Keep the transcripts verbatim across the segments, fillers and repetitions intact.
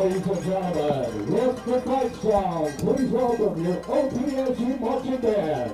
ladies and gentlemen, with the fight song, please welcome your O P S U marching band.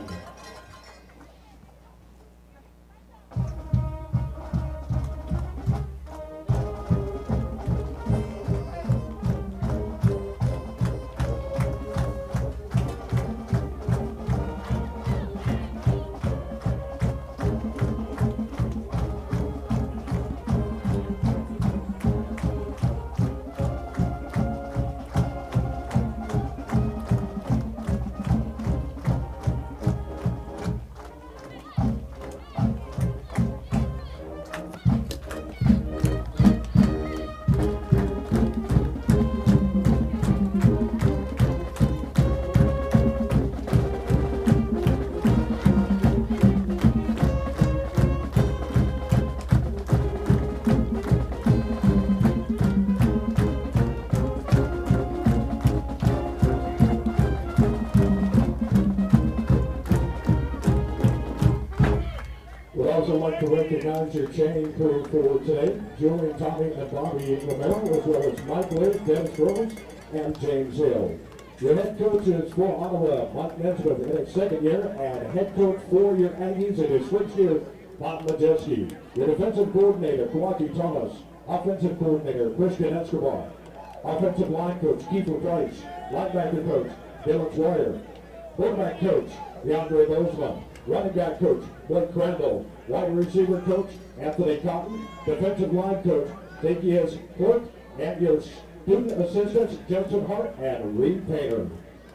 We'd also like to recognize your chain crew for today, Julian, Tommy, and Bobby Romero, as well as Mike Liz, Dennis Rose, and James Hill. Your head coach is for Ottawa, Mike Nesbitt, in his second year, and head coach for your Aggies in his first year, Bob Majeski. Your defensive coordinator, Kawaki Thomas. Offensive coordinator, Christian Escobar. Offensive line coach, Kiefer Price. Linebacker coach, Dylan Sawyer. Quarterback coach, DeAndre Bozeman. Running back coach, Blake Crandall. Wide receiver coach, Anthony Cotton. Defensive line coach, Thakias Court. And your student assistants, Jensen Hart and Reed Painter.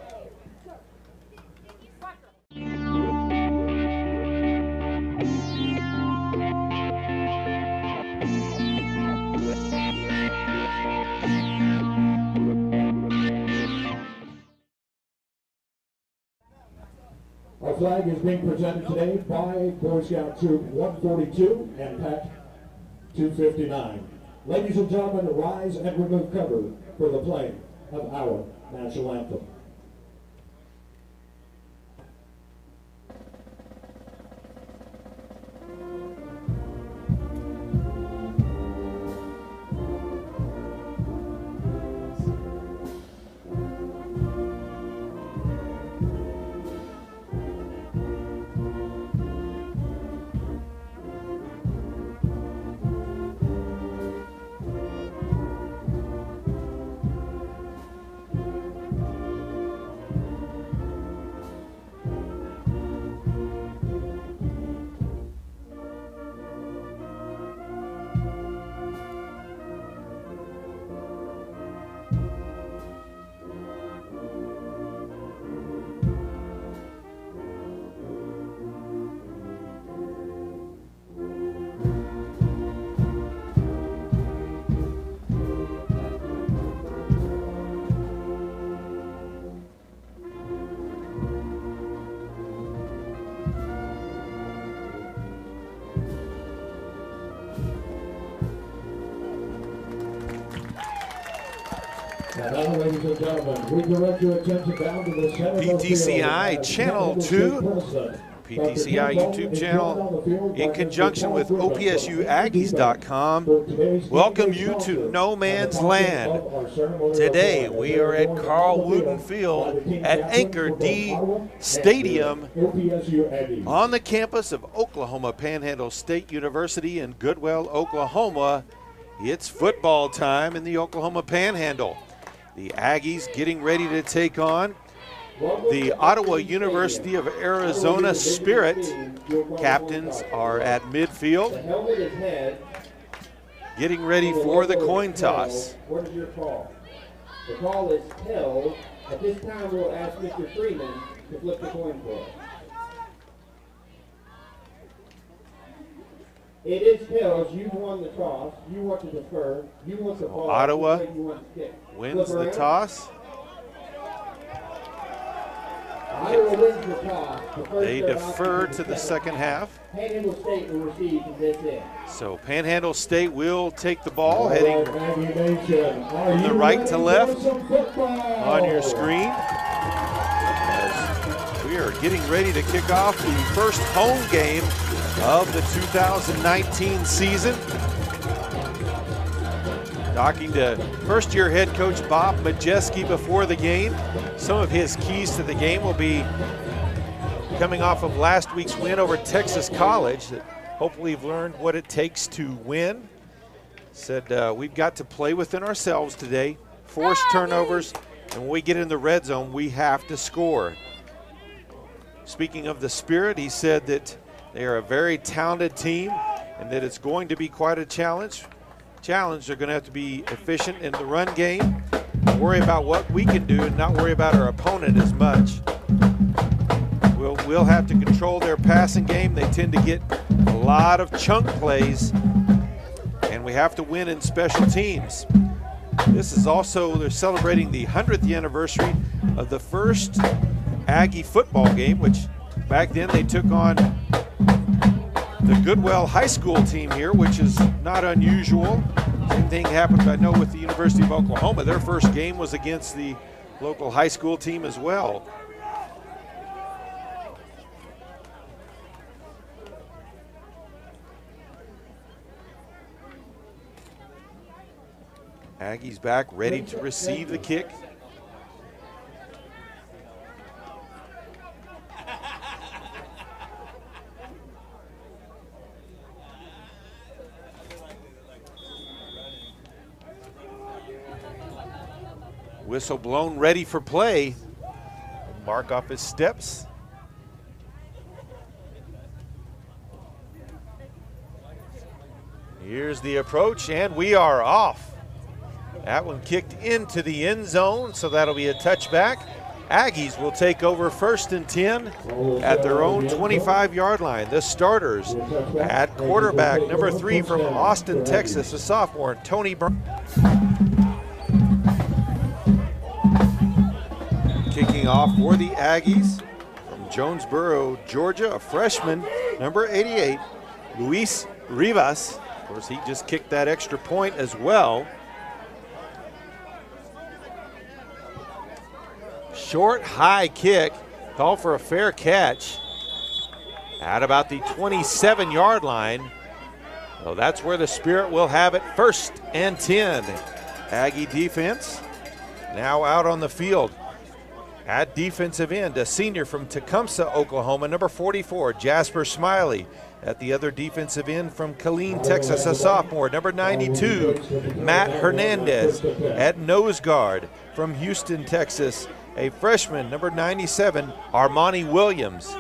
Our flag is being presented today by Boy Scout Troop one forty-two and Pack two fifty-nine. Ladies and gentlemen, rise and remove cover for the playing of our national anthem. And now, ladies and gentlemen, we direct your attention down to the center P T C I Channel two, P T C I YouTube channel, in conjunction with O P S U Aggies dot com, welcome you to No Man's Land. Today, we are at Carl Wooten Field at Anchor D Stadium on the campus of Oklahoma Panhandle State University in Goodwell, Oklahoma. It's football time in the Oklahoma Panhandle. The Aggies getting ready to take on the Ottawa University of Arizona Spirit. Captains are at midfield, getting ready for the coin toss. What is your call? The call is held. At this time, we'll ask Mister Freeman to flip the coin for us. It is tails. You won the toss. You want to defer. You want the ball. Ottawa you want to kick. wins the toss. Ottawa wins the toss. The first They defer to the second half. Panhandle State will receive from this end. So Panhandle State will take the ball, heading from the right to left on your screen. As we are getting ready to kick off the first home game of the two thousand nineteen season. Talking to first-year head coach Bob Majeski before the game. Some of his keys to the game will be coming off of last week's win over Texas College. That hopefully you've learned what it takes to win. Said uh, we've got to play within ourselves today, force turnovers, and when we get in the red zone, we have to score. Speaking of the spirit, he said that they are a very talented team and that it's going to be quite a challenge. Challenge, they're going to have to be efficient in the run game, worry about what we can do and not worry about our opponent as much. We'll, we'll have to control their passing game. They tend to get a lot of chunk plays, and we have to win in special teams. This is also, they're celebrating the hundredth anniversary of the first Aggie football game, which back then they took on the Goodwell High School team here, which is not unusual. Same thing happened, I know, with the University of Oklahoma. Their first game was against the local high school team as well. Aggies back, ready to receive the kick. Whistle blown, ready for play. Mark off his steps. Here's the approach, and we are off. That one kicked into the end zone, so that'll be a touchback. Aggies will take over first and ten at their own twenty-five yard line. The starters at quarterback, number three from Austin, Texas, a sophomore, Tony Brown. Kicking off for the Aggies from Jonesboro, Georgia, a freshman, number eighty-eight, Luis Rivas. Of course, he just kicked that extra point as well. Short, high kick, called for a fair catch at about the twenty-seven yard line. So that's where the Spirit will have it, first and ten. Aggie defense now out on the field. At defensive end, a senior from Tecumseh, Oklahoma, number forty-four, Jasper Smiley. At the other defensive end from Killeen, Texas, a sophomore, number ninety-two, Matt Hernandez. At nose guard from Houston, Texas, a freshman, number ninety-seven, Armani Williams.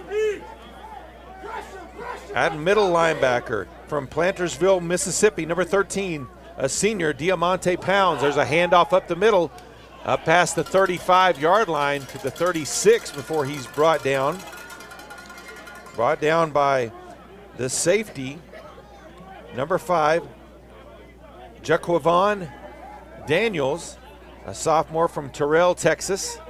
At middle linebacker from Plantersville, Mississippi, number thirteen, a senior, Diamante Pounds. There's a handoff up the middle, up past the thirty-five yard line to the thirty-six before he's brought down. Brought down by the safety, number five, Jaquavon Daniels, a sophomore from Terrell, Texas.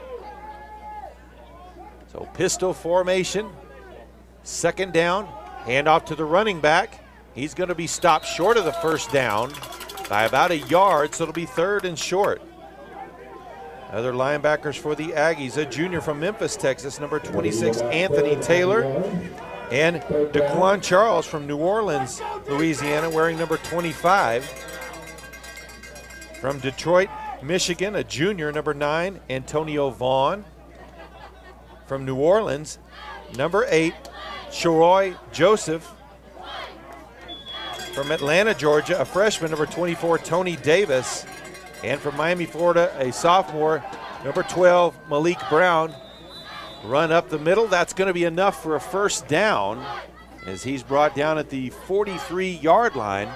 So pistol formation, second down, handoff to the running back. He's going to be stopped short of the first down by about a yard, so it'll be third and short. Other linebackers for the Aggies, a junior from Memphis, Texas, number twenty-six, Anthony Taylor, and DeQuan Charles from New Orleans, Louisiana, wearing number twenty-five. From Detroit, Michigan, a junior, number nine, Antonio Vaughn. From New Orleans, number eight, Shoroy Joseph. From Atlanta, Georgia, a freshman, number twenty-four, Tony Davis. And from Miami, Florida, a sophomore, number twelve, Malik Brown. Run up the middle, that's going to be enough for a first down as he's brought down at the forty-three yard line.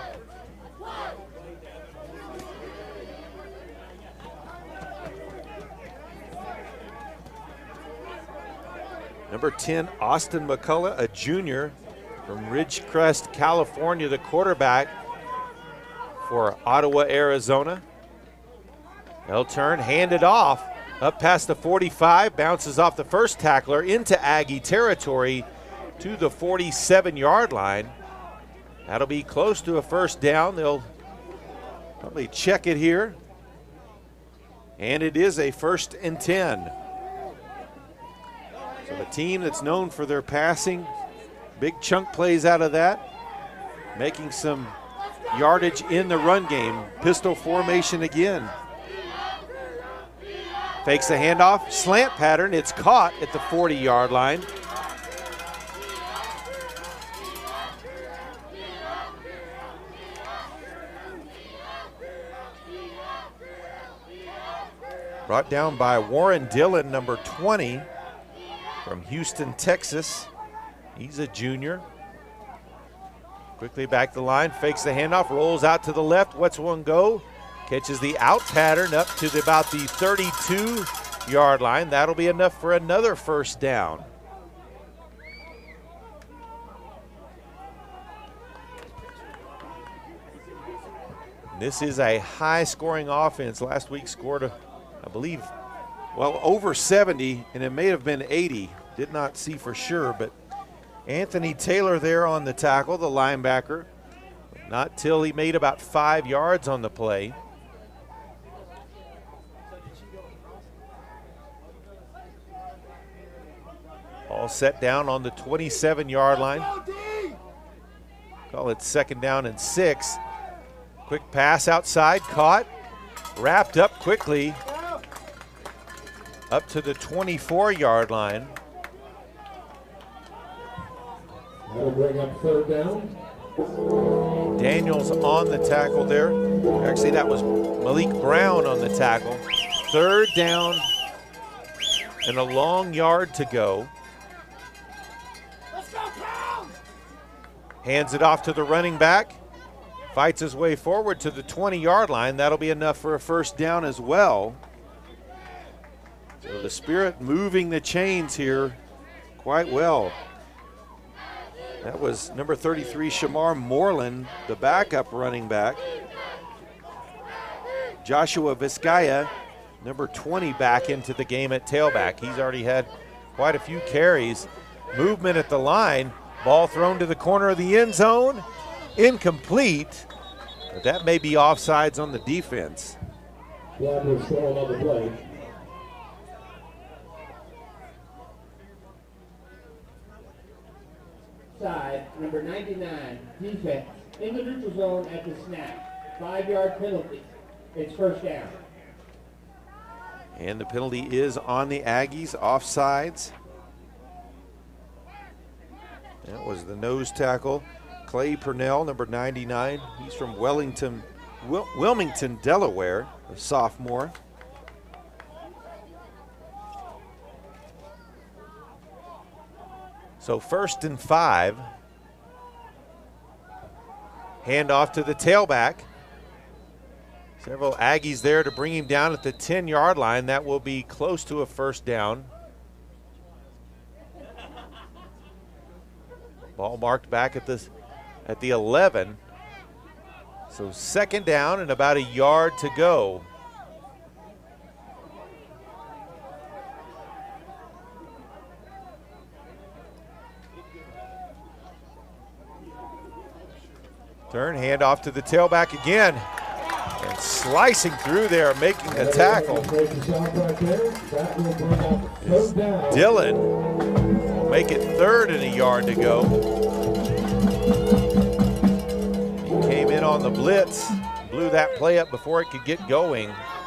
Number ten, Austin McCullough, a junior from Ridgecrest, California, the quarterback for Ottawa, Arizona. He'll turn, hand it off, up past the forty-five, bounces off the first tackler into Aggie territory to the forty-seven yard line. That'll be close to a first down. They'll probably check it here. And it is a first and ten. So a team that's known for their passing, big chunk plays out of that, making some yardage in the run game. Pistol formation again. Fakes the handoff, slant pattern. It's caught at the forty-yard line. Brought down by Warren Dillon, number twenty, from Houston, Texas. He's a junior. Quickly back the line, fakes the handoff, rolls out to the left. What's one go? Catches the out pattern up to the, about the thirty-two-yard line. That'll be enough for another first down. This is a high-scoring offense. Last week scored, a, I believe, well, over seventy, and it may have been eighty. Did not see for sure, but Anthony Taylor there on the tackle, the linebacker. Not till he made about five yards on the play. All set down on the twenty-seven-yard line. Call it second down and six. Quick pass outside, caught, wrapped up quickly up to the twenty-four-yard line. That'll bring up third down. Daniels on the tackle there. Actually, that was Malik Brown on the tackle. Third down and a long yard to go. Hands it off to the running back. Fights his way forward to the twenty-yard line. That'll be enough for a first down as well. So the Spirit moving the chains here quite well. That was number thirty-three, Shamar Moreland, the backup running back. Joshua Vizcaya, number twenty, back into the game at tailback. He's already had quite a few carries. Movement at the line. Ball thrown to the corner of the end zone. Incomplete. But that may be offsides on the defense. Flag was thrown on the play. Side, number ninety-nine, defense, in the neutral zone at the snap. Five-yard penalty. It's first down. And the penalty is on the Aggies, offsides. That was the nose tackle. Clay Purnell, number ninety-nine. He's from Wellington, Wil Wilmington, Delaware, a sophomore. So first and five. Hand off to the tailback. Several Aggies there to bring him down at the ten-yard line. That will be close to a first down. Ball marked back at the, at the eleven. So second down and about a yard to go. Turn, hand off to the tailback again. And slicing through there, making the tackle. Dillon will make it third and a yard to go. He came in on the blitz, blew that play up before it could get going.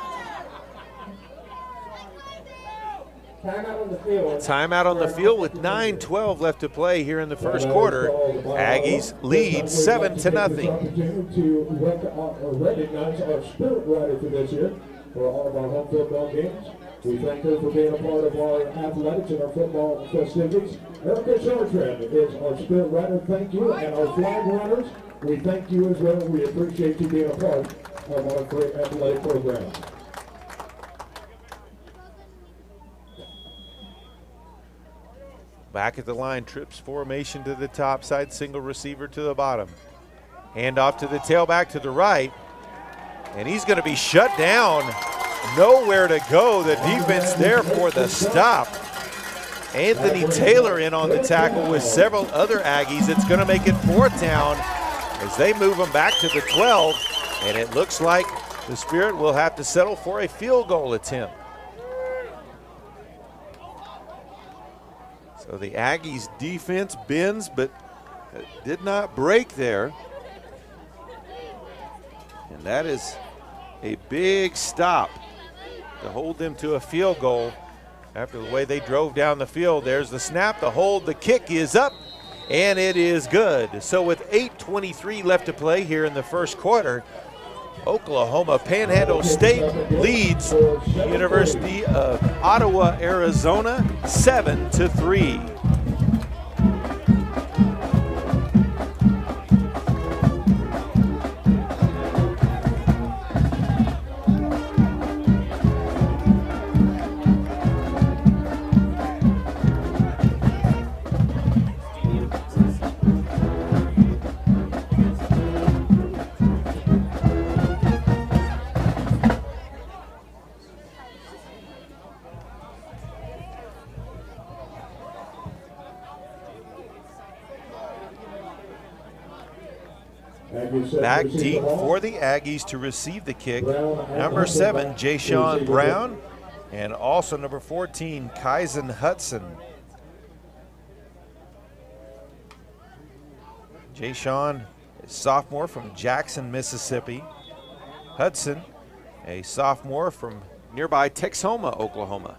Timeout on the field. Timeout on the field with nine twelve left to play here in the first quarter. Aggies lead seven to nothing. To recognize our Spirit Rider for this year for all of our home football games. We thank her for being a part of our athletics and our football festivities. Erica Shortrand is our Spirit Rider. Thank you. And our flag runners, we thank you as well. We appreciate you being a part of our great athletic program. Back at the line, trips formation to the top side, single receiver to the bottom. Hand off to the tailback to the right, and he's going to be shut down. Nowhere to go. The defense there for the stop. Anthony Taylor in on the tackle with several other Aggies. It's going to make it fourth down as they move them back to the twelve, and it looks like the Spirit will have to settle for a field goal attempt. So the Aggies defense bends, but did not break there. And that is a big stop to hold them to a field goal after the way they drove down the field. There's the snap, the hold, the kick is up, and it is good. So with eight twenty-three left to play here in the first quarter, Oklahoma Panhandle State leads University of Ottawa, Arizona, seven to three. Back deep for the Aggies to receive the kick. Number seven, Jayshawn Brown, and also number fourteen, Kyson Hudson. Jayshawn, a sophomore from Jackson, Mississippi. Hudson, a sophomore from nearby Texoma, Oklahoma.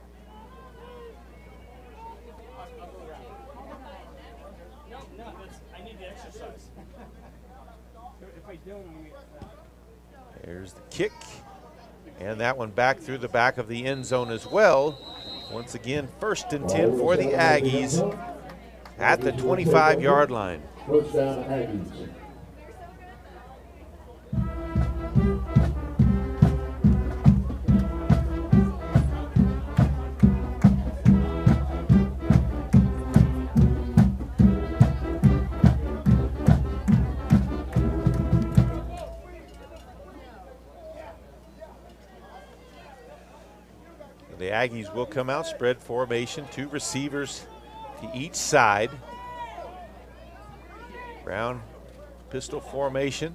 There's the kick, and that one back through the back of the end zone as well. Once again, first and ten for the Aggies at the twenty-five yard line. First down, Aggies. The Aggies will come out, spread formation, two receivers to each side. Brown, pistol formation.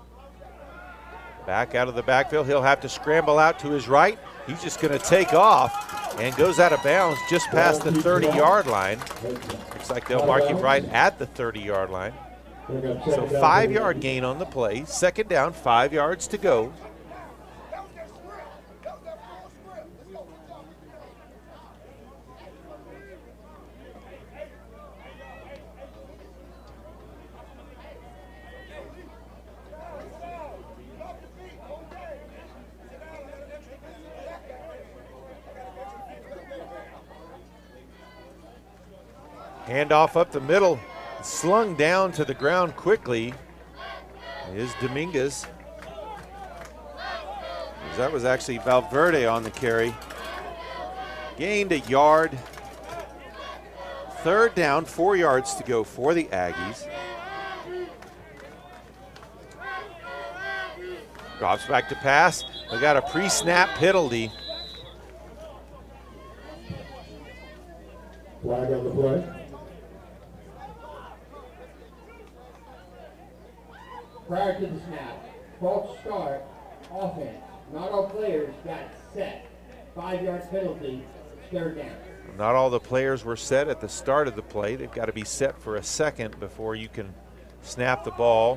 Back out of the backfield. He'll have to scramble out to his right. He's just going to take off and goes out of bounds just past the thirty yard line. Looks like they'll mark him right at the thirty yard line. So five yard gain on the play. Second down, five yards to go. Handoff up the middle, slung down to the ground quickly is Dominguez. That was actually Valverde on the carry. Gained a yard. Third down, four yards to go for the Aggies. Drops back to pass. We got a pre-snap penalty. Flag on the play. Prior to the snap, false start, offense. Not all players got set. Five yard penalty, third down. Not all the players were set at the start of the play. They've got to be set for a second before you can snap the ball.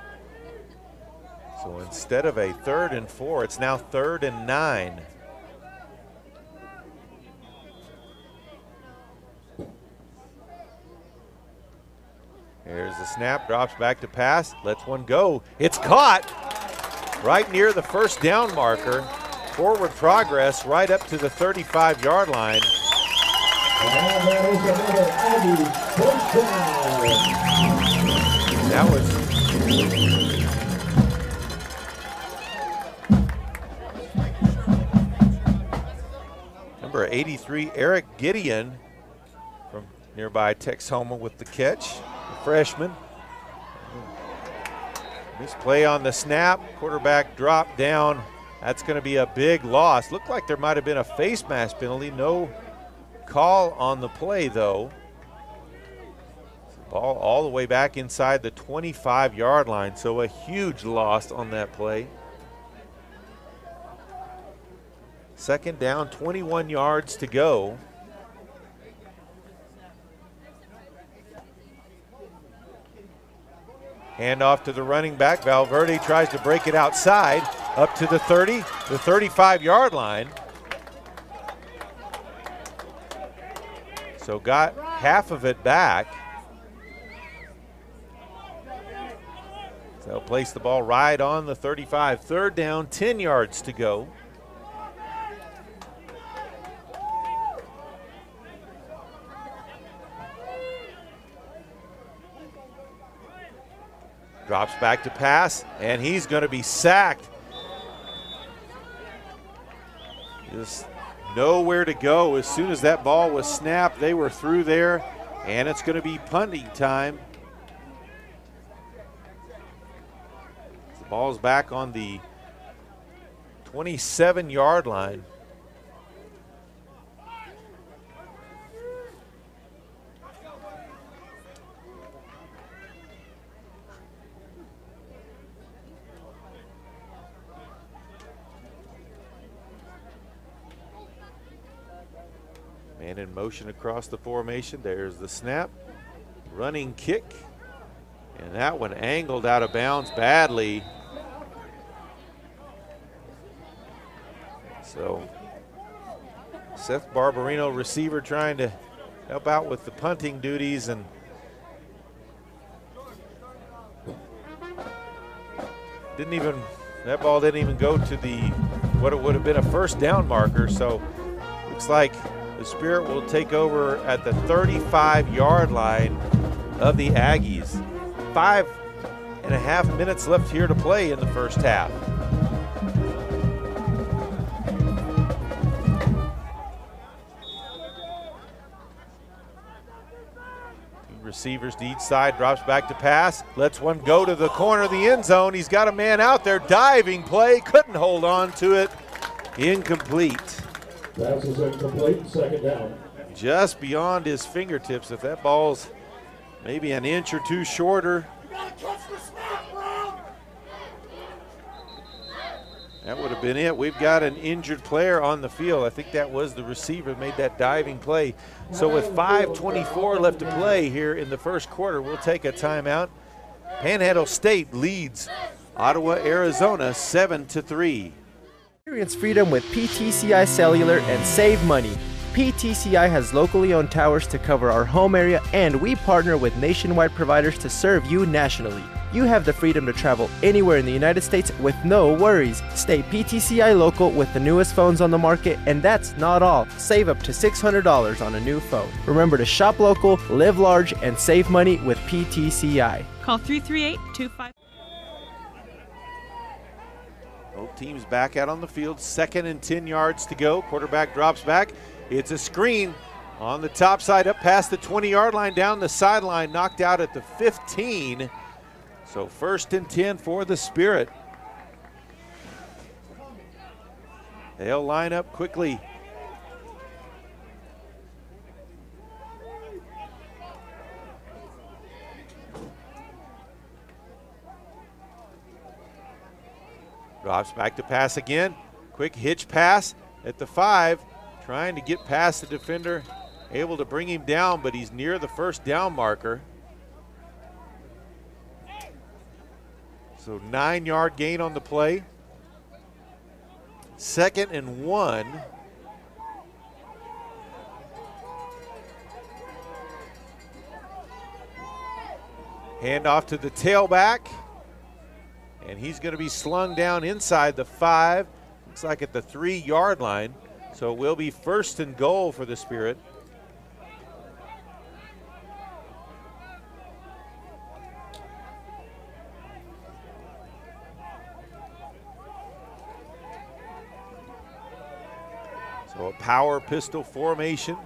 So instead of a third and four, it's now third and nine. Here's the snap, drops back to pass, lets one go. It's caught right near the first down marker. Forward progress right up to the thirty-five yard line. And that is another Aggie touchdown. That was number eighty-three, Eric Gideon from nearby Texoma with the catch. Freshman. This play on the snap, quarterback dropped down. That's going to be a big loss. Looked like there might have been a face mask penalty. No call on the play, though. Ball all the way back inside the twenty-five yard line, so a huge loss on that play. Second down, twenty-one yards to go. Hand off to the running back. Valverde tries to break it outside, up to the thirty, the thirty-five yard line. So got half of it back. So they'll place the ball right on the thirty-five. Third down, ten yards to go. Drops back to pass, and he's going to be sacked. Just nowhere to go. As soon as that ball was snapped, they were through there, and it's going to be punting time. The ball's back on the twenty-seven yard line. Man in motion across the formation. There's the snap. Running kick. And that one angled out of bounds badly. So Seth Barbarino, receiver, trying to help out with the punting duties, and didn't even, that ball didn't even go to the, what it would have been a first down marker. So looks like the Spirit will take over at the thirty-five yard line of the Aggies. Five and a half minutes left here to play in the first half. Two receivers to each side, drops back to pass, lets one go to the corner of the end zone. He's got a man out there, diving play, couldn't hold on to it. Incomplete. Pass is incomplete, second down. Just beyond his fingertips. If that ball's maybe an inch or two shorter, that would have been it. We've got an injured player on the field. I think that was the receiver that made that diving play. So with five twenty-four left to play here in the first quarter, we'll take a timeout. Panhandle State leads Ottawa, Arizona, seven to three. Experience freedom with P T C I Cellular and save money. P T C I has locally owned towers to cover our home area, and we partner with nationwide providers to serve you nationally. You have the freedom to travel anywhere in the United States with no worries. Stay P T C I local with the newest phones on the market, and that's not all. Save up to six hundred dollars on a new phone. Remember to shop local, live large, and save money with P T C I. Call three three eight, two five. Both teams back out on the field. Second and ten yards to go. Quarterback drops back. It's a screen on the top side up past the twenty yard line, down the sideline, knocked out at the fifteen. So first and ten for the Spirit. They'll line up quickly. Drops back to pass again. Quick hitch pass at the five. Trying to get past the defender. Able to bring him down, but he's near the first down marker. So nine yard gain on the play. Second and one. Hand off to the tailback. And he's going to be slung down inside the five. Looks like at the three yard line. So it will be first and goal for the Spirit. So a power pistol formation.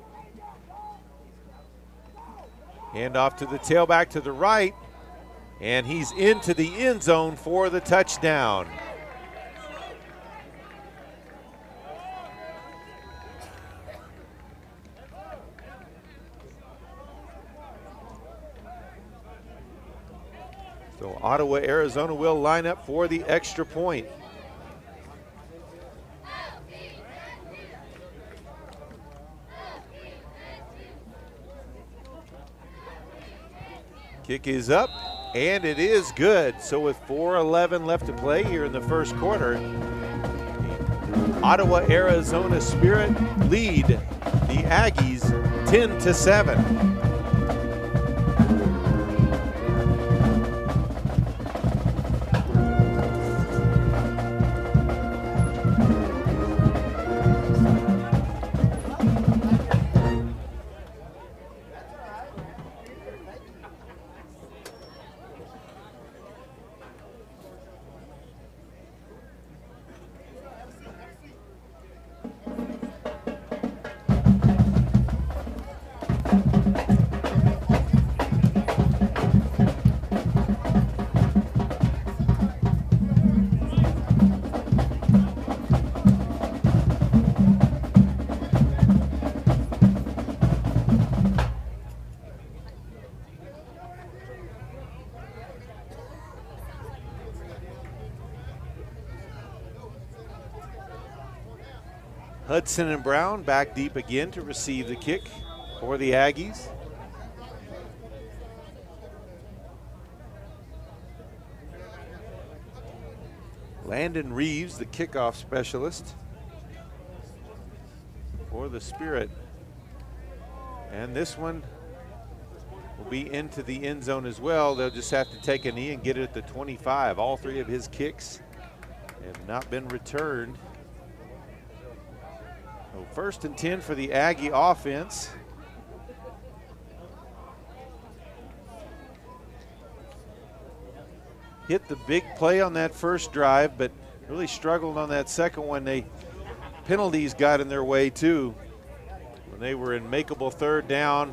Hand off to the tailback to the right. And he's into the end zone for the touchdown. So Ottawa, Arizona will line up for the extra point. Kick is up. And it is good. So with four eleven left to play here in the first quarter, Ottawa Arizona Spirit lead the Aggies ten to seven. Hudson and Brown back deep again to receive the kick for the Aggies. Landon Reeves, the kickoff specialist for the Spirit. And this one will be into the end zone as well. They'll just have to take a knee and get it at the twenty-five. All three of his kicks have not been returned. So first and ten for the Aggie offense. Hit the big play on that first drive, but really struggled on that second one. They penalties got in their way too. When they were in makeable third down,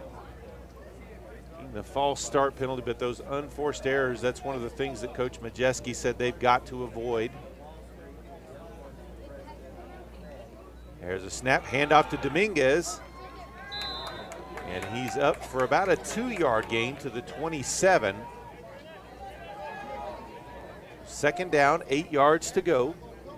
the false start penalty, but those unforced errors, that's one of the things that Coach Majeski said they've got to avoid. There's a snap, handoff to Dominguez. And he's up for about a two-yard gain to the twenty-seven. Second down, eight yards to go.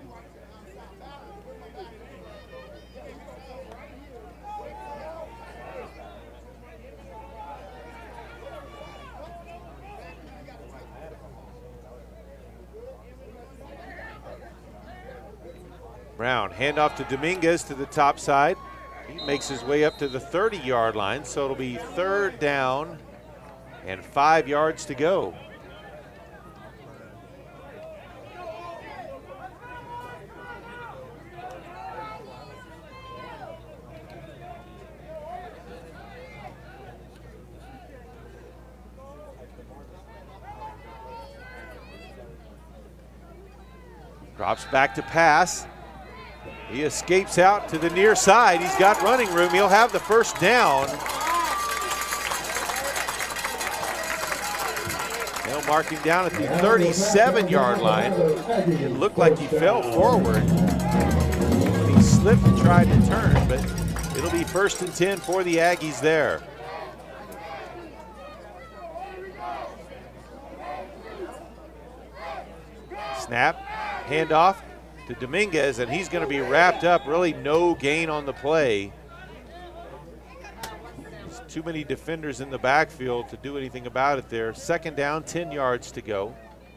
Brown, handoff to Dominguez to the top side. He makes his way up to the thirty-yard line, so it'll be third down and five yards to go. Drops back to pass. He escapes out to the near side. He's got running room. He'll have the first down. They'll mark him down at the thirty-seven-yard line. It looked like he fell forward. He slipped and tried to turn, but it'll be first and ten for the Aggies there. Snap, handoff to Dominguez, and he's going to be wrapped up. Really no gain on the play. There's too many defenders in the backfield to do anything about it there. Second down, ten yards to go.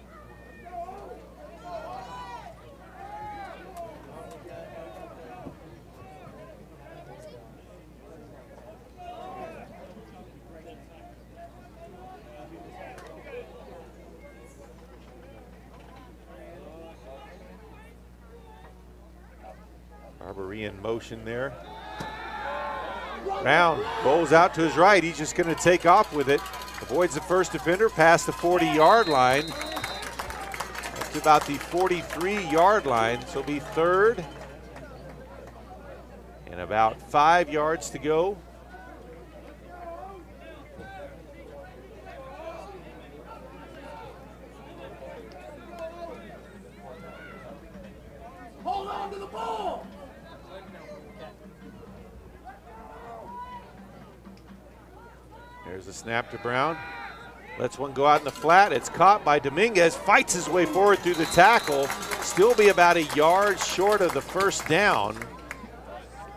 Barbary in motion there. Brown bowls out to his right. He's just going to take off with it. Avoids the first defender past the forty-yard line. Up to about the forty-three-yard line. So it'll be third and about five yards to go. Hold on to the ball. There's a snap to Brown. Lets one go out in the flat. It's caught by Dominguez. Fights his way forward through the tackle. Still be about a yard short of the first down.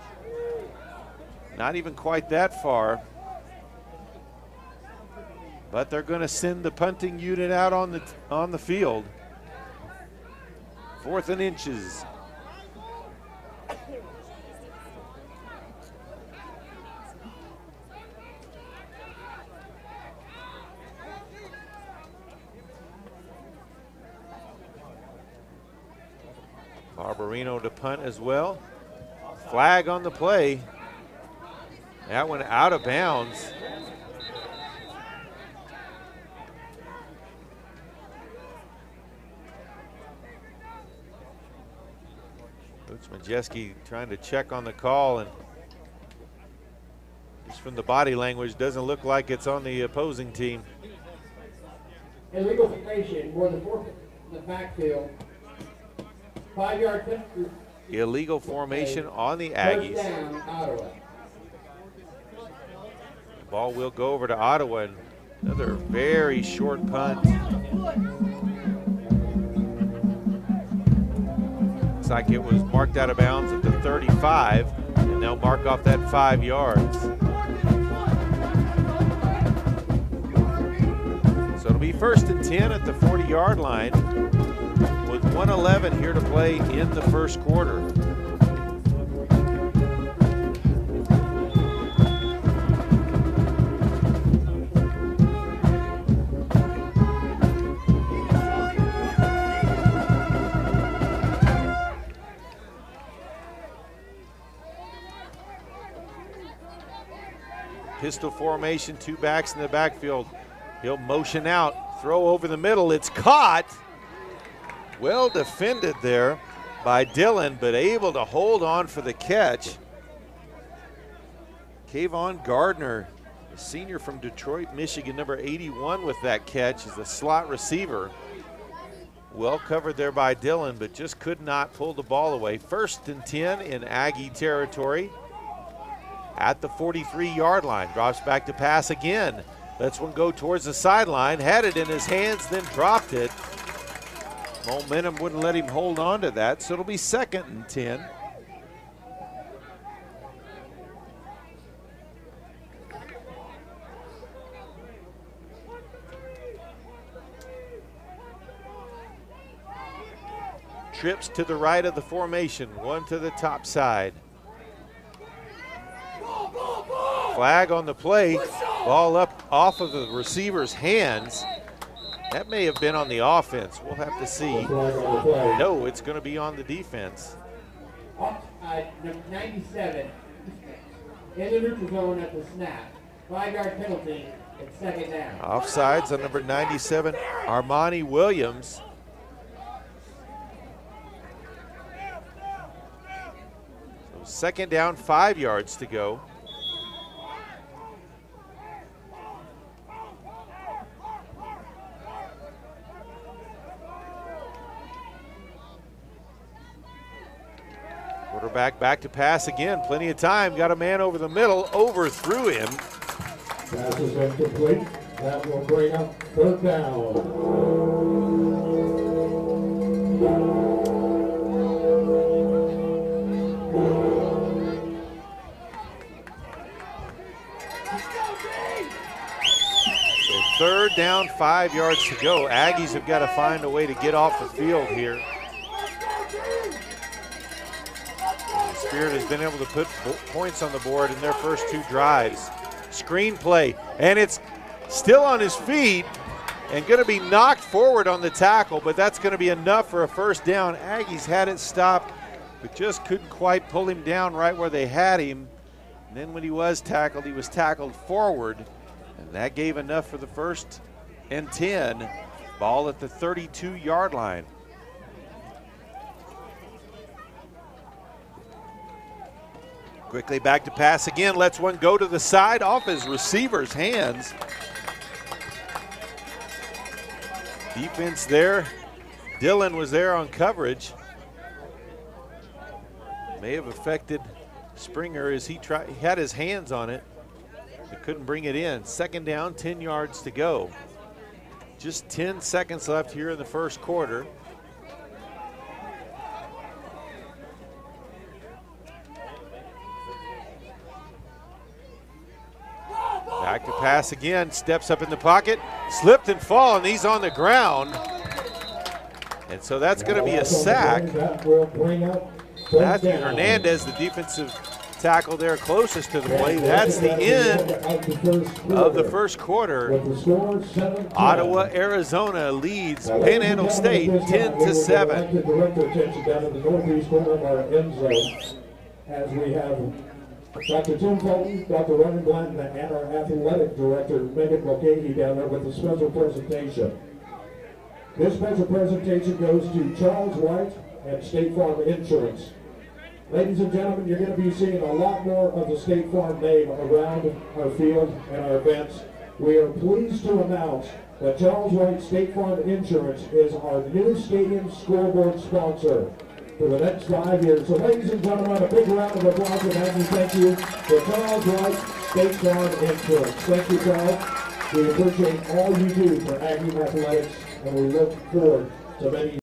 Not even quite that far. but they're going to send the punting unit out on the on the field. Fourth and inches. Barbarino to punt as well. Flag on the play. That one out of bounds. Coach Majeski trying to check on the call, and just from the body language, doesn't look like it's on the opposing team. Illegal formation, more than four in the backfield. Five yard penalty. Illegal formation on the Aggies. First down, Ottawa. The ball will go over to Ottawa, and another very short punt. Looks like it was marked out of bounds at the thirty-five, and they'll mark off that five yards. So it'll be first and ten at the forty yard line with one eleven here to play in the first quarter. Pistol formation, two backs in the backfield. He'll motion out, throw over the middle. It's caught. Well defended there by Dillon, but able to hold on for the catch. Kayvon Gardner, a senior from Detroit, Michigan, number eighty-one with that catch, is a slot receiver. Well covered there by Dillon, but just could not pull the ball away. First and ten in Aggie territory at the forty-three yard line. Drops back to pass again. Lets one go towards the sideline, had it in his hands, then dropped it. Momentum wouldn't let him hold on to that, so it'll be second and ten. Trips to the right of the formation, one to the top side. Flag on the play, ball up off of the receiver's hands. That may have been on the offense. We'll have to see. No, it's going to be on the defense. Uh, ninety-seven in the neutral zone at the snap. Five yard penalty and second down. Offsides on number ninety-seven, Armani Williams. So second down, five yards to go. Quarterback back to pass again. Plenty of time. Got a man over the middle. Overthrew him. Pass is incomplete. That will bring up third down. So third down, five yards to go. Aggies have got to find a way to get off the field here. Spirit has been able to put points on the board in their first two drives. Screen play, and it's still on his feet and going to be knocked forward on the tackle, but that's going to be enough for a first down. Aggies had it stopped, but just couldn't quite pull him down right where they had him. And then when he was tackled, he was tackled forward, and that gave enough for the first and ten. Ball at the thirty-two yard line. Quickly back to pass again, lets one go to the side off his receiver's hands. Defense there. Dillon was there on coverage. May have affected Springer as he tried, he had his hands on it, but couldn't bring it in. Second down, ten yards to go. Just ten seconds left here in the first quarter. Back to pass again, steps up in the pocket, slipped and fall, and he's on the ground. And so that's going to be a sack. Matthew Hernandez, the defensive tackle there closest to the play. That's the end of the first quarter. Ottawa, Arizona leads Panhandle State ten to seven. As we have Doctor Tim Fulton, Doctor Ryan Blanton, and our athletic director, Megan Mulcahy, down there with the special presentation. This special presentation goes to Charles White and State Farm Insurance. Ladies and gentlemen, you're going to be seeing a lot more of the State Farm name around our field and our events. We are pleased to announce that Charles White State Farm Insurance is our new stadium scoreboard sponsor for the next five years. So ladies and gentlemen, a big round of applause and Aggie, thank you for Charles White State Farm Insurance. Thank you, Charles. We appreciate all you do for Aggie athletics, and we look forward to many.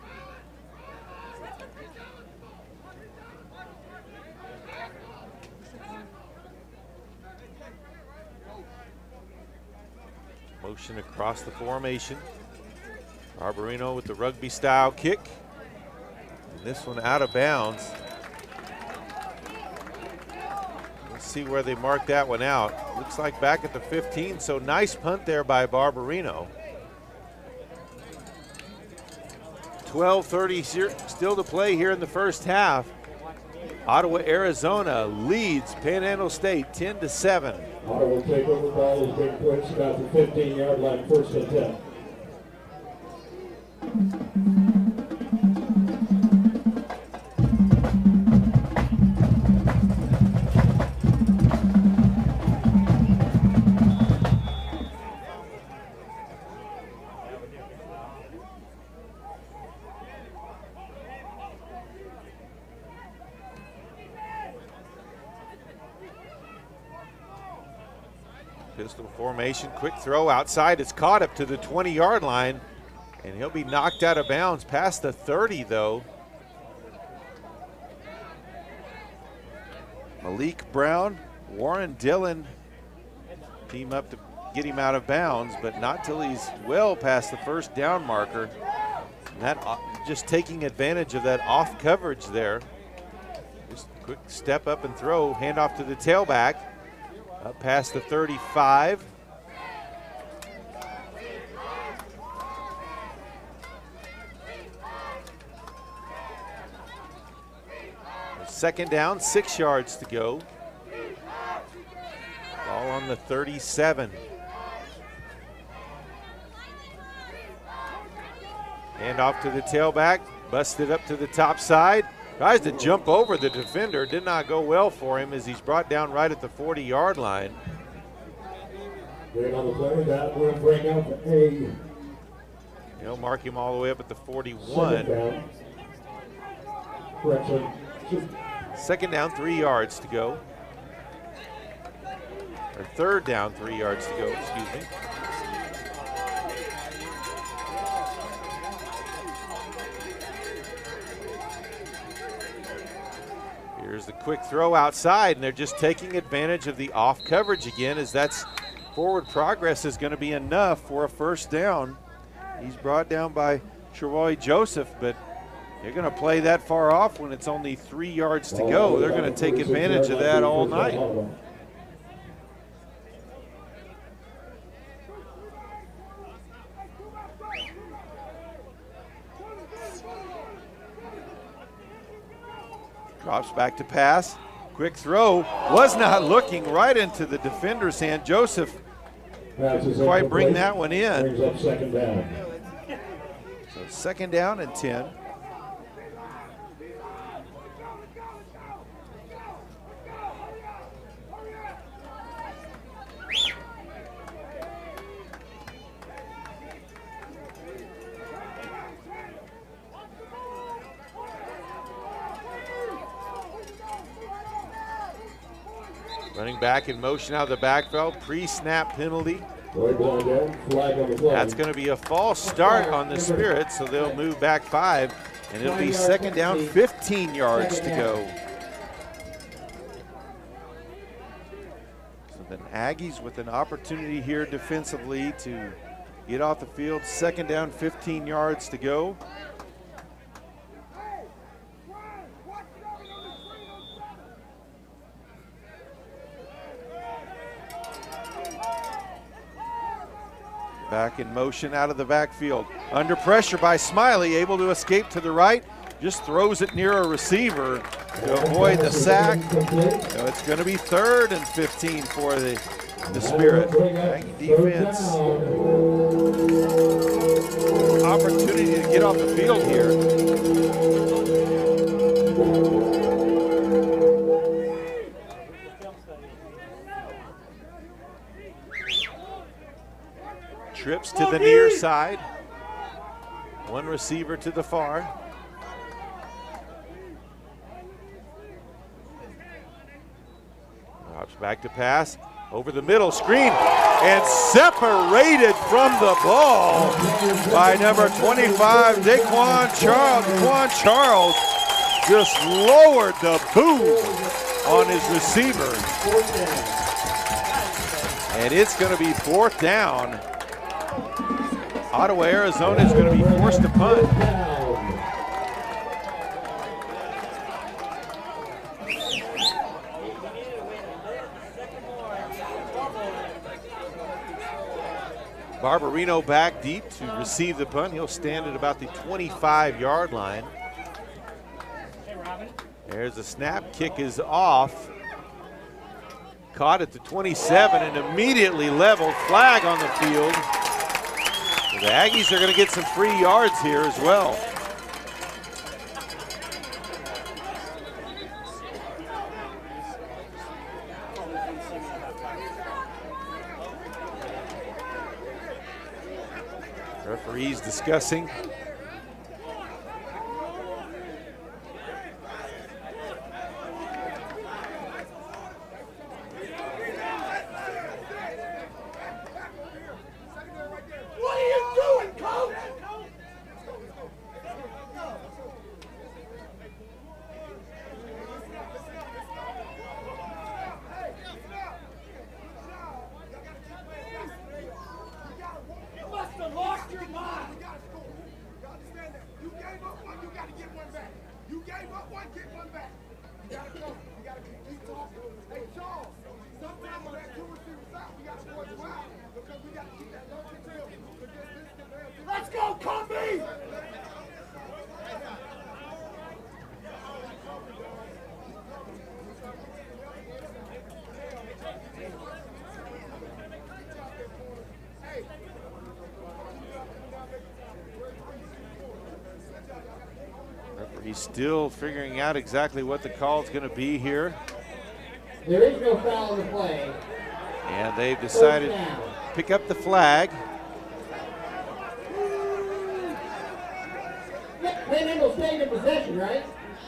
Motion across the formation. Barbarino with the rugby style kick. And this one out of bounds. Let's see where they mark that one out. Looks like back at the fifteen, so nice punt there by Barbarino. twelve thirty still to play here in the first half. Ottawa, Arizona leads Panhandle State ten to seven. Ottawa will take over. Ball is being placed about the fifteen yard line, first and ten. Pistol formation, quick throw outside. It's caught up to the twenty yard line, and he'll be knocked out of bounds past the thirty, though. Malik Brown, Warren Dillon team up to get him out of bounds, but not till he's well past the first down marker. And that uh, just taking advantage of that off coverage there. Just a quick step up and throw, handoff to the tailback. Up past the thirty-five. Second down, six yards to go. Ball on the thirty-seven. Hand off to the tailback, busted up to the top side. Tries to jump over the defender, did not go well for him as he's brought down right at the forty yard line. Bring on the play, that will bring up a. He'll mark him all the way up at the forty-one. Down. Correction. Second down, three yards to go. Or third down, three yards to go, excuse me. Here's the quick throw outside, and they're just taking advantage of the off coverage again, as that's forward progress is going to be enough for a first down. He's brought down by Troy Joseph, but they're going to play that far off when it's only three yards to go. They're going to take advantage of that all night. Drops back to pass. Quick throw. Was not looking, right into the defender's hand. Joseph couldn't quite bring that one in. Brings up second down. So second down and ten. Running back in motion out of the backfield, pre-snap penalty. That's going to be a false start on the Spirit, so they'll move back five, and it'll be second down, fifteen yards to go. So then Aggies with an opportunity here defensively to get off the field. Second down, fifteen yards to go. Back in motion out of the backfield. Under pressure by Smiley, able to escape to the right. Just throws it near a receiver to avoid the sack. So it's going to be third and fifteen for the, the Spirit. Aggie defense. Opportunity to get off the field here. Trips to the near side. One receiver to the far. Drops back to pass. Over the middle, screen, and separated from the ball by number twenty-five, Daquan Charles. Daquan Charles just lowered the boom on his receiver. And it's going to be fourth down. Ottawa, Arizona is going to be forced to punt. Barbarino back deep to receive the punt. He'll stand at about the twenty-five yard line. There's a snap, kick is off. Caught at the twenty-seven and immediately leveled. Flag on the field. So the Aggies are going to get some free yards here as well. Referees discussing. What are you doing, coach? You must have lost your mind. You got to score. You understand that? You gave up one, you got to get one back. You gave up one, get one back. You got to go. You got to keep talking. Hey, Charles, sometimes when that two receivers out, we got to force you out because we got to keep that low control. Let's go, Cumbie! He's still figuring out exactly what the call is going to be here. There is no foul in the play. And they've decided to pick up the flag. Panhandle staying in possession, right?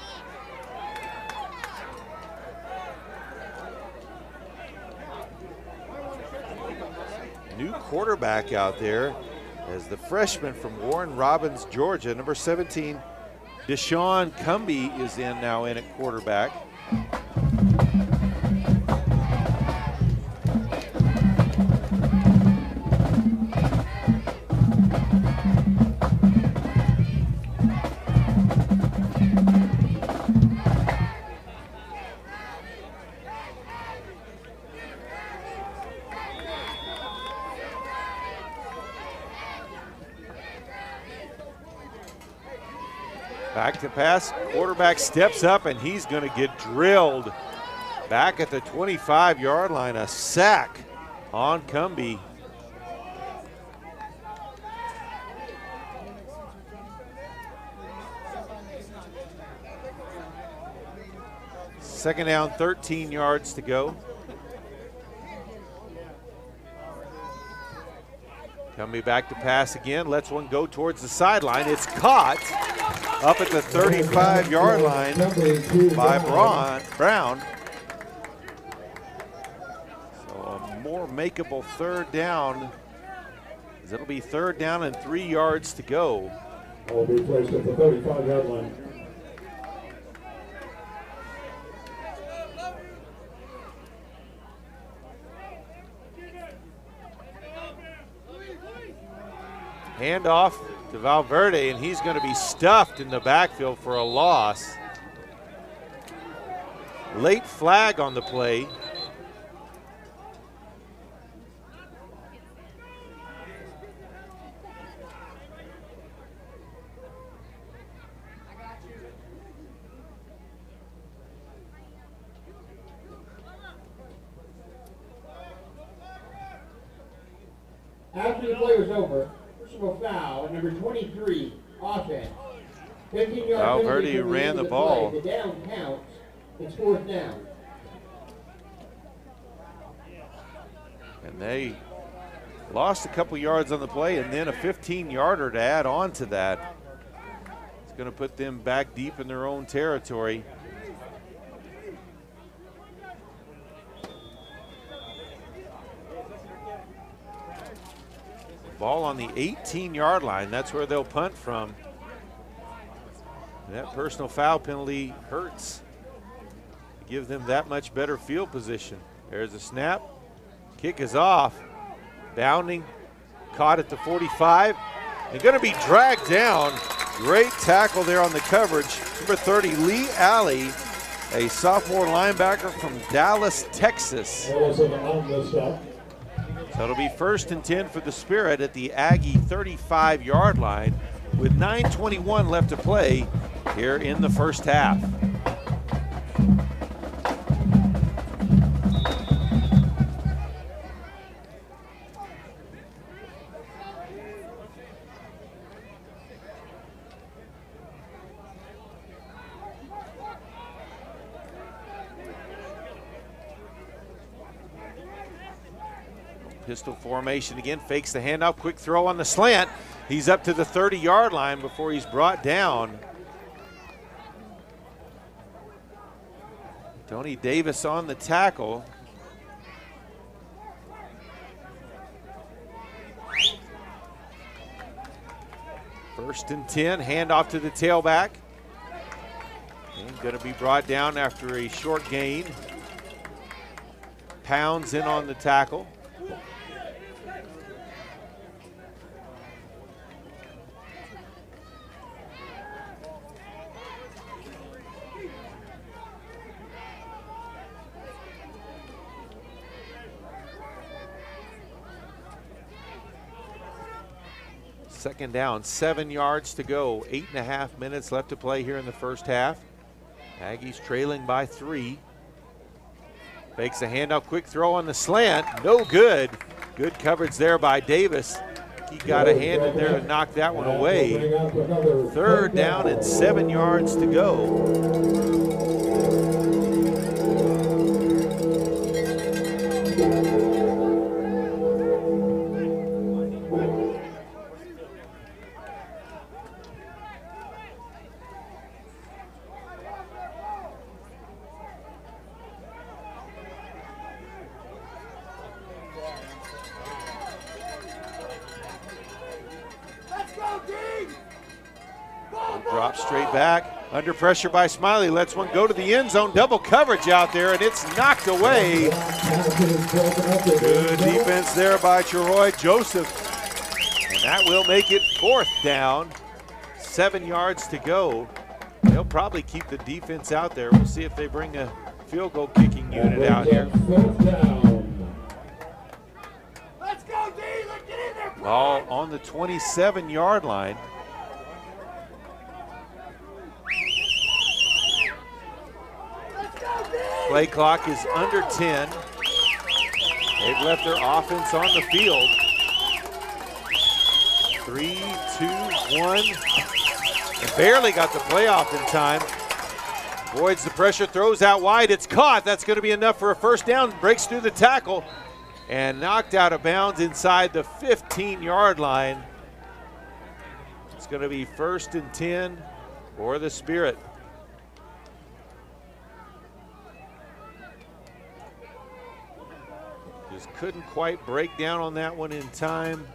New quarterback out there as the freshman from Warren Robins, Georgia, number seventeen, Deshaun Cumbie is in now in at quarterback. Back to pass, quarterback steps up and he's going to get drilled back at the twenty-five yard line. A sack on Cumbie. Second down, thirteen yards to go. Cumbie back to pass again, lets one go towards the sideline. It's caught up at the thirty-five yard line by Braun, Brown. So a more makeable third down, as it'll be third down and three yards to go. Will be placed at the thirty-five yard line. Hand off to Valverde, and he's going to be stuffed in the backfield for a loss. Late flag on the play. After the play was over, personal foul, number twenty-three, offense. fifteen yard Valverde penalty from ran end the of ball. Play. The down counts. It's fourth down. And they lost a couple yards on the play and then a fifteen yarder to add on to that. It's going to put them back deep in their own territory. Ball on the eighteen yard line. That's where they'll punt from. That personal foul penalty hurts. Give them that much better field position. There's a snap. Kick is off. Bounding. Caught at the forty-five. And going to be dragged down. Great tackle there on the coverage. Number thirty, Lee Alley, a sophomore linebacker from Dallas, Texas. So it'll be first and ten for the Spirit at the Aggie thirty-five yard line with nine twenty-one left to play here in the first half. Pistol formation again, fakes the handoff, quick throw on the slant. He's up to the thirty yard line before he's brought down. Tony Davis on the tackle. First and ten, handoff to the tailback. And going to be brought down after a short gain. Pounds in on the tackle. Second down, seven yards to go. Eight and a half minutes left to play here in the first half. Aggies trailing by three. Fakes a handoff, quick throw on the slant. No good. Good coverage there by Davis. He got a hand in there to knock that one away. Third down and seven yards to go. Drop straight back, under pressure by Smiley, lets one go to the end zone, double coverage out there, and it's knocked away. Good defense there by Troy Joseph, and that will make it fourth down. Seven yards to go. They'll probably keep the defense out there. We'll see if they bring a field goal kicking unit out here. Let's go, D. Let's get in there. Ball on the twenty-seven yard line. Play clock is under ten. They've left their offense on the field. Three, two, one. And barely got the playoff in time. Avoids the pressure, throws out wide. It's caught. That's going to be enough for a first down. Breaks through the tackle and knocked out of bounds inside the fifteen yard line. It's going to be first and ten for the Spirit. Just couldn't quite break down on that one in time.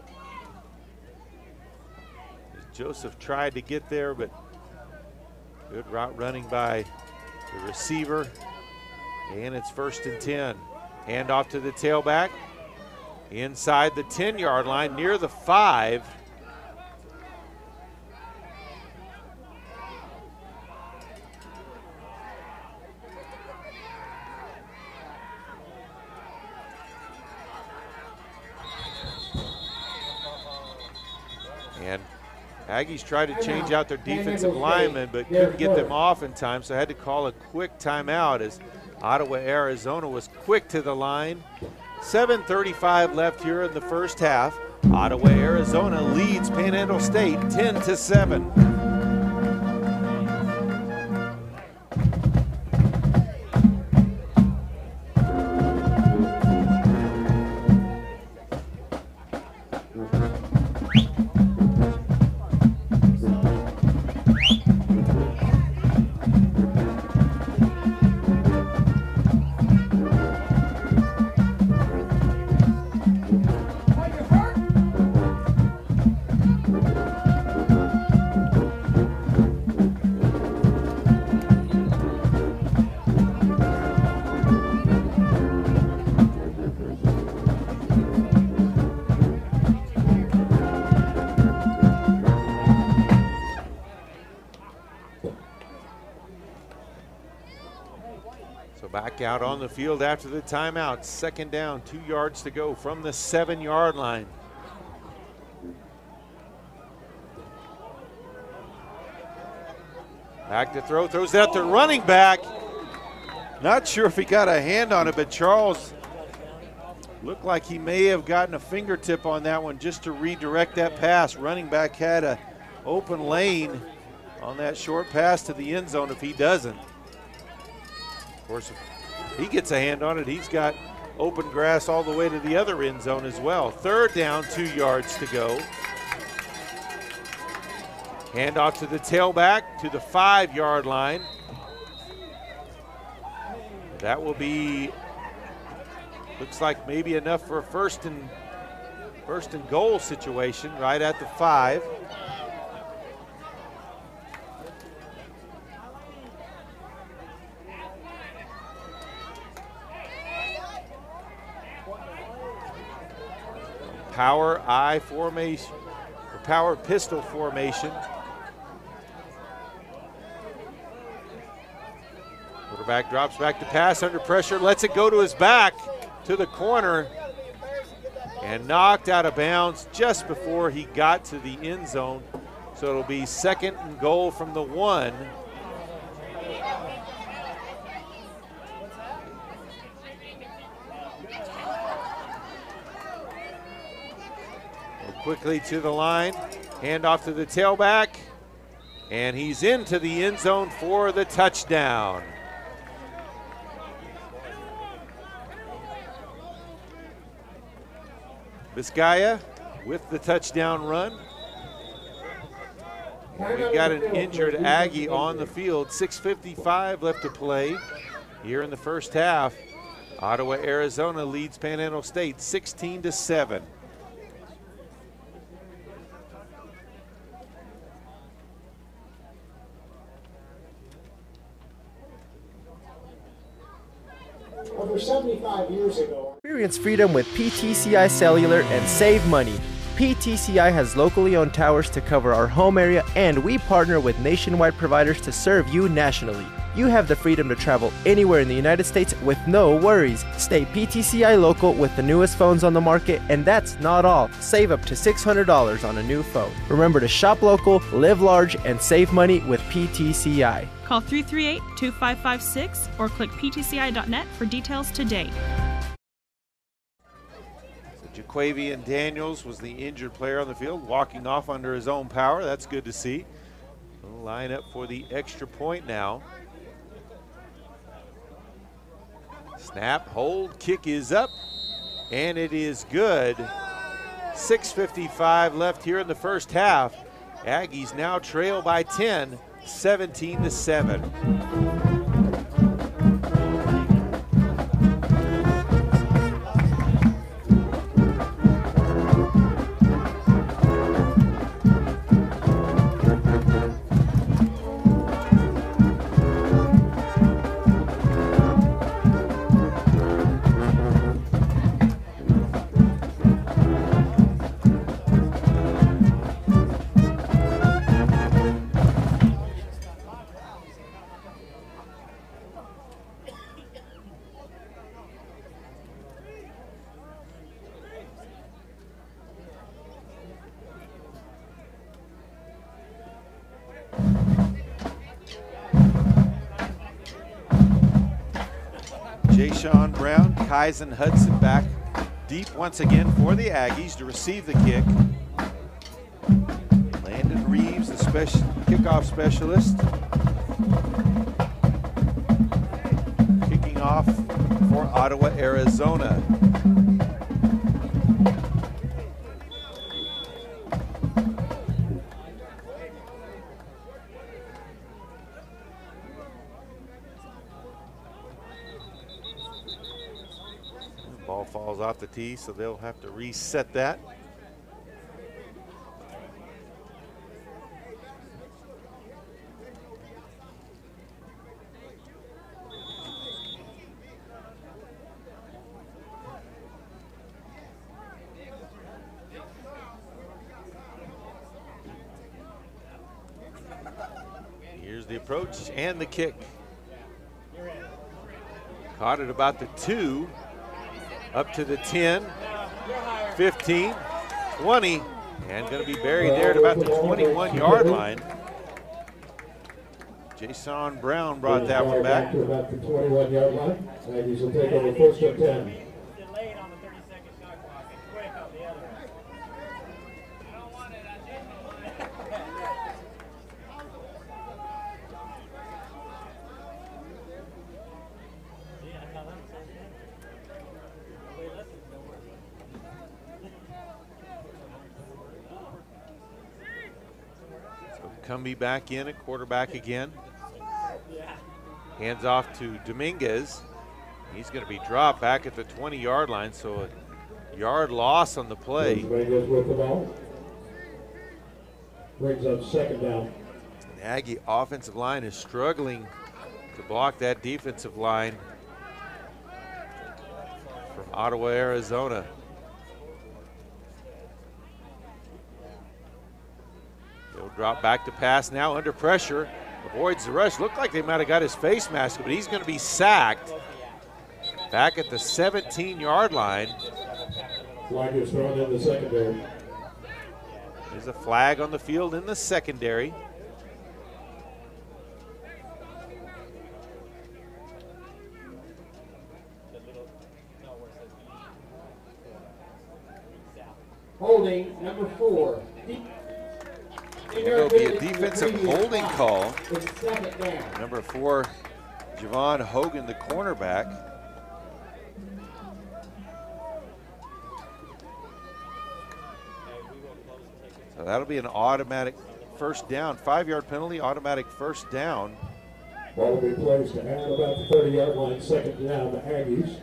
Joseph tried to get there, but good route running by the receiver. And it's first and ten. Hand off to the tailback. Inside the ten yard line, near the five. Aggies tried to change out their defensive linemen, but couldn't get them off in time, so had to call a quick timeout as Ottawa, Arizona was quick to the line. seven thirty-five left here in the first half. Ottawa, Arizona leads Panhandle State ten to seven. Back out on the field after the timeout. Second down, two yards to go from the seven yard line. Back to throw, throws out the running back. Not sure if he got a hand on it, but Charles looked like he may have gotten a fingertip on that one just to redirect that pass. Running back had an open lane on that short pass to the end zone if he doesn't. Of course, if he gets a hand on it, he's got open grass all the way to the other end zone as well. Third down, two yards to go. Handoff to the tailback to the five yard line. That will be, looks like maybe enough for a first and first and goal situation right at the five. Power I formation, or power pistol formation. Quarterback drops back to pass under pressure, lets it go to his back to the corner and knocked out of bounds just before he got to the end zone. So it'll be second and goal from the one. Quickly to the line, handoff to the tailback, and he's into the end zone for the touchdown. Vizcaya with the touchdown run. We've got an injured Aggie on the field. six fifty-five left to play here in the first half. Ottawa, Arizona leads Panhandle State sixteen to seven. Over seventy-five years ago. Experience freedom with P T C I Cellular and save money. P T C I has locally owned towers to cover our home area, and we partner with nationwide providers to serve you nationally. You have the freedom to travel anywhere in the United States with no worries. Stay P T C I local with the newest phones on the market, and that's not all. Save up to six hundred dollars on a new phone. Remember to shop local, live large, and save money with P T C I. Call three three eight, two five five six or click P T C I dot net for details today. So Jaquavian Daniels was the injured player on the field, walking off under his own power. That's good to see. We'll line up for the extra point now. Snap, hold, kick is up, and it is good. six fifty-five left here in the first half. Aggies now trail by ten, seventeen to seven. Deshaun Brown, Kyson Hudson back deep once again for the Aggies to receive the kick. Landon Reeves, the special kickoff specialist, kicking off for Ottawa, Arizona. Ball falls off the tee, so they'll have to reset that. Here's the approach and the kick. Caught at about the two. Up to the ten, fifteen, twenty, and going to be buried there at about the twenty-one yard line. Jason Brown brought that one back. To about the twenty-one yard line. Aggies will take over first and ten. Cumbie back in at quarterback again. Hands off to Dominguez. He's going to be dropped back at the twenty yard line, so a yard loss on the play. Dominguez with the ball. Brings up second down. The Aggie offensive line is struggling to block that defensive line from Ottawa, Arizona. He'll drop back to pass now under pressure. Avoids the rush. Looked like they might have got his face mask, but he's going to be sacked back at the seventeen yard line. Flag is thrown in the secondary. There's a flag on the field in the secondary. Holding number four. There'll be a defensive holding call. It's second down. Number four, Javon Hogan, the cornerback. So that'll be an automatic first down. Five yard penalty, automatic first down. Ball will be placed at about the thirty yard line, second down, the Aggies.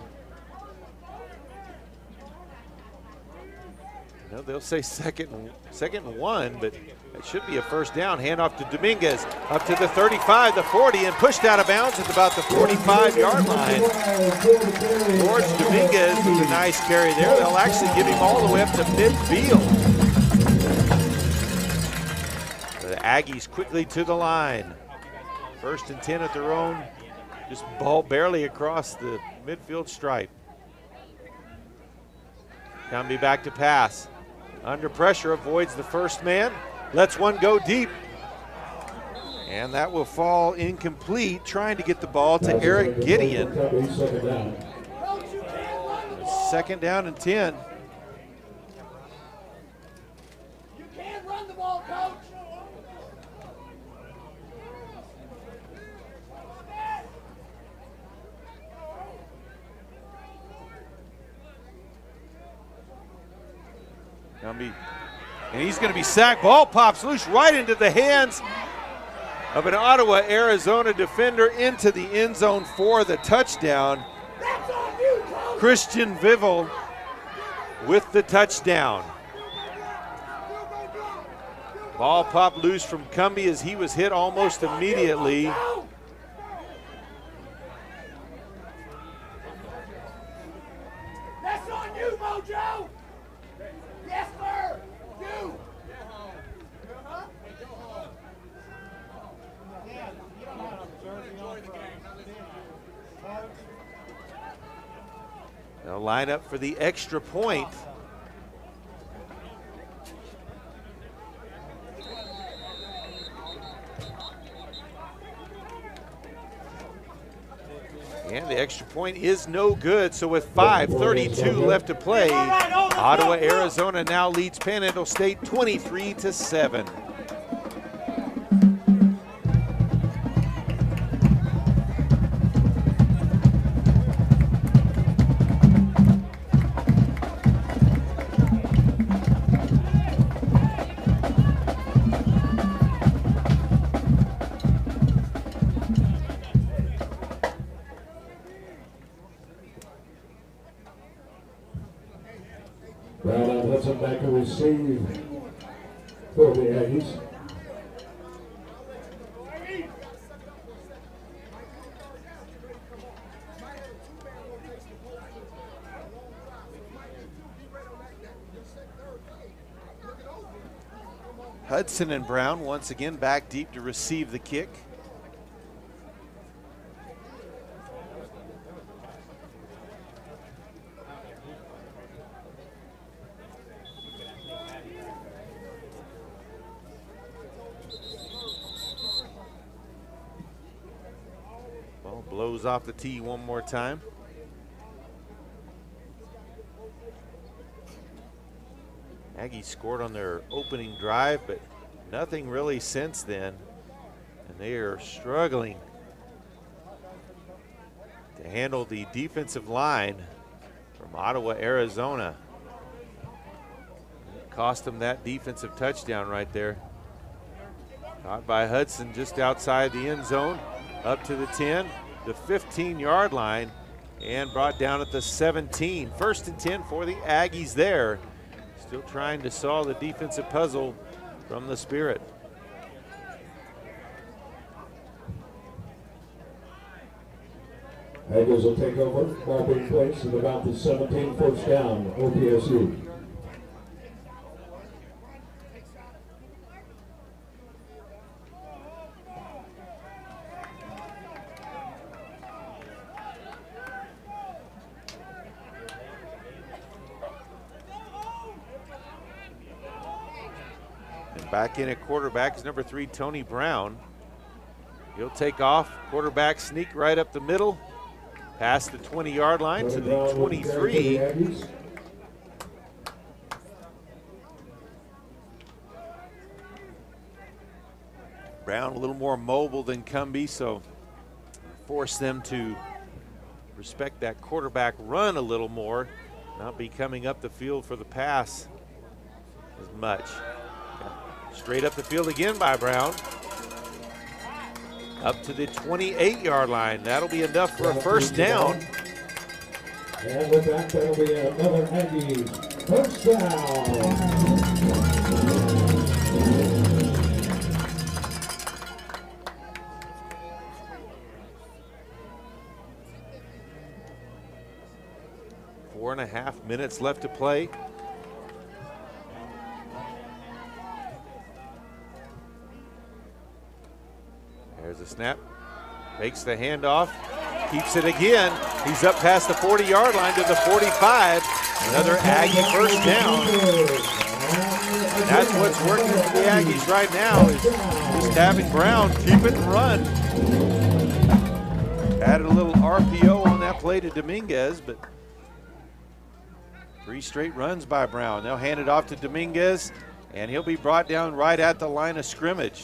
No, they'll say second, second and one, but it should be a first down. Hand off to Dominguez, up to the thirty-five, the forty, and pushed out of bounds at about the forty-five yard line. George Dominguez with a nice carry there. They'll actually give him all the way up to midfield. The Aggies quickly to the line. First and ten at their own, just ball barely across the midfield stripe. Cumbie back to pass. Under pressure, avoids the first man. Lets one go deep. And that will fall incomplete, trying to get the ball to Eric Gideon. Second down and ten. You can't run the ball, coach. Cumbie, and he's going to be sacked. Ball pops loose right into the hands of an Ottawa, Arizona defender into the end zone for the touchdown. That's on you, coach. Christian Vivel with the touchdown. Ball popped loose from Cumbie as he was hit almost immediately. That's on you, Mojo. Yes, sir. You. They'll line up for the extra point. And the extra point is no good, so with five thirty-two left to play, Ottawa, Arizona now leads Panhandle State twenty-three to seven. Brown lets it back to receive for the Aggies. Hudson and Brown once again back deep to receive the kick. Ball blows off the tee one more time. Aggies scored on their opening drive, but nothing really since then. And they are struggling to handle the defensive line from Ottawa, Arizona. It cost them that defensive touchdown right there. Caught by Hudson just outside the end zone, up to the ten, the fifteen yard line, and brought down at the seventeen. First and ten for the Aggies there. Still trying to solve the defensive puzzle from the Spirit. Aggies will take over. Ball being placed at about the seventeen, first down, O P S U. Back in at quarterback is number three, Tony Brown. He'll take off. Quarterback sneak right up the middle, past the twenty yard line to the twenty-three. Brown a little more mobile than Cumbie, so force them to respect that quarterback run a little more, not be coming up the field for the pass as much. Straight up the field again by Brown. Up to the twenty-eight yard line. That'll be enough for a first down. And with that, that'll be another Aggie first down. Four and a half minutes left to play. There's a snap, makes the handoff, keeps it again. He's up past the forty yard line to the forty-five. Another Aggie first down. And that's what's working for the Aggies right now, is just having Brown keep it and run. Added a little R P O on that play to Dominguez, but three straight runs by Brown. They'll hand it off to Dominguez, and he'll be brought down right at the line of scrimmage.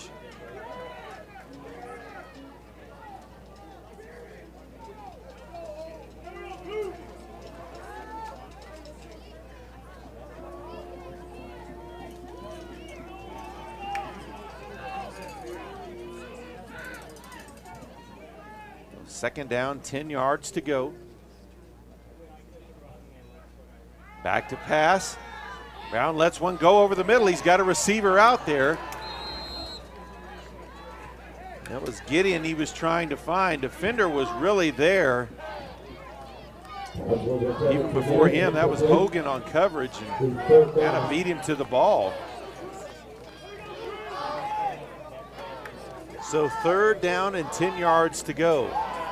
Second down, ten yards to go. Back to pass. Brown lets one go over the middle. He's got a receiver out there. That was Gideon he was trying to find. Defender was really there. Even before him, that was Hogan on coverage and kind of beat him to the ball. So third down and ten yards to go.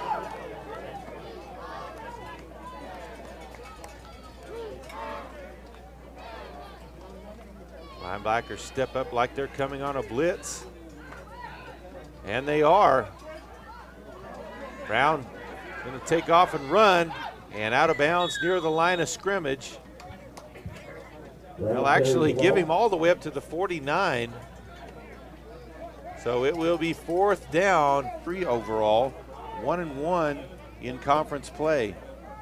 Linebackers step up like they're coming on a blitz. And they are. Brown Going to take off and run, and out of bounds near the line of scrimmage. They'll actually give him all the way up to the forty-nine. So it will be fourth down, three overall, one and one in conference play.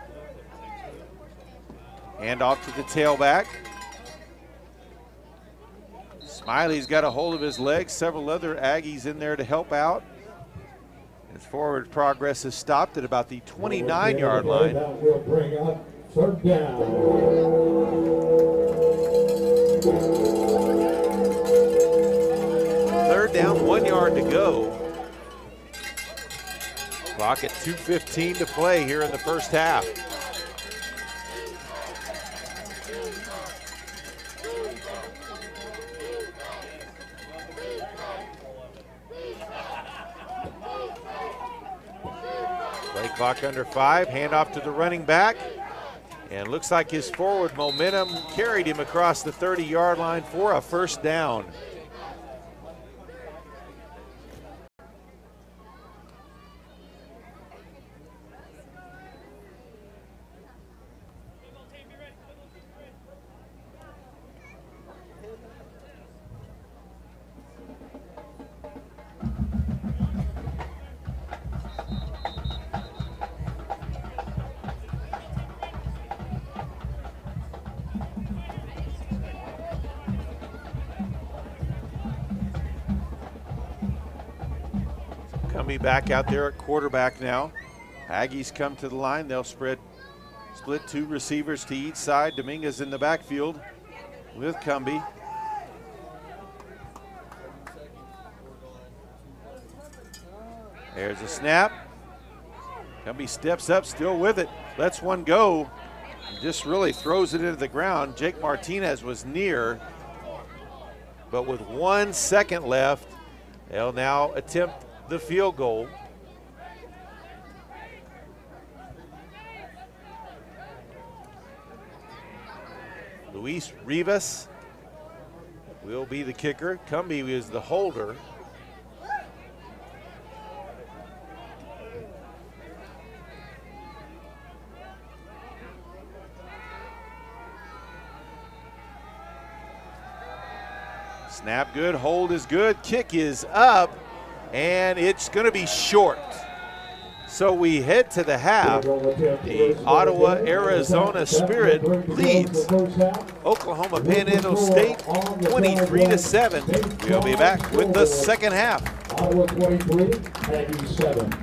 Hand off to the tailback. Smiley's got a hold of his legs, several other Aggies in there to help out. His forward progress is stopped at about the twenty-nine yard line. That will bring up third down. Third down, one yard to go. Clock at two fifteen to play here in the first half. Play clock under five, handoff to the running back. And looks like his forward momentum carried him across the thirty yard line for a first down. Back out there at quarterback now. Aggies come to the line. They'll spread, split two receivers to each side. Dominguez in the backfield with Cumbie. There's a snap. Cumbie steps up, still with it. Lets one go. Just really throws it into the ground. Jake Martinez was near, but with one second left, they'll now attempt the field goal. Luis Rivas will be the kicker. Cumbie is the holder. Snap good, hold is good, kick is up, and it's going to be short. So we head to the half. The Ottawa, Arizona Spirit leads Oklahoma Panhandle State twenty-three to seven. We'll be back with the second half. Ottawa twenty-three, Aggies seven.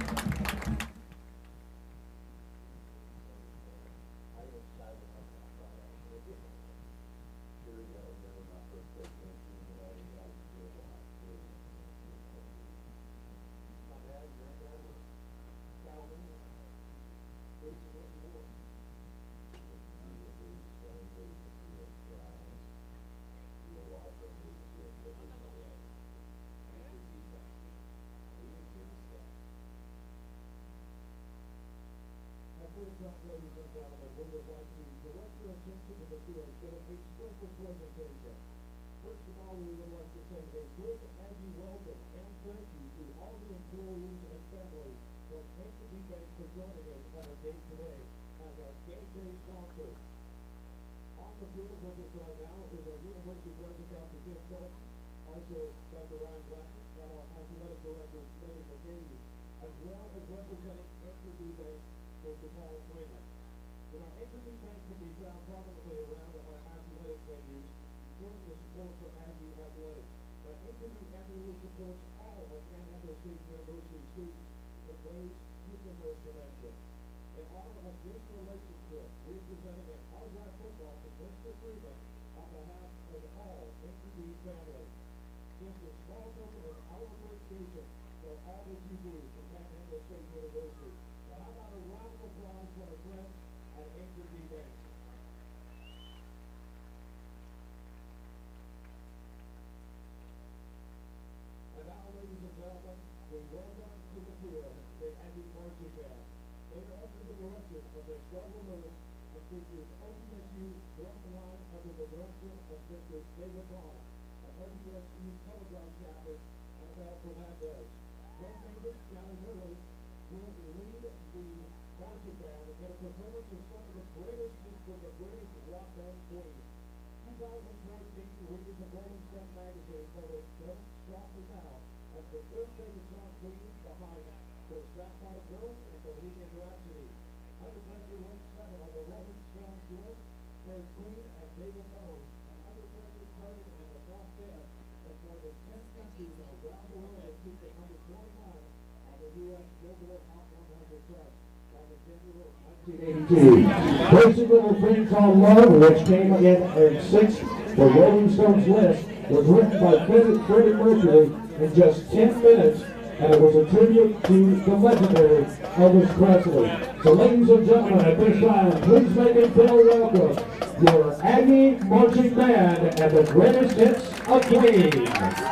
marching band and get a performance of some of the greatest hits from the British rock band queen. twenty fourteen, reading the Rolling Stone magazine called Don't Stop Me Now as the third favorite song queen behind the Sapphire Girl and Bohemian Rhapsody. Under pressure ranked seven on the Rolling Stones list for Queen and David Bowie. And under pressure started in the top ten as more than ten countries around the world have peaked at number twenty-one on the U S Billboard Hot one hundred chart. nineteen eighty-two. Basic Little Thing Called Love, which came in at sixth, the Rolling Stones list, was written by Freddie, Freddie Mercury in just ten minutes, and it was a tribute to the legendary Elvis Presley. So ladies and gentlemen, at this time, please make me feel welcome your Aggie Marching Band and the greatest hits of Queen.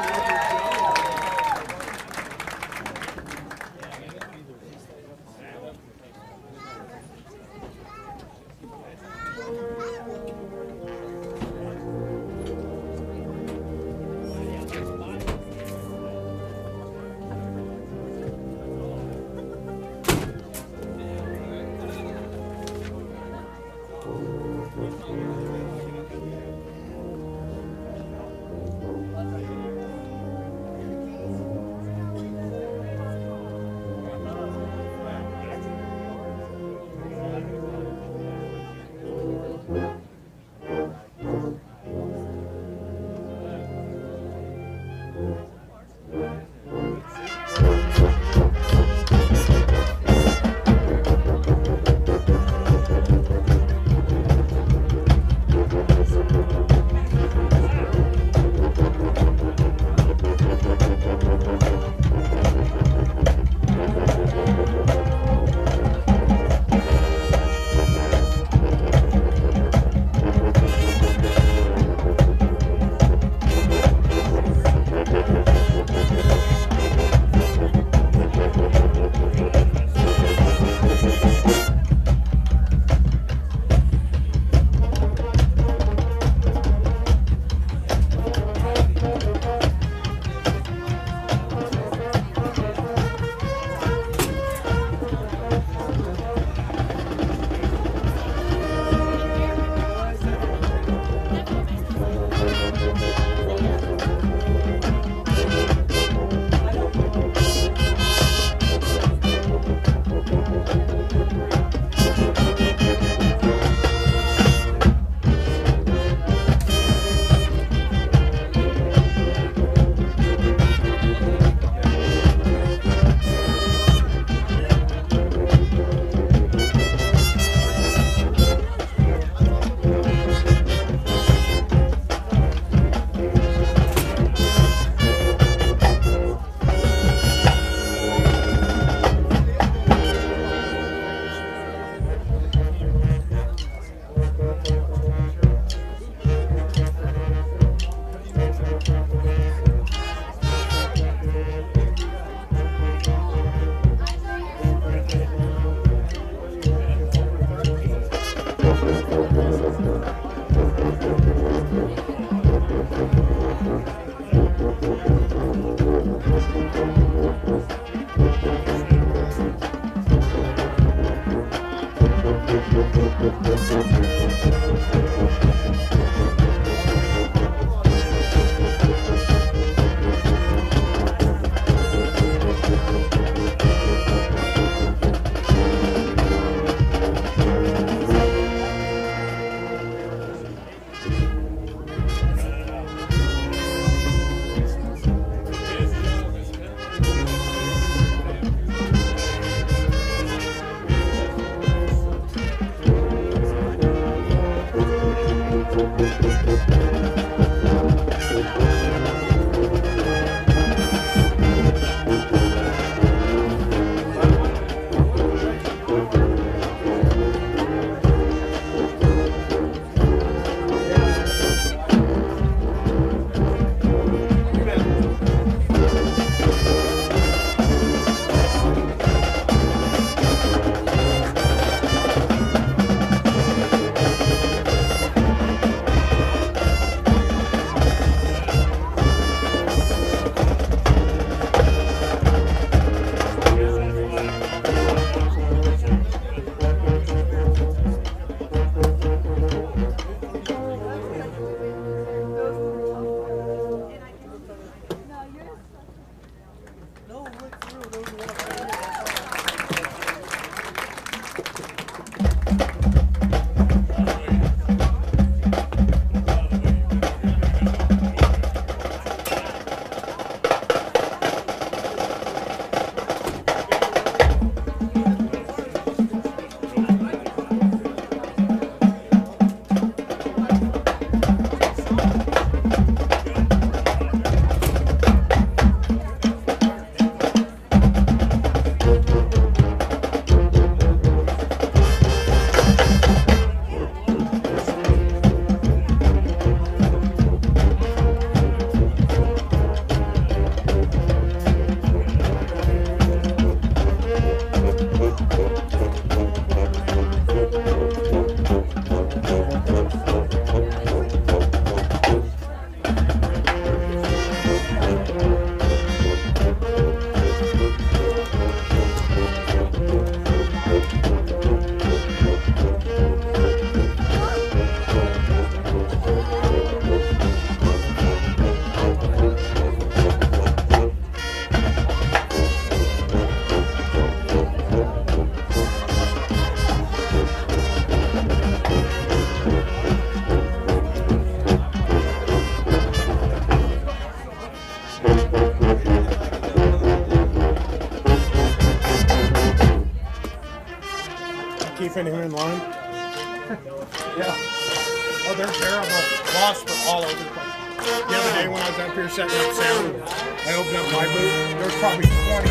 keeping him in line? Yeah. Oh, they're terrible. Lost, but all over the place. The other day when I was up here setting up sound, I opened up my booth. There was probably twenty.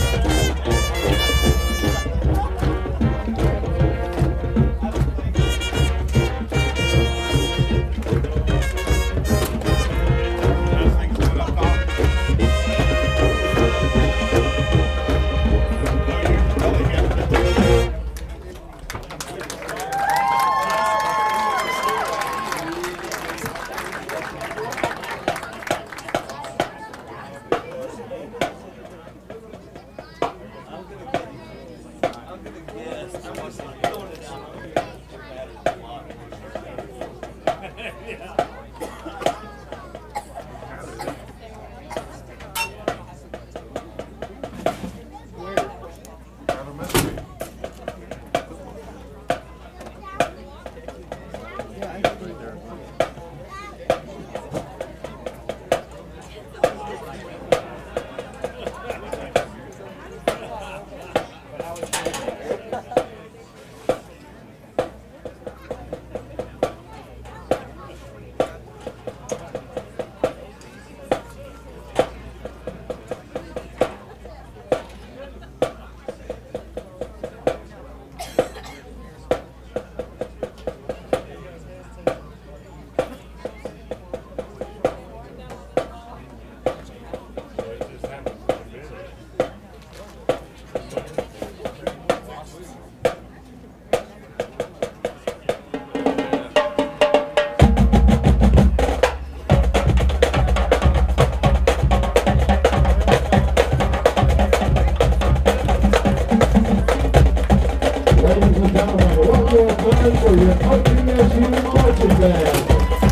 For your O P S U marching band.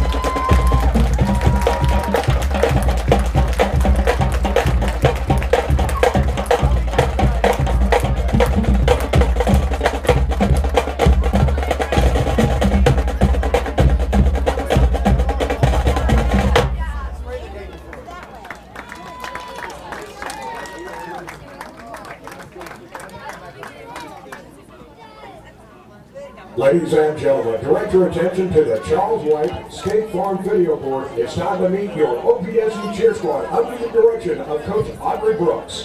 Ladies and gentlemen, direct your attention to the Charles White State Farm Video Board. It's time to meet your O P S U cheer squad under the direction of Coach Audrey Brooks.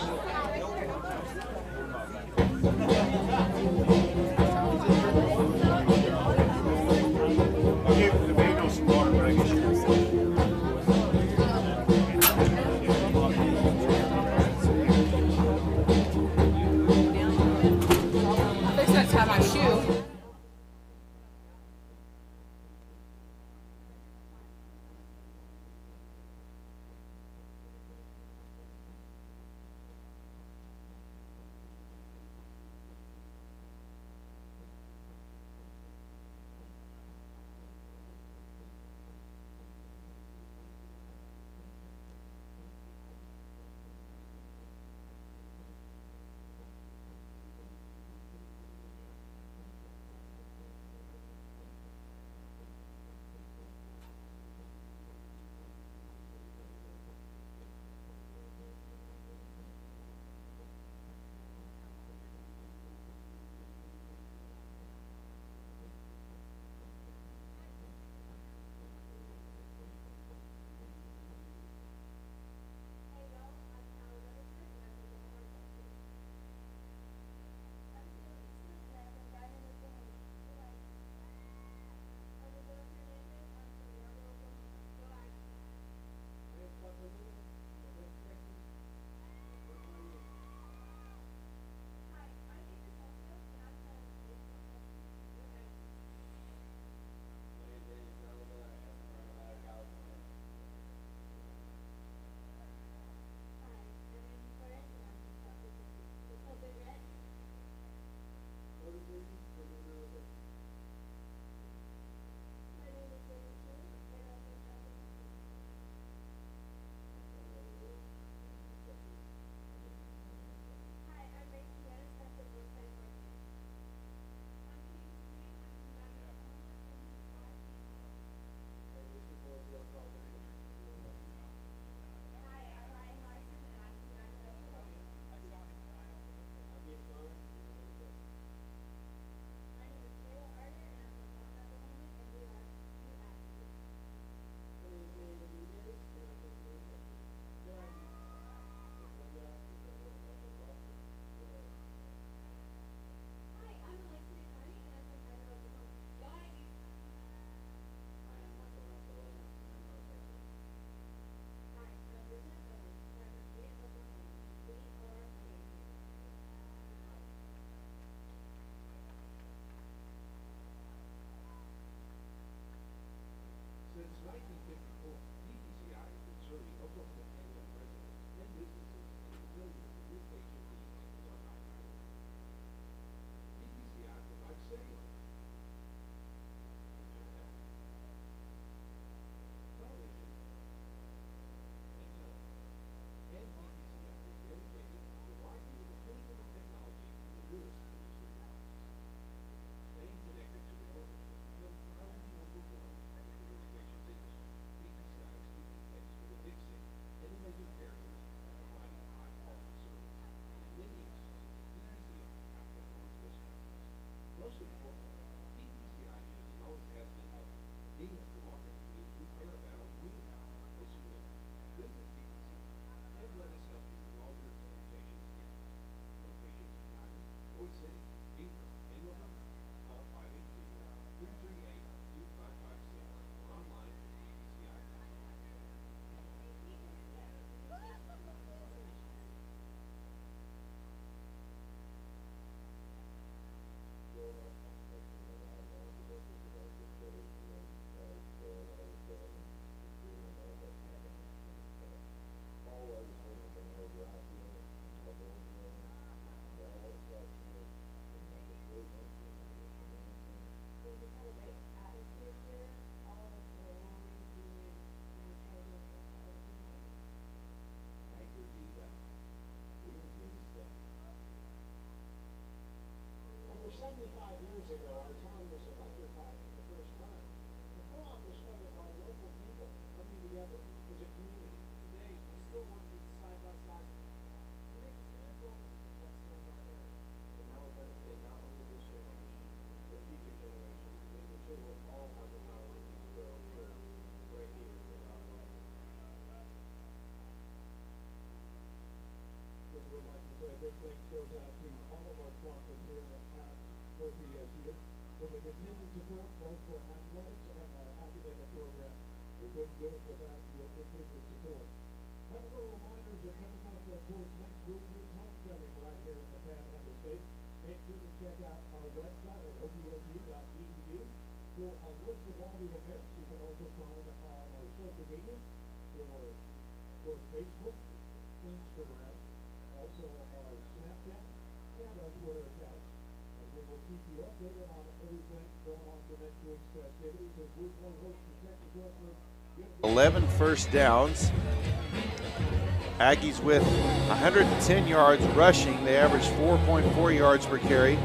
eleven first downs. Aggies with one hundred ten yards rushing. They average four point four yards per carry.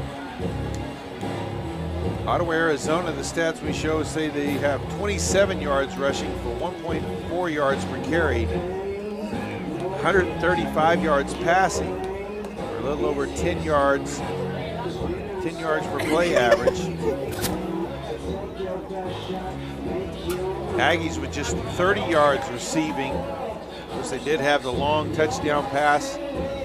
Ottawa, Arizona, the stats we show say they have twenty-seven yards rushing for one point four yards per carry. one hundred thirty-five yards passing for a little over ten yards, ten yards per play average. Aggies with just thirty yards receiving. Of course, they did have the long touchdown pass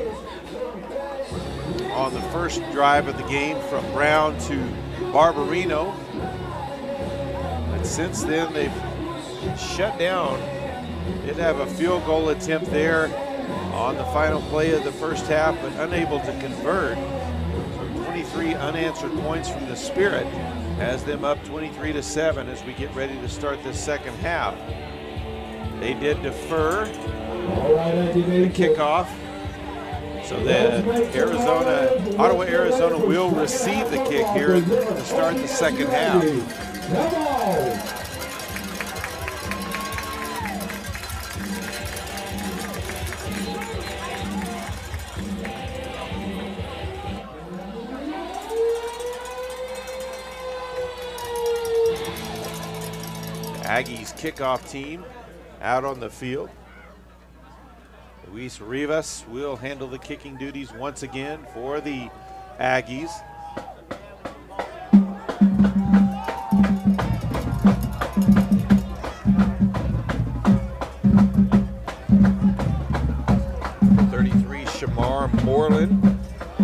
on the first drive of the game from Brown to Barbarino. And since then, they've shut down. Did have a field goal attempt there on the final play of the first half, but unable to convert. So twenty-three unanswered points from the Spirit has them up twenty-three to seven as we get ready to start the second half. They did defer the kickoff, so that Arizona, Ottawa, Arizona will receive the kick here to start the second half. Aggies kickoff team out on the field. Luis Rivas will handle the kicking duties once again for the Aggies. thirty-three, Shamar Moreland,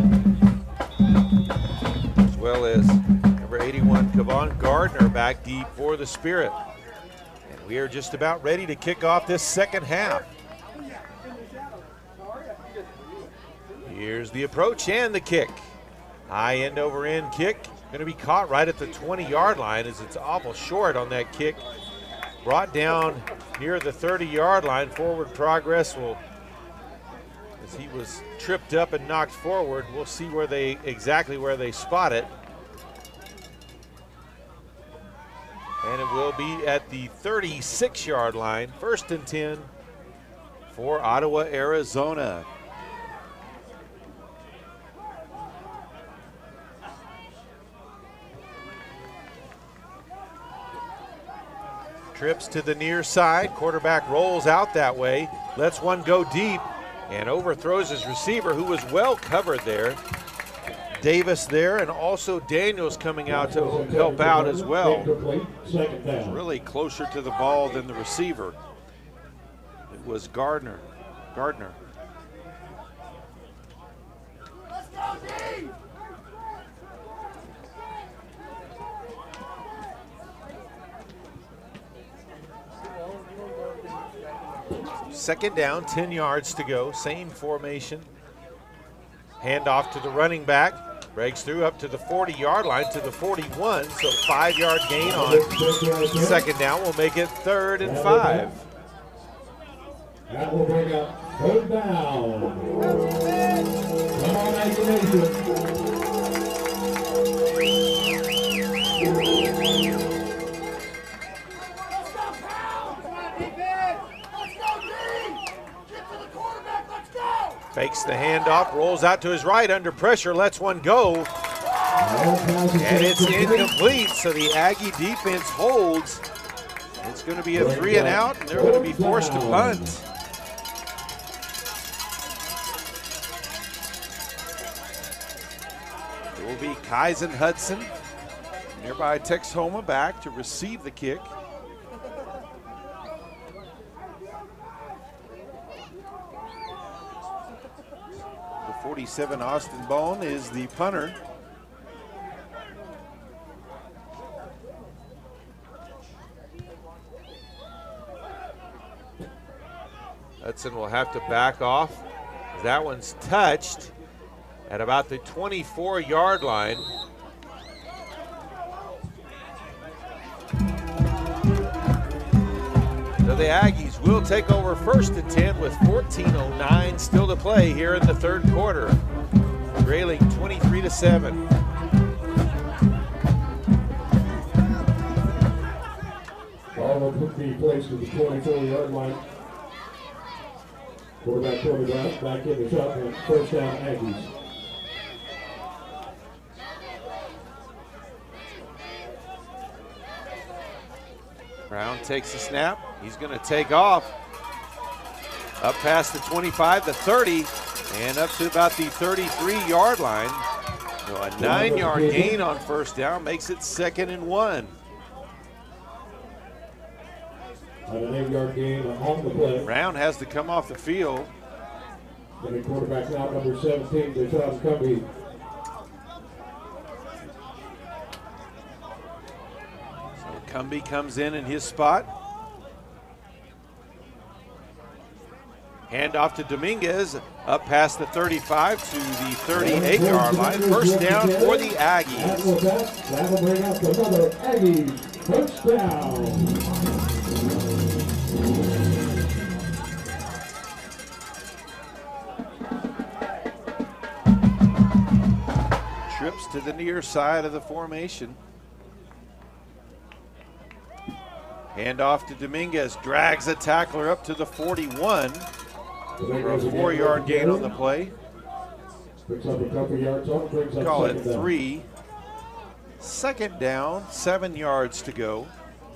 as well as number eighty-one, Kevon Gardner back deep for the Spirit. And we are just about ready to kick off this second half. Here's the approach and the kick. High end over end kick. Going to be caught right at the twenty yard line as it's awful short on that kick. Brought down near the thirty yard line. Forward progress will, as he was tripped up and knocked forward, we'll see where they, exactly where they spot it. And it will be at the thirty-six yard line. First and ten for Ottawa, Arizona. Trips to the near side. Quarterback rolls out that way. Lets one go deep and overthrows his receiver, who was well covered there. Davis there, and also Daniels coming out to help out as well. He's really closer to the ball than the receiver. It was Gardner. Gardner. Let's go, D! Second down, ten yards to go, same formation. Handoff to the running back, breaks through up to the forty yard line to the forty-one, so five yard gain on second down will make it third and five. That will bring up third down. Come on, Aggie. Fakes the handoff, rolls out to his right under pressure, lets one go. And it's incomplete, so the Aggie defense holds It's going to be a three and out, and they're going to be forced to punt. It will be Kyson Hudson, nearby Texhoma, back to receive the kick. The forty-seven, Austin Bone, is the punter. Hudson will have to back off. That one's touched at about the twenty-four yard line. So the Aggies will take over first and ten with fourteen oh nine still to play here in the third quarter. Trailing twenty-three to seven. Ball will be placed at the twenty-four yard line. Quarterback quarterback back in the shotgun. First down, Aggies. Brown takes the snap. He's going to take off. Up past the twenty-five, the thirty, and up to about the thirty-three yard line. So a nine yard gain on first down makes it second and one. An eight yard gain on the play. Brown has to come off the field. And the quarterback now, number seventeen, Deshaun Cumbie. So Cumbie comes in in his spot. Hand off to Dominguez, up past the thirty-five to the thirty-eight yard line. First down for the Aggies. That'll bring up another Aggies first down. Trips to the near side of the formation. Hand off to Dominguez, drags a tackler up to the forty-one for a four yard gain on the play. Picks up a couple yards on, brings up Call it second down. three. Second down, seven yards to go.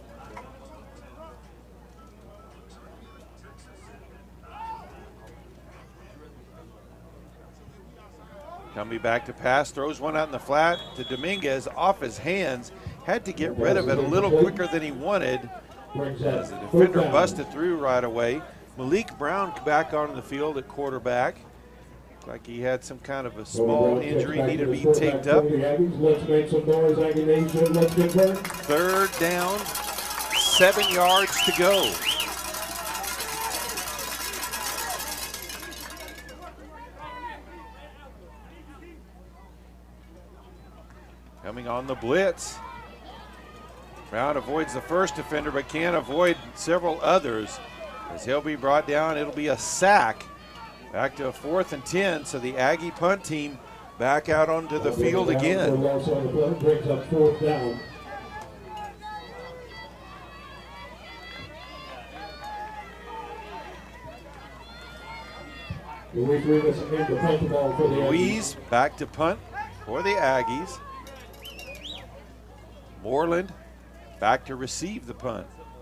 Cumbie back to pass, throws one out in the flat to Dominguez, off his hands. Had to get rid of it a little quicker than he wanted as the defender busted through right away. Malik Brown back on the field at quarterback. Looked like he had some kind of a small injury, needed to be taped up. Let's make some noise, Aggie Nation. Let's get there. Third down, seven yards to go. Coming on the blitz. Brown avoids the first defender, but can't avoid several others. As he'll be brought down, it'll be a sack. Back to a fourth and ten, so the Aggie punt team back out onto the field again. Brings up fourth down. Louise back to punt for the Aggies. Moreland back to receive the punt.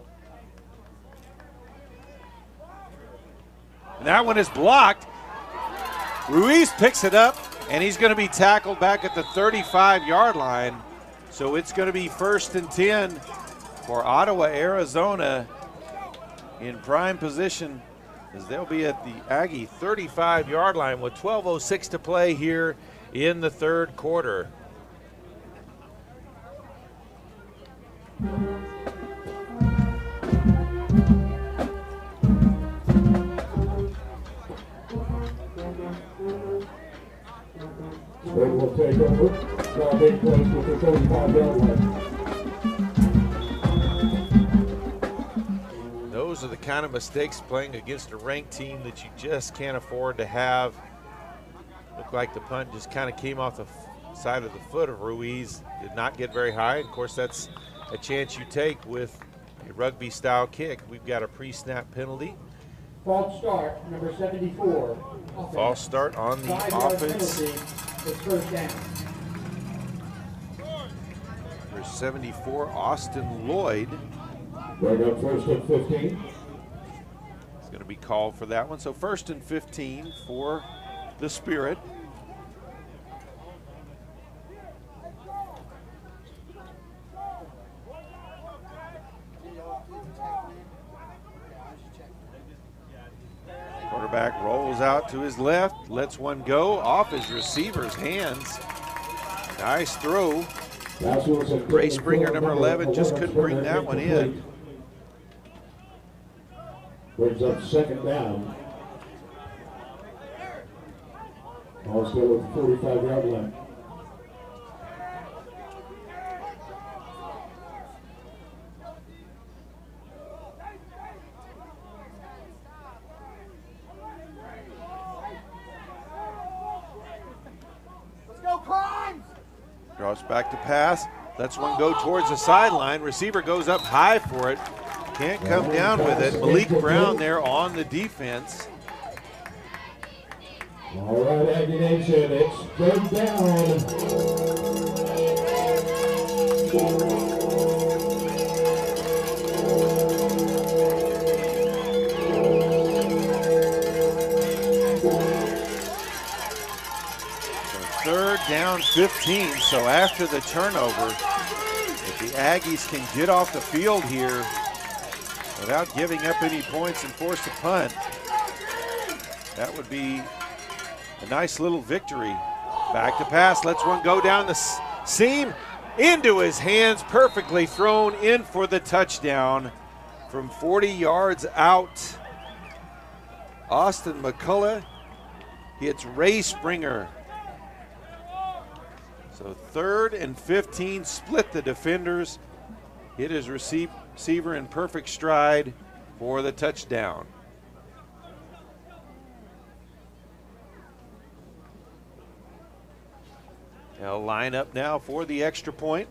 And that one is blocked. Ruiz picks it up, and he's going to be tackled back at the thirty-five yard line. So it's going to be first and ten for Ottawa, Arizona, in prime position, as they'll be at the Aggie thirty-five yard line with twelve oh six to play here in the third quarter. Will take over. Now big place with the thirty-five yard line. Those are the kind of mistakes playing against a ranked team that you just can't afford to have. Looked like the punt just kind of came off the side of the foot of Ruiz. Did not get very high. Of course, that's a chance you take with a rugby style kick. We've got a pre-snap penalty. False start, number seventy-four. False start on the offense. First down. Number seventy-four, Austin Lloyd. Bring up first and fifteen. It's going to be called for that one. So first and fifteen for the Spirit. Quarterback rolls out to his left, lets one go off his receiver's hands. Nice throw. Ray Springer, number eleven, just couldn't bring that one in. Brings up second down. Ball still at the forty-five yard line. Draws back to pass, lets one go towards the sideline. Receiver goes up high for it. Can't come down with it. Malik Brown there on the defense. All right, Aggie Nation, it's third down. Third down fifteen, so after the turnover, if the Aggies can get off the field here without giving up any points and force a punt, that would be a nice little victory. Back to pass, lets one go down the seam, into his hands, perfectly thrown in for the touchdown from forty yards out. Austin McCullough hits Ray Springer. So third and fifteen, split the defenders. Hit his receiver in perfect stride for the touchdown. They'll line up now for the extra point.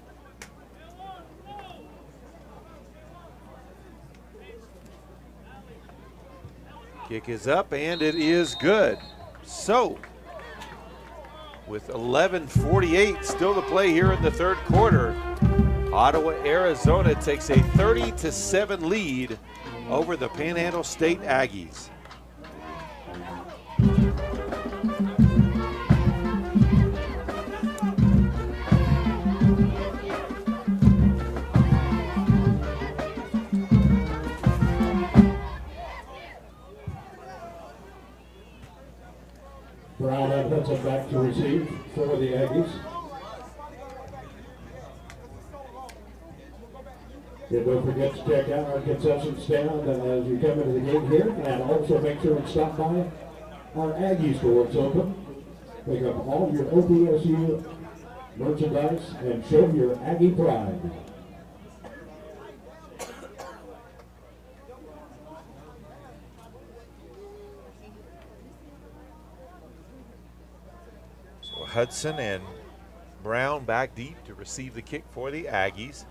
Kick is up and it is good. So, with eleven forty-eight still to play here in the third quarter, Ottawa, Arizona takes a thirty to seven lead over the Panhandle State Aggies. Brown and Hudson back to receive for the Aggies. And don't forget to check out our concession stand as you come into the gate here, and also make sure and stop by our Aggie store. It's open. Pick up all your O P S U merchandise and show your Aggie pride. Hudson and Brown back deep to receive the kick for the Aggies.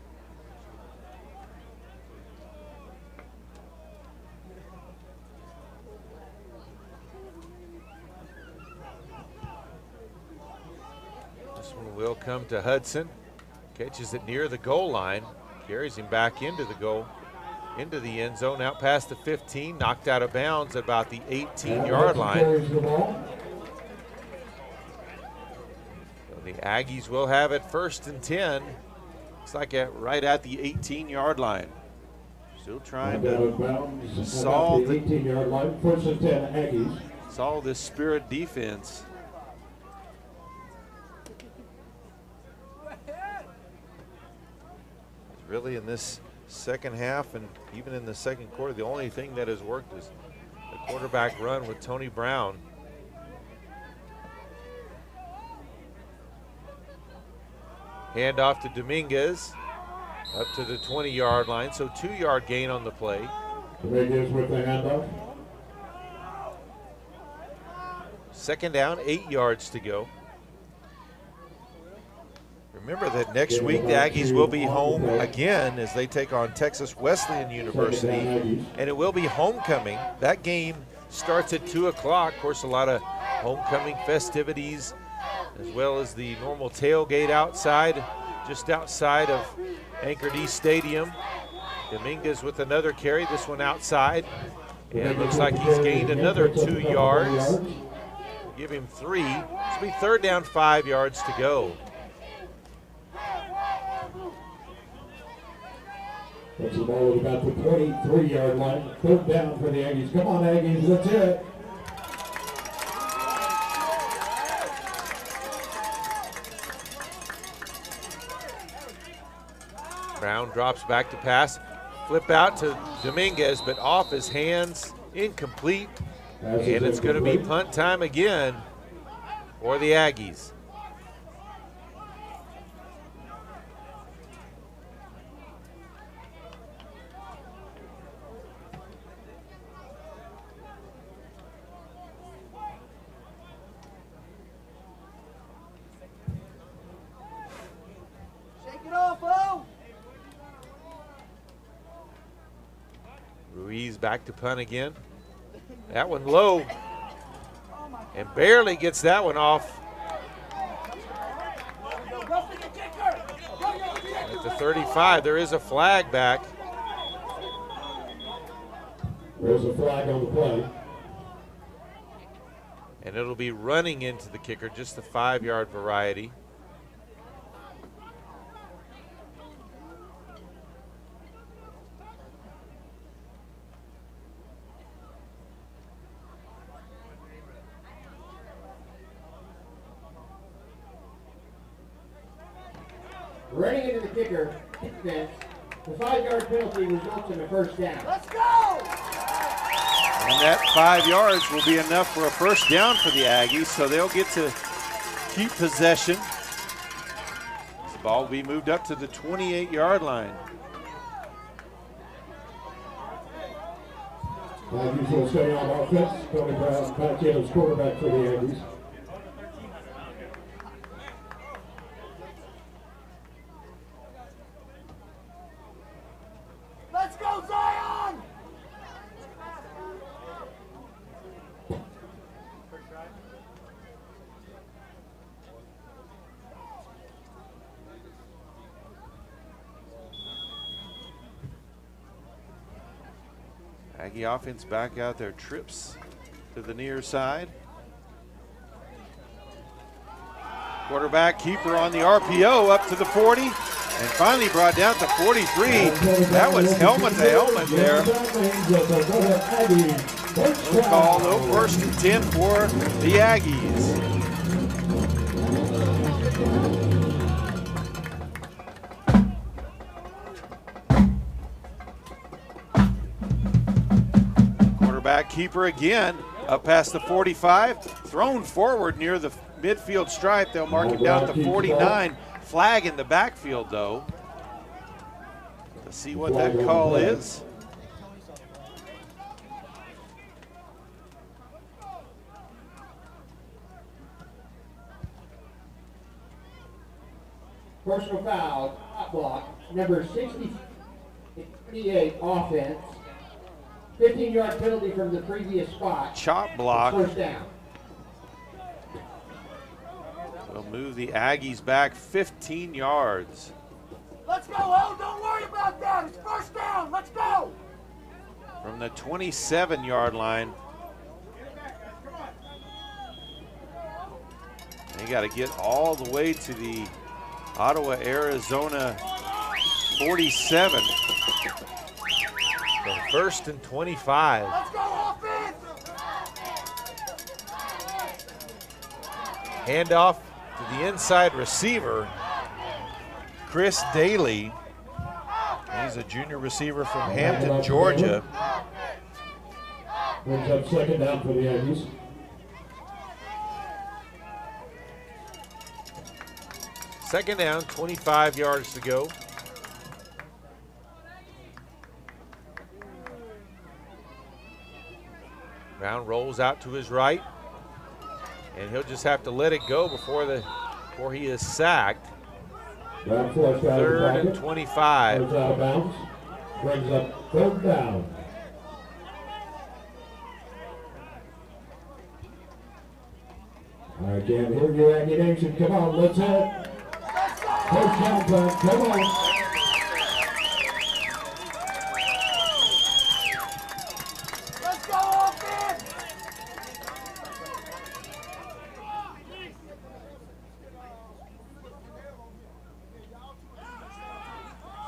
This one will come to Hudson. Catches it near the goal line. Carries him back into the goal, into the end zone, out past the fifteen, knocked out of bounds at about the eighteen yard line. The Aggies will have it first and ten. Looks like at right at the eighteen yard line. Still trying to solve the eighteen yard line. First and ten Aggies. Solve this Spirit defense. Really in this second half and even in the second quarter, the only thing that has worked is the quarterback run with Tony Brown. Hand off to Dominguez, up to the twenty yard line, so two yard gain on the play. Dominguez with the handoff. Second down, eight yards to go. Remember that next week the Aggies will be home again as they take on Texas Wesleyan University, and it will be homecoming. That game starts at two o'clock. Of course, a lot of homecoming festivities, as well as the normal tailgate outside, just outside of Anchored East Stadium. Dominguez with another carry, this one outside. And it looks like he's gained another two yards. Give him three. This will be third down, five yards to go. That's the ball at about the twenty-three yard line. Third down for the Aggies. Come on, Aggies, let's hit it. Brown drops back to pass. Flip out to Dominguez, but off his hands, incomplete. And it's going to be punt time again for the Aggies. Ruiz back to punt again. That one low. And barely gets that one off. At the thirty-five, there is a flag back. There's a flag on the play. And it'll be running into the kicker, just the five-yard variety. Running into the kicker, defense, the five-yard penalty results in a first down. Let's go! And that five yards will be enough for a first down for the Aggies, so they'll get to keep possession. This ball will be moved up to the twenty-eight yard line. Aggies will stay on offense. Tony Brown back in as quarterback for the Aggies. Let's go, Zion! Aggie offense back out their trips to the near side. Quarterback keeper on the R P O up to the forty, and finally brought down to forty-three. That was helmet to helmet there. No call, no first and ten for the Aggies. Quarterback keeper again, up past the forty-five, thrown forward near the midfield stripe. They'll mark him down to forty-nine. Flag in the backfield, though. Let's see what that call is. Personal foul, hot block, number sixty-eight offense. fifteen yard penalty from the previous spot. Chop block. First down. We'll move the Aggies back fifteen yards. Let's go, Ho! Don't worry about that! It's first down! Let's go! From the twenty-seven yard line. They got to get all the way to the Ottawa, Arizona forty-seven. So first and twenty-five. Let's go, offense! Handoff to the inside receiver, Chris Daly. He's a junior receiver from Hampton, Georgia. Brings up second down for the Aggies. Second down, twenty-five yards to go. Brown rolls out to his right, and he'll just have to let it go before the before he is sacked. Third and twenty-five. Goes out of bounds. Brings up third down. I can't hear you, Aggie Nation. Come on, let's hit it. First down, punt. Come on.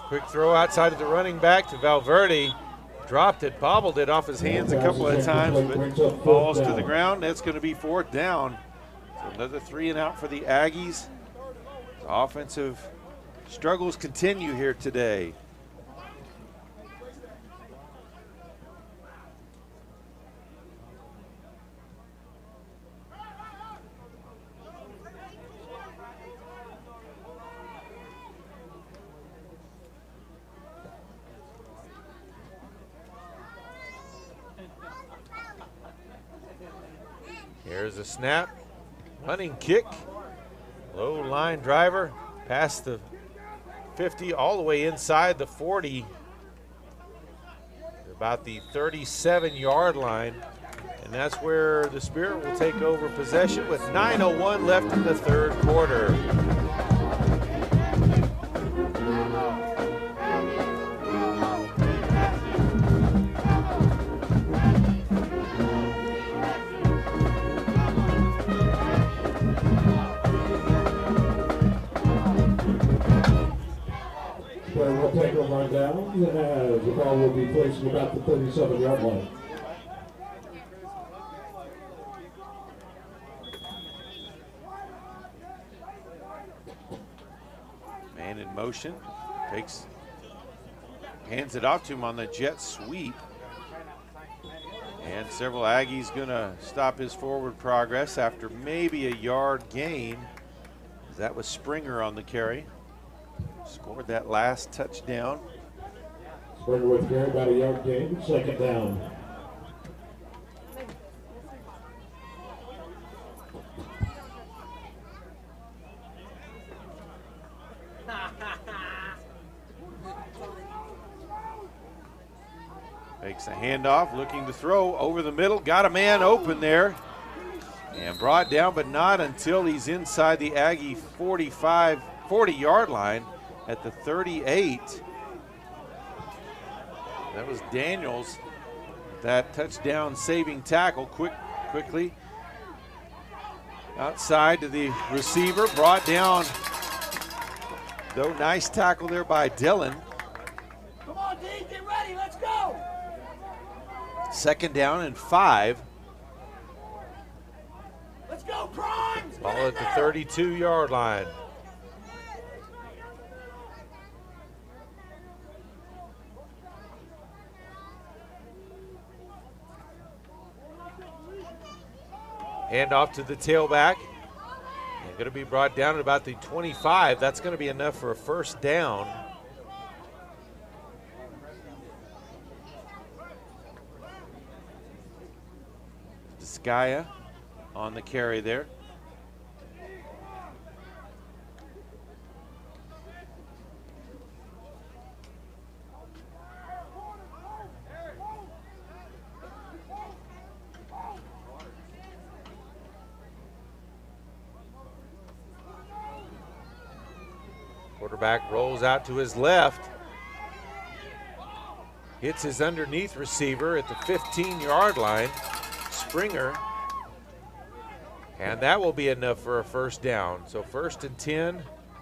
Quick throw outside of the running back to Valverde. Dropped it, bobbled it off his hands a couple of times, but falls to the ground. That's going to be fourth down. So another three and out for the Aggies. The offensive struggles continue here today. Here's a snap, running kick, low line driver, past the fifty, all the way inside the forty, about the thirty-seven yard line. And that's where the Spirit will take over possession with nine oh one left in the third quarter. We'll take a run down as the ball will be placed at about the thirty-seven yard line. Man in motion, takes, hands it off to him on the jet sweep. And several Aggies gonna stop his forward progress after maybe a yard gain. That was Springer on the carry. Scored that last touchdown. Springer with carry, about a yard gain, second down. Makes a handoff, looking to throw over the middle. Got a man open there and brought down, but not until he's inside the Aggie forty-five, forty yard line at the thirty-eight. That was Daniels, that touchdown saving tackle. Quick, quickly outside to the receiver, brought down, though nice tackle there by Dillon. Come on, D, get ready, let's go. Second down and five. Let's go, Primes. Ball at the thirty-two yard line. Hand off to the tailback. And going to be brought down at about the twenty-five. That's going to be enough for a first down. Skaya on the carry there. Quarterback rolls out to his left. Hits his underneath receiver at the fifteen yard line. Springer, and that will be enough for a first down. So first and ten.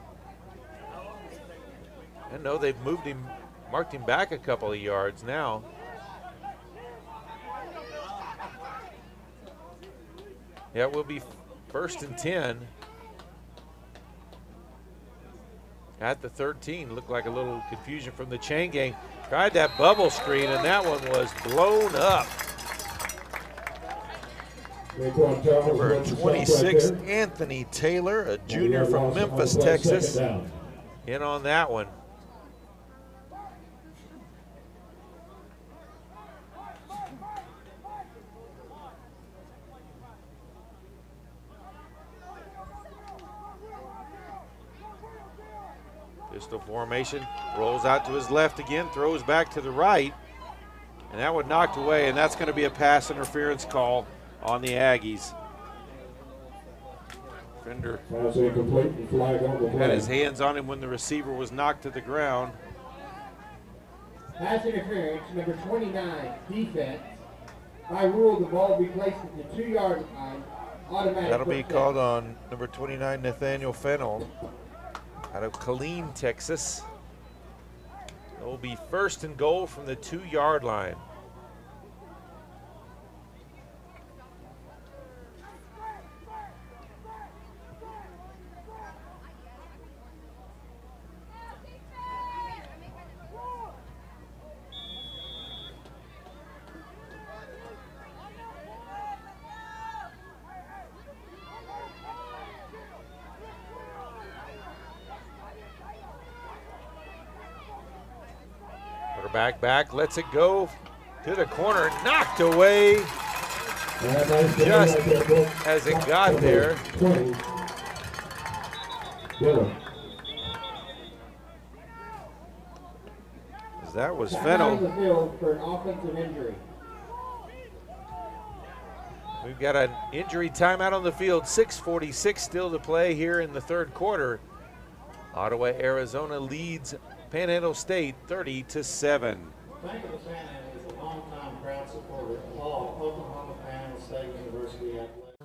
And no, they've moved him, marked him back a couple of yards now. Yeah, it will be first and ten at the thirteen. Looked like a little confusion from the chain gang. Tried that bubble screen, and that one was blown up. Number twenty-six, Anthony Taylor, a junior from Memphis, Texas, in on that one. Pistol formation, rolls out to his left again, throws back to the right, and that one knocked away, and that's going to be a pass interference call on the Aggies. Fender had his hands on him when the receiver was knocked to the ground. Pass interference, number twenty-nine, defense. By rule, the ball will be placed at the two yard line. Automatic. That'll be called on number twenty-nine, Nathaniel Fennell, out of Killeen, Texas. It will be first and goal from the two-yard line. Back, back, lets it go to the corner, knocked away just as it got there. That was Fennell. For an offensive injury. We've got an injury timeout on the field, six forty-six still to play here in the third quarter. Ottawa, Arizona leads Panhandle State thirty to seven. Bank of the Panhandle is a longtime proud supporter of all Oklahoma Panhandle State University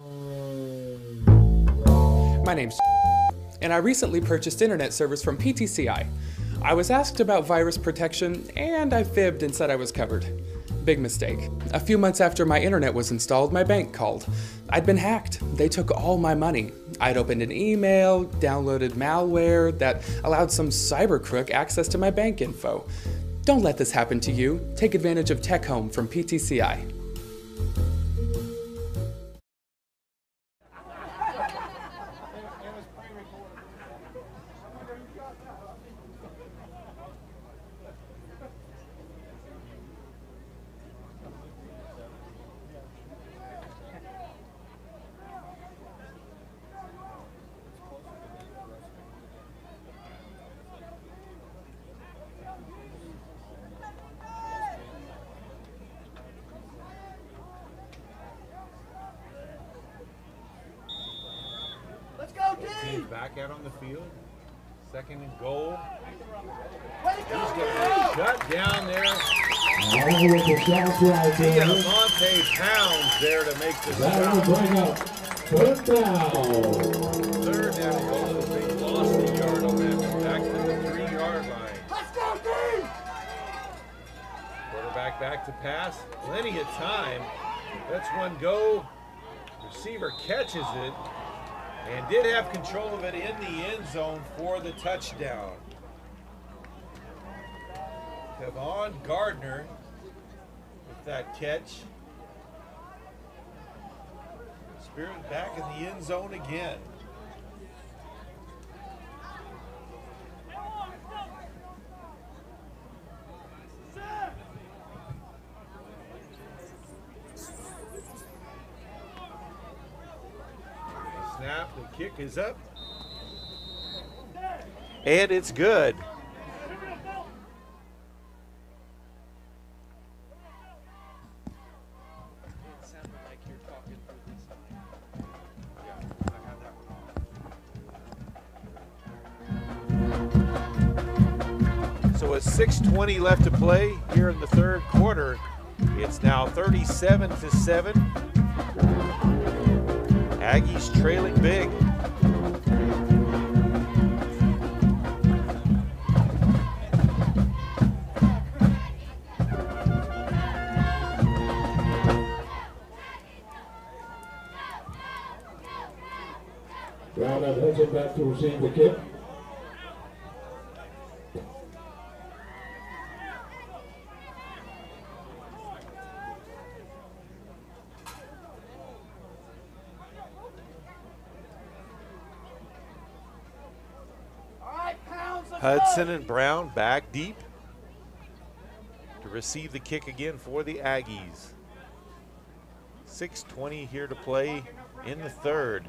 athletics. My name's and I recently purchased internet service from P T C I. I was asked about virus protection and I fibbed and said I was covered. Big mistake. A few months after my internet was installed, my bank called. I'd been hacked. They took all my money. I'd opened an email, downloaded malware that allowed some cyber crook access to my bank info. Don't let this happen to you. Take advantage of Tech Home from P T C I. Back out on the field, second and goal. He's going to be shut down there. Monte Pounds there to make the stop. Third down. Third down and goal. They lost a yard on that. Back to the three-yard line. Let's go, team! Quarterback back to pass. Plenty of time. That's one go. Receiver catches it. And did have control of it in the end zone for the touchdown. Kevon Gardner with that catch. Spirit back in the end zone again. Snap, the kick is up. And it's good. So with six twenty left to play here in the third quarter, it's now thirty-seven to seven. Aggies trailing big. Brown and Hudson back to receive the kick. Hudson and Brown back deep to receive the kick again for the Aggies. six twenty here to play in the third.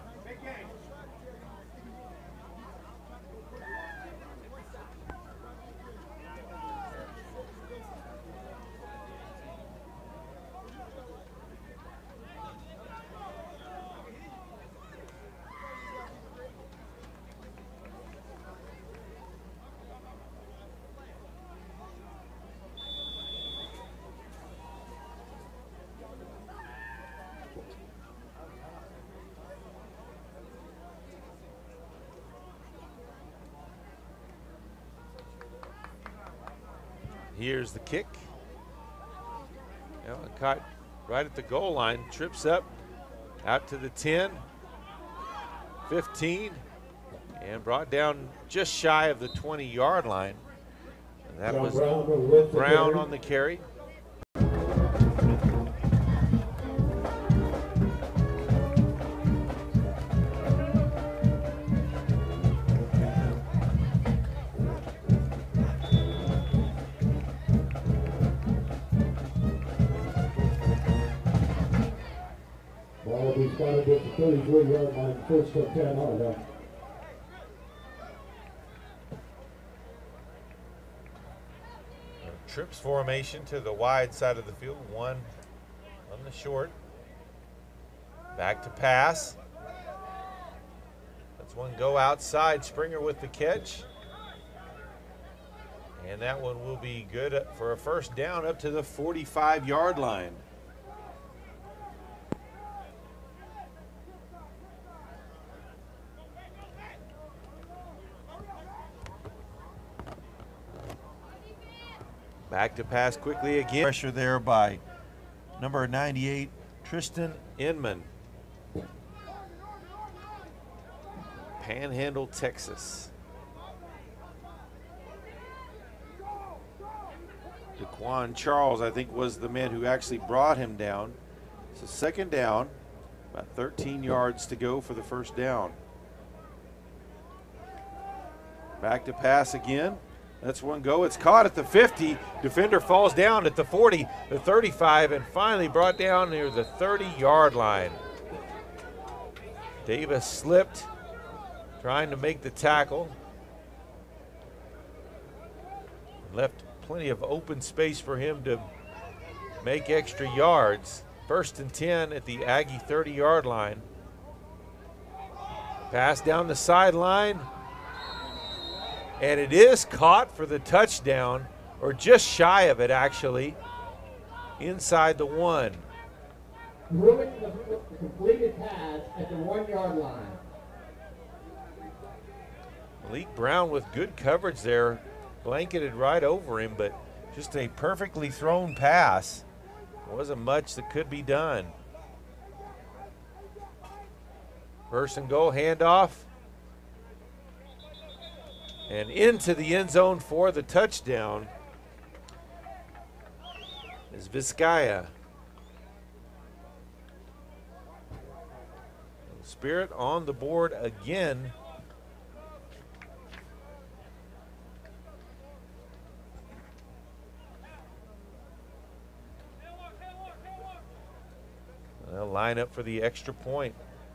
here's the kick. You know, caught right at the goal line, trips up, out to the ten, fifteen, and brought down just shy of the twenty yard line. And that was Brown on the carry. Ball will be started at the thirty-three yard line, first and ten on that. Trips formation to the wide side of the field, one on the short. Back to pass. That's one go outside, Springer with the catch. And that one will be good for a first down up to the forty-five yard line. Back to pass quickly again. Pressure there by number ninety-eight, Tristan Inman. Panhandle, Texas. DeQuan Charles, I think, was the man who actually brought him down. So second down, about thirteen yards to go for the first down. Back to pass again. That's one go. It's caught at the fifty. Defender falls down at the forty, the thirty-five, and finally brought down near the thirty yard line. Davis slipped, trying to make the tackle. Left plenty of open space for him to make extra yards. First and ten at the Aggie thirty yard line. Pass down the sideline. And it is caught for the touchdown, or just shy of it actually, inside the one. Ruined the completed pass at the one yard line. Malik Brown with good coverage there, blanketed right over him, but just a perfectly thrown pass. Wasn't much that could be done. First and goal, handoff. And into the end zone for the touchdown is Vizcaya. Spirit on the board again. They'll line up for the extra point.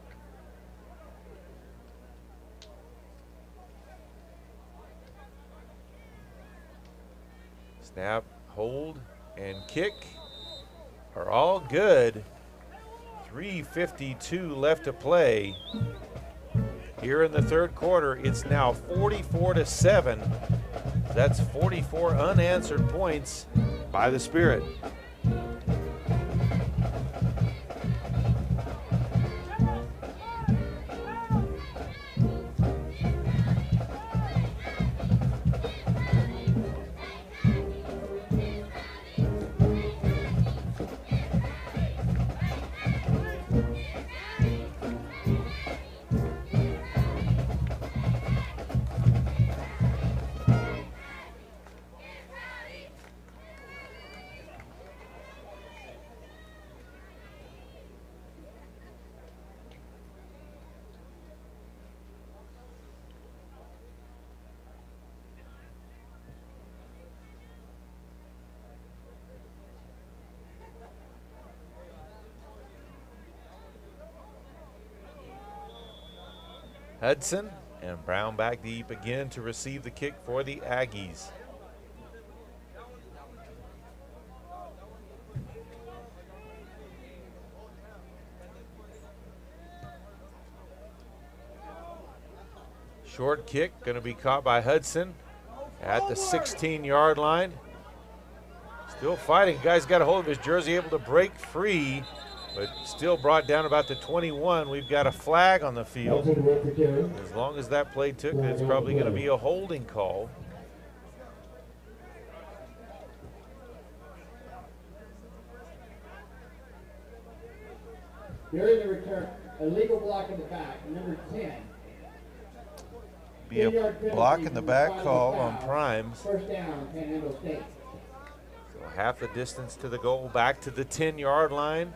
Snap, hold, and kick are all good. three fifty-two left to play. Here in the third quarter, it's now forty-four to seven. That's forty-four unanswered points by the Spirit. Hudson and Brown back deep again to receive the kick for the Aggies. Short kick going to be caught by Hudson at the sixteen yard line. Still fighting. Guy's got a hold of his jersey, able to break free, but still brought down about the twenty-one. We've got a flag on the field. As long as that play took, it's probably going to be a holding call. During the return, illegal block in the back, number ten. Be a block in the back call on Primes. First down, Panhandle State. So half the distance to the goal, back to the ten yard line.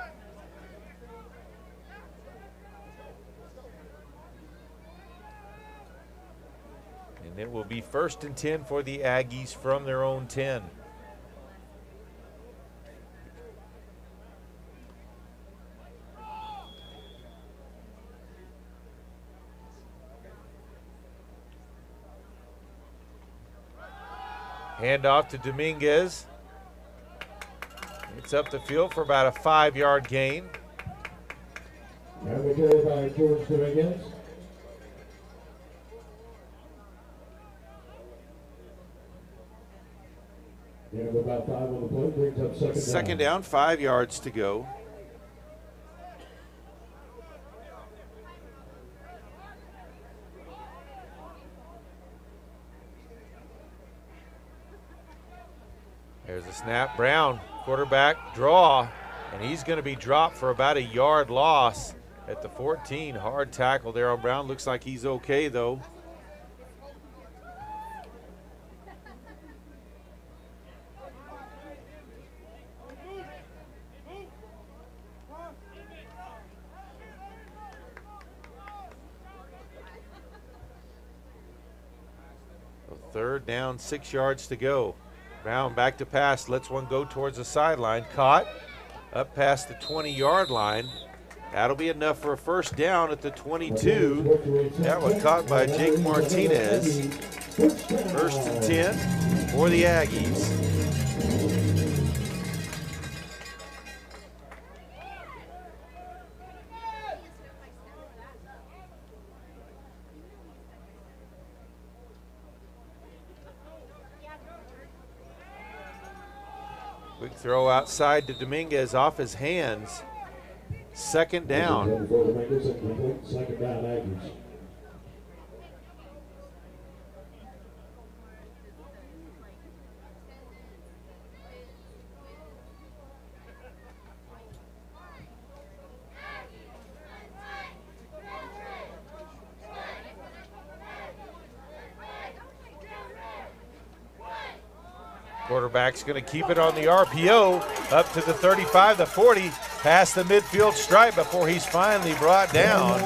And it will be first and ten for the Aggies from their own ten. Hand off to Dominguez. It's up the field for about a five yard gain. And we carry by George Dominguez. And about five on the play, brings up second down. Second down, five yards to go. There's a snap. Brown, quarterback, draw, and he's going to be dropped for about a yard loss at the fourteen. Hard tackle there on Brown. Looks like he's okay, though. So third down, six yards to go. Brown back to pass, lets one go towards the sideline. Caught up past the twenty yard line. That'll be enough for a first down at the twenty-two. That was caught by Jake Martinez. First and ten for the Aggies. Quick throw outside to Dominguez off his hands. Second down. Second down, Aggies. Quarterback's going to keep it on the R P O up to the thirty-five, the forty, past the midfield stripe before he's finally brought down.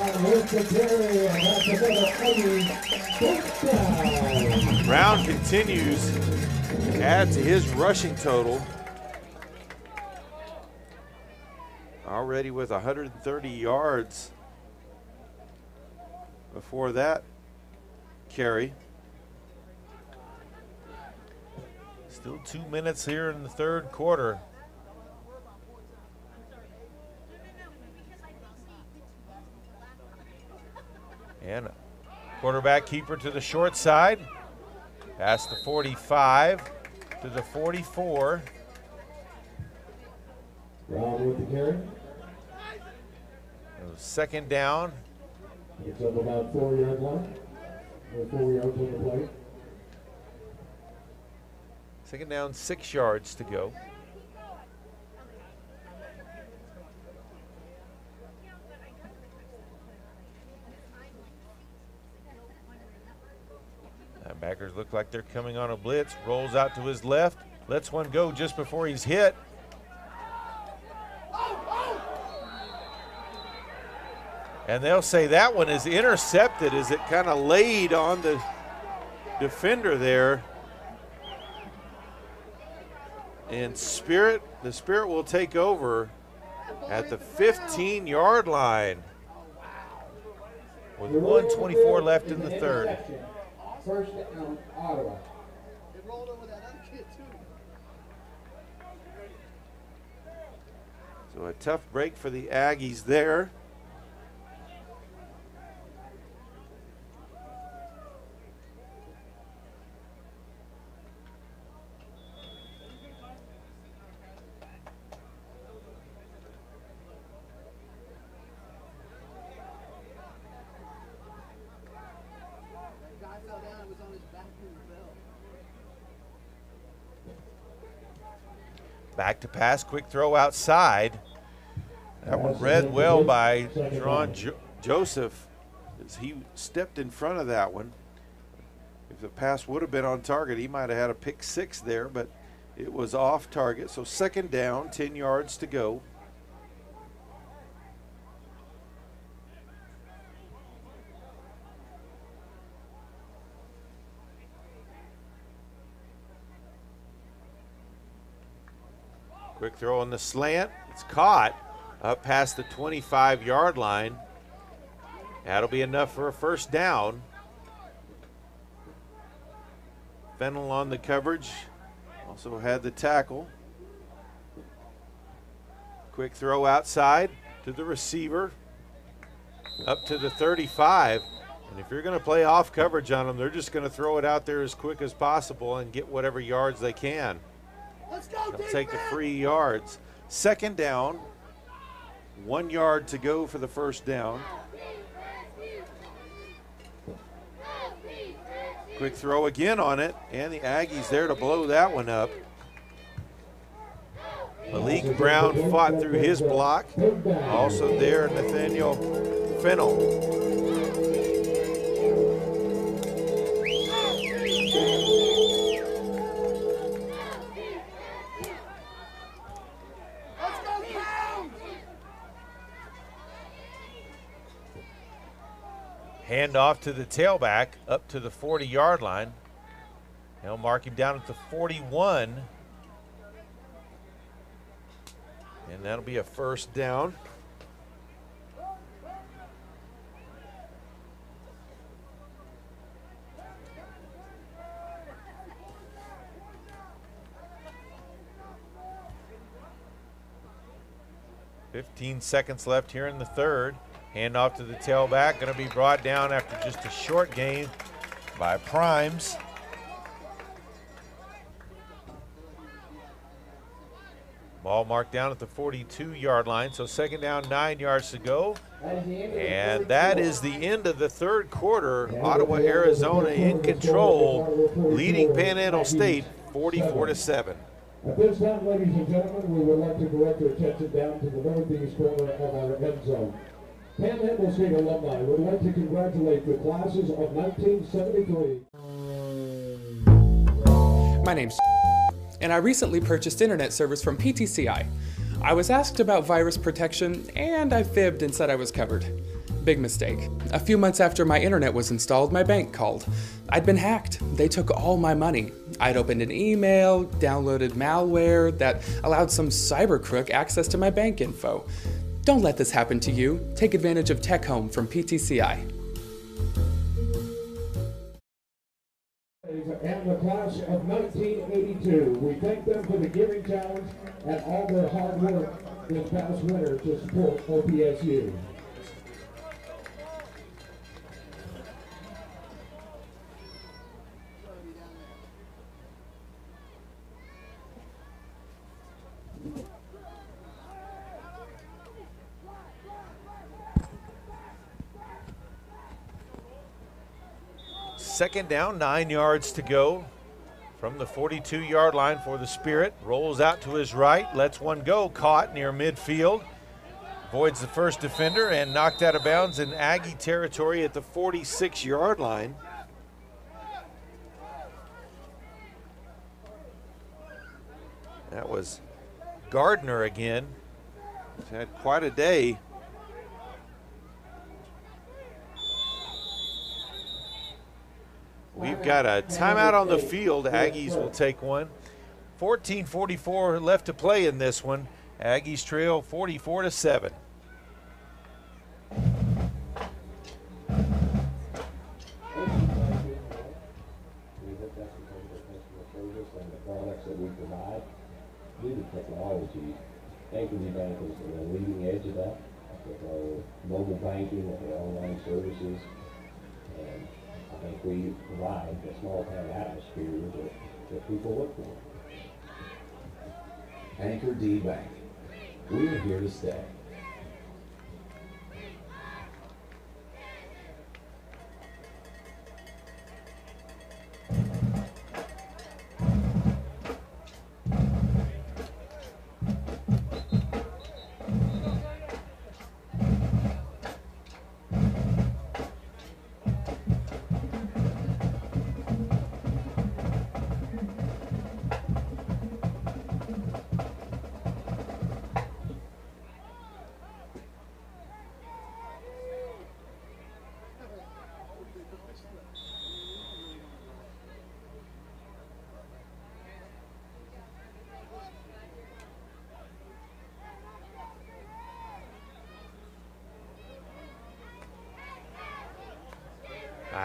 Brown continues to add to his rushing total. Already with one hundred thirty yards before that carry. Still two minutes here in the third quarter. And a quarterback keeper to the short side. Past the forty-five to the forty-four. Brown with the carry. Second down. It's up about four yard line. Four yards on the play. Second down, six yards to go. Linebackers look like they're coming on a blitz. Rolls out to his left. Lets one go just before he's hit. And they'll say that one is intercepted as it kind of laid on the defender there. And Spirit, the Spirit will take over at the fifteen yard line with one twenty-four left in the third. First down, Ottawa. It rolled over that other kid too. So a tough break for the Aggies there. Back to pass, quick throw outside. That one read well by Ron jo Joseph as he stepped in front of that one. If the pass would have been on target, he might have had a pick six there, but it was off target. So second down, ten yards to go. Quick throw on the slant. It's caught up past the twenty-five yard line. That'll be enough for a first down. Fennell on the coverage. Also had the tackle. Quick throw outside to the receiver. Up to the thirty-five. And if you're going to play off coverage on them, they're just going to throw it out there as quick as possible and get whatever yards they can. Let's go, They'll take the free yards. Second down. One yard to go for the first down. Quick throw again on it, and the Aggies there to blow that one up. Malik Brown fought through his block. Also there, Nathaniel Fennell. Hand off to the tailback up to the forty yard line. They'll mark him down at the forty-one. And that'll be a first down. fifteen seconds left here in the third. Hand off to the tailback, going to be brought down after just a short gain by Primes. Ball marked down at the forty-two yard line, so second down, nine yards to go. And that is the end of the third quarter. Ottawa, Arizona in control, leading Panhandle State forty-four to seven. At this time, ladies and gentlemen, we would like to direct your attention down to the northeast corner of our end zone. Panhandle State alumni would like to congratulate the classes of nineteen seventy-three. My name's and I recently purchased internet service from P T C I. I was asked about virus protection, and I fibbed and said I was covered. Big mistake. A few months after my internet was installed, my bank called. I'd been hacked. They took all my money. I'd opened an email, downloaded malware that allowed some cyber crook access to my bank info. Don't let this happen to you. Take advantage of Tech Home from P T C I. And the class of nineteen eighty-two. We thank them for the Giving Challenge and all their hard work this past winter to support O P S U. Second down, nine yards to go from the forty-two yard line for the Spirit. Rolls out to his right, lets one go, caught near midfield. Avoids the first defender and knocked out of bounds in Aggie territory at the forty-six yard line. That was Gardner again. He's had quite a day. We've got a timeout on the field. Aggies will take one. fourteen forty-four left to play in this one. Aggies trail forty-four to seven. We hope that's because of the customer service and the products that we provide. New technology, Anchorage Bank is the leading edge of that, with our mobile banking, with our online services, and I think we provide the small town atmosphere that, that people look for. Anchor D Bank. We are here to stay.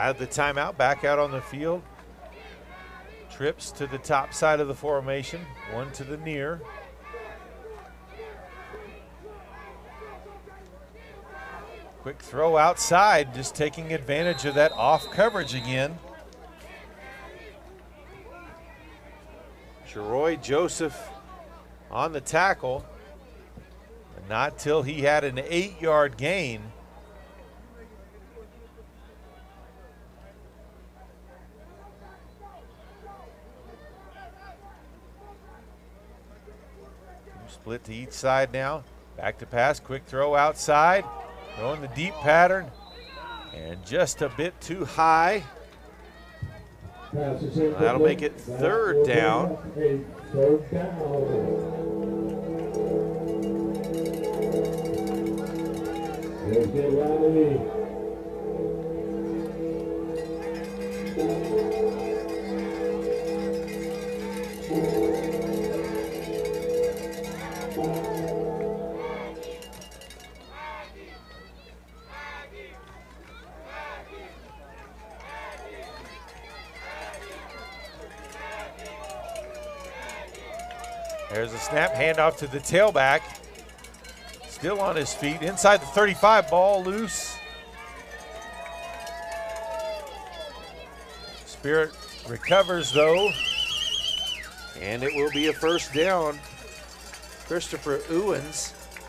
Out of the timeout, back out on the field. Trips to the top side of the formation, one to the near. Quick throw outside, just taking advantage of that off coverage again. Jeroy Joseph on the tackle, but not till he had an eight-yard gain. Split to each side now. Back to pass, quick throw outside. Going the deep pattern, and just a bit too high. That'll make it third down. Third down. Here's the rally. There's a snap, handoff to the tailback. Still on his feet, inside the thirty-five, ball loose. Spirit recovers though, and it will be a first down. Christopher Owens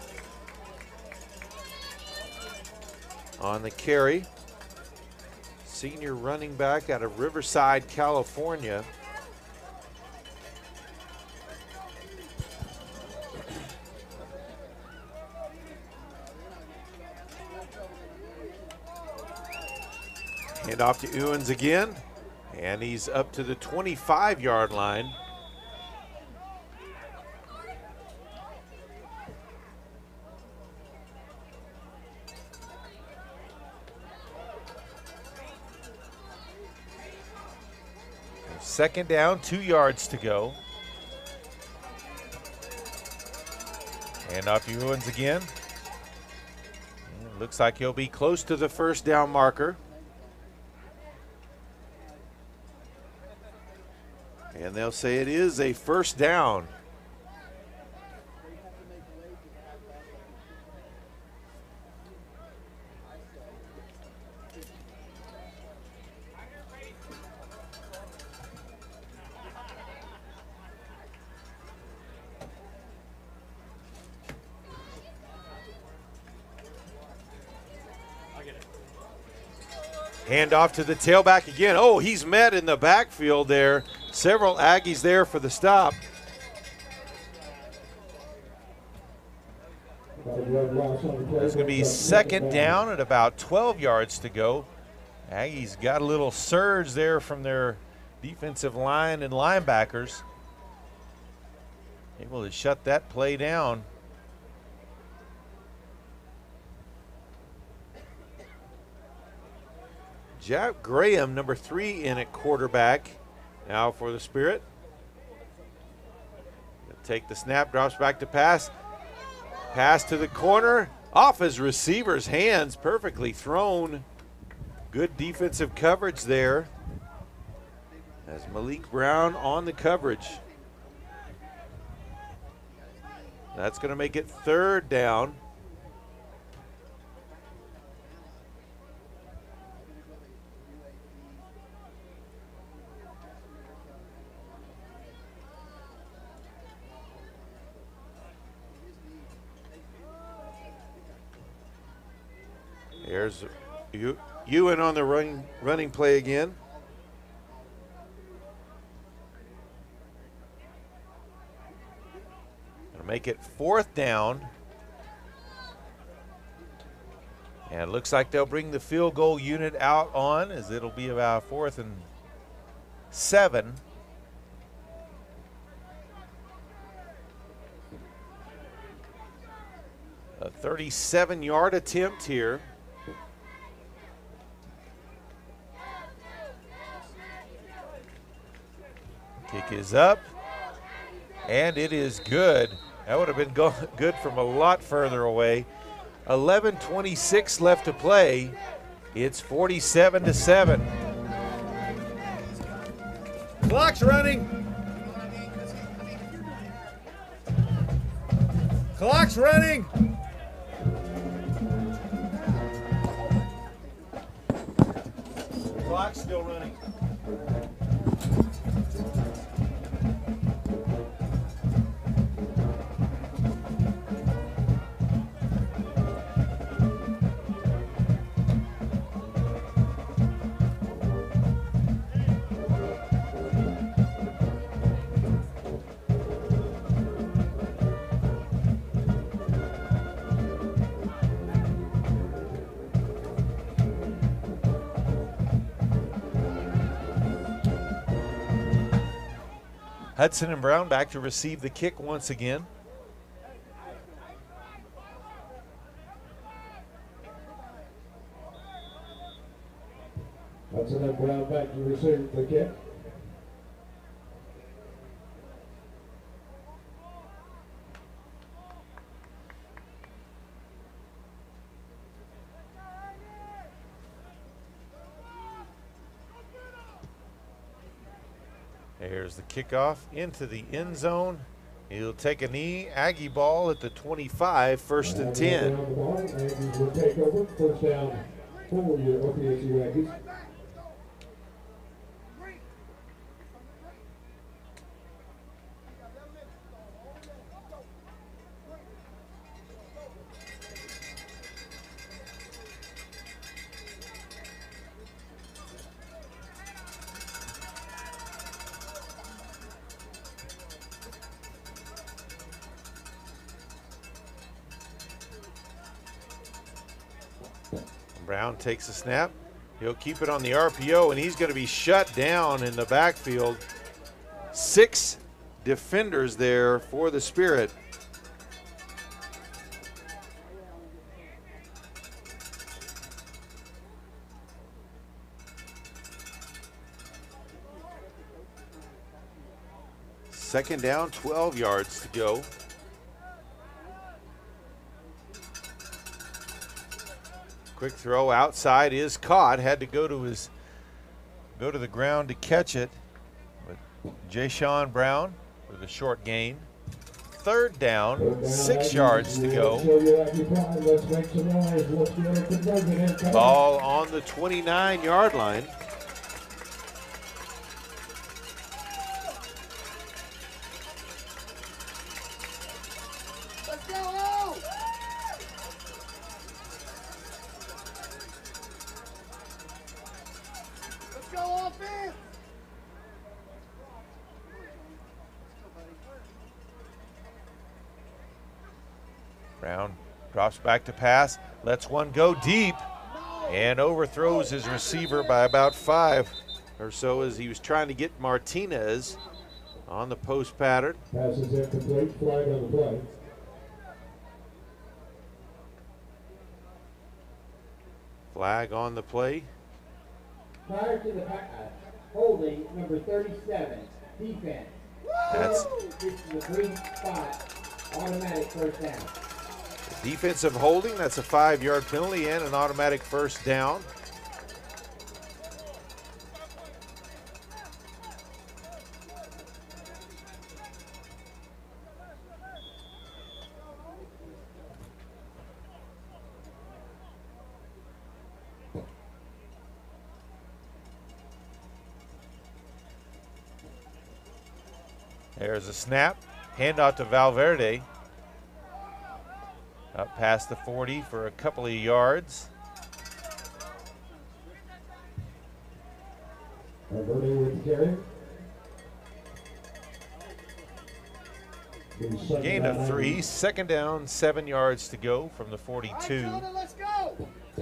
on the carry. Senior running back out of Riverside, California. Hand off to Owens again, and he's up to the twenty-five yard line. Second down, two yards to go. Hand off to Owens again. Looks like he'll be close to the first down marker. And they'll say it is a first down. Hand off to the tailback again. Oh, he's met in the backfield there. Several Aggies there for the stop. It's going to be second down at about twelve yards to go. Aggies got a little surge there from their defensive line and linebackers. Able to shut that play down. Jack Graham, number three in at quarterback. Now for the Spirit. Take the snap, drops back to pass. Pass to the corner, off his receiver's hands, perfectly thrown. Good defensive coverage there. As Malik Brown on the coverage. That's going to make it third down. There's Ewan on the run, running play again. Gonna make it fourth down. And it looks like they'll bring the field goal unit out on, as it'll be about fourth and seven. A thirty-seven yard attempt here. Kick is up, and it is good. That would have been go good from a lot further away. eleven twenty-six left to play. It's forty-seven to seven. Clock's running. Clock's running. Clock's still running. Hudson and Brown back to receive the kick once again. Hudson and Brown back to receive the kick. There's the kickoff into the end zone. He'll take a knee. Aggie ball at the twenty-five, first and ten. Aggies will take over. First down for your O P S U Aggies. Brown takes a snap. He'll keep it on the R P O, and he's going to be shut down in the backfield. Six defenders there for the Spirit. Second down, twelve yards to go. Quick throw outside is caught. Had to go to his go to the ground to catch it. But Jay-Sean Brown with a short gain. Third down, six yards to go. Ball on the twenty-nine yard line. Brown drops back to pass, lets one go deep, and overthrows his receiver by about five or so as he was trying to get Martinez on the post pattern. Passes incomplete, flag on the play. Flag on the play. Prior to the uh, holding, number thirty-seven, defense. That's this is a green spot, automatic first down. defensive holding. That's a five yard penalty and an automatic first down. There's a snap, handoff to Valverde. Up past the forty for a couple of yards. Valverde with the carry. Gain of three, second down, seven yards to go from the forty-two. All right, let's go.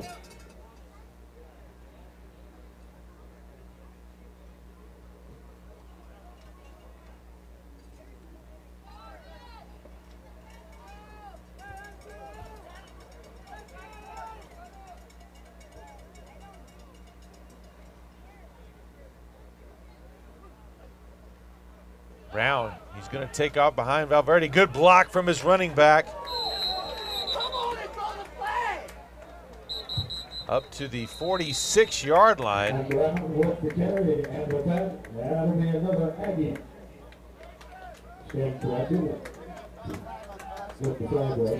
Brown, he's going to take off behind Valverde. Good block from his running back. Come on, it's on the flag. up to the forty-six yard line. And Brown with the carry, and with that, that'll be another Aggie. Stand corrected. With the flag was.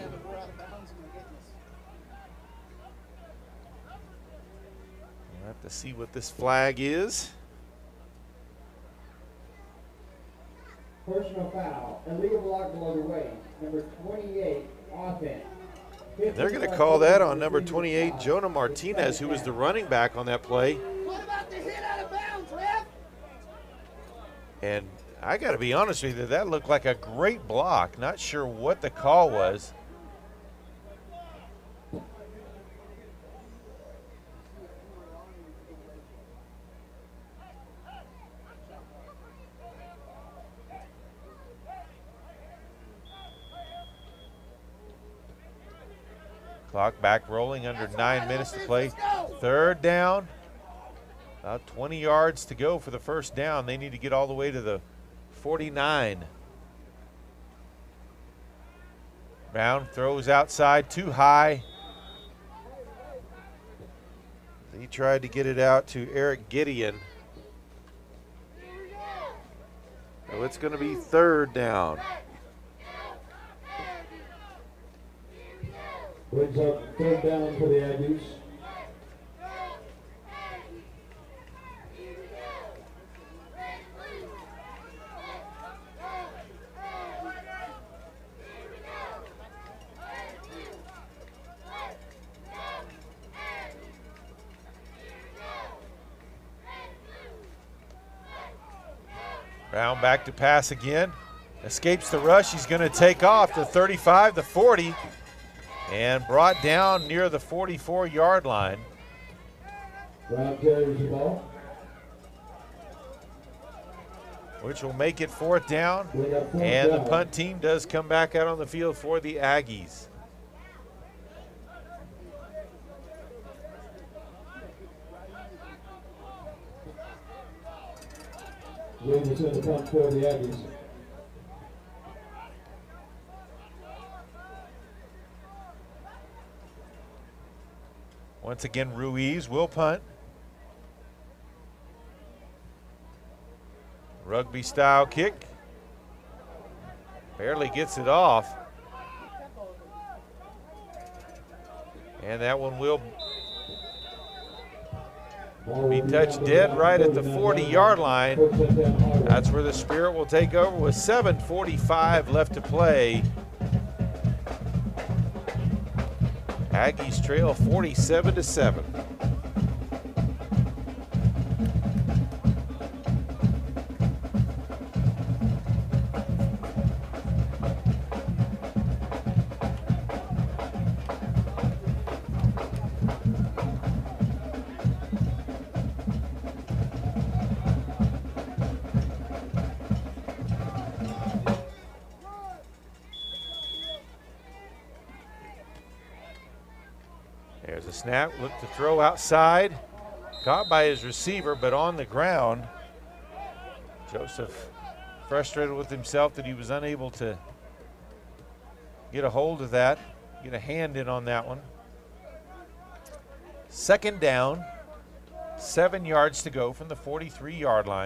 We'll have to see what this flag is. Personal foul, illegal block below the waist, number twenty-eight, offense. And they're going to call that on number twenty-eight, Jonah Martinez, who was the running back on that play. What about the hit out of bounds, ref? And I got to be honest with you, that looked like a great block. Not sure what the call was. Clock back rolling, under nine minutes to play. Third down. About twenty yards to go for the first down. They need to get all the way to the forty-nine. Brown throws outside, too high. He tried to get it out to Eric Gideon. So it's going to be third down. Brings up third down for the Aggies. Brown back to pass again. Escapes the rush. He's going to take off to thirty-five, the forty. And brought down near the forty-four yard line. Brown carries the ball. Which will make it fourth down. Fourth and down. The punt team does come back out on the field for the Aggies. Williams in the punt for the Aggies. Once again, Ruiz will punt. Rugby style kick. Barely gets it off. And that one will be touched dead right at the forty yard line. That's where the Spirit will take over with seven forty-five left to play. Aggies trail forty-seven to seven. There's a snap, look to throw outside. Caught by his receiver, but on the ground. Joseph frustrated with himself that he was unable to get a hold of that, get a hand in on that one. Second down, seven yards to go from the forty-three yard line.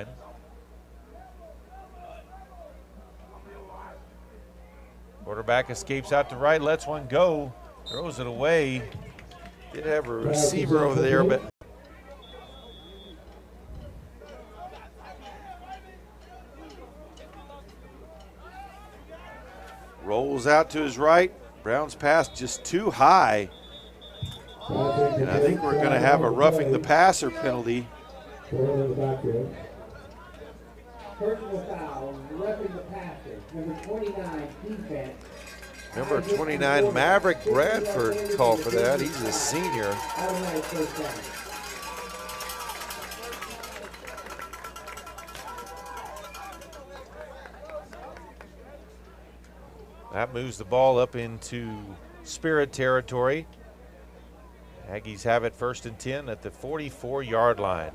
Quarterback escapes out to right, lets one go, throws it away. Did have a receiver over there, but rolls out to his right. Brown's pass just too high. And I think we're going to have a roughing the passer penalty. Personal foul, roughing the passer, number twenty-nine, defense. Number twenty-nine, Maverick Bradford called for that. He's a senior. Automatic first down. That moves the ball up into Spirit territory. Aggies have it first and ten at the forty-four yard line.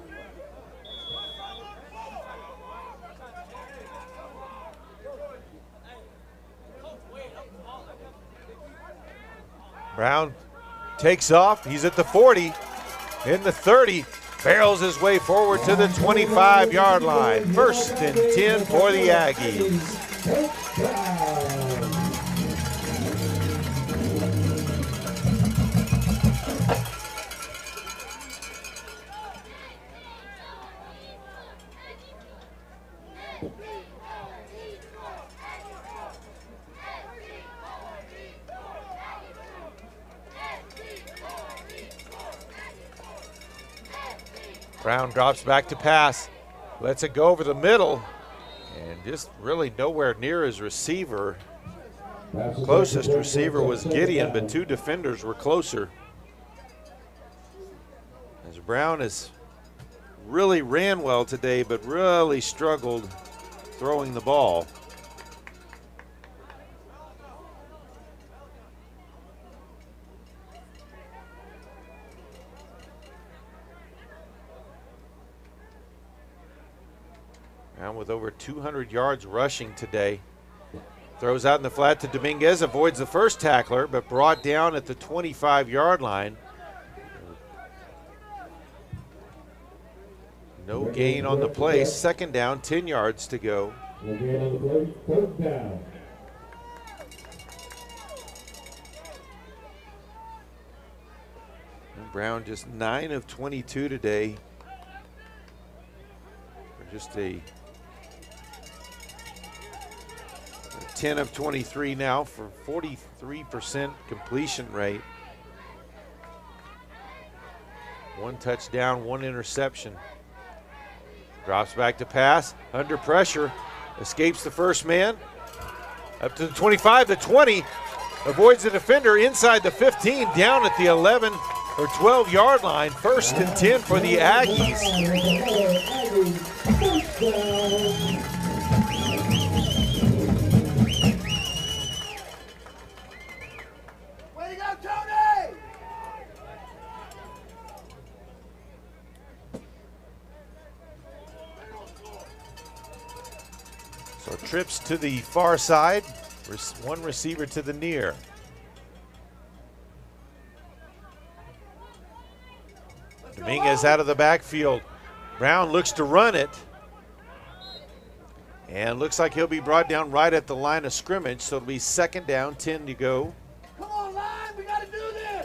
Brown takes off. He's at the forty. in the thirty. Barrels his way forward to the twenty-five yard line. First and ten for the Aggies. Brown drops back to pass, lets it go over the middle, and just really nowhere near his receiver. Closest receiver was Gideon, but two defenders were closer. As Brown has really ran well today, but really struggled throwing the ball. Brown with over two hundred yards rushing today. Throws out in the flat to Dominguez, avoids the first tackler, but brought down at the twenty-five yard line. No gain on the play. Second down, ten yards to go. No gain on the play, third down. And Brown just nine of twenty-two today. For just a ten of twenty-three now for forty-three percent completion rate. One touchdown, one interception. Drops back to pass, under pressure, escapes the first man. Up to the twenty-five, the twenty, avoids the defender inside the fifteen, down at the eleven or twelve yard line. First and ten for the Aggies. Way to go, Tony! So trips to the far side, one receiver to the near. Dominguez out of the backfield. Brown looks to run it. And looks like he'll be brought down right at the line of scrimmage, so it'll be second down, ten to go. Come on, line, we gotta do this!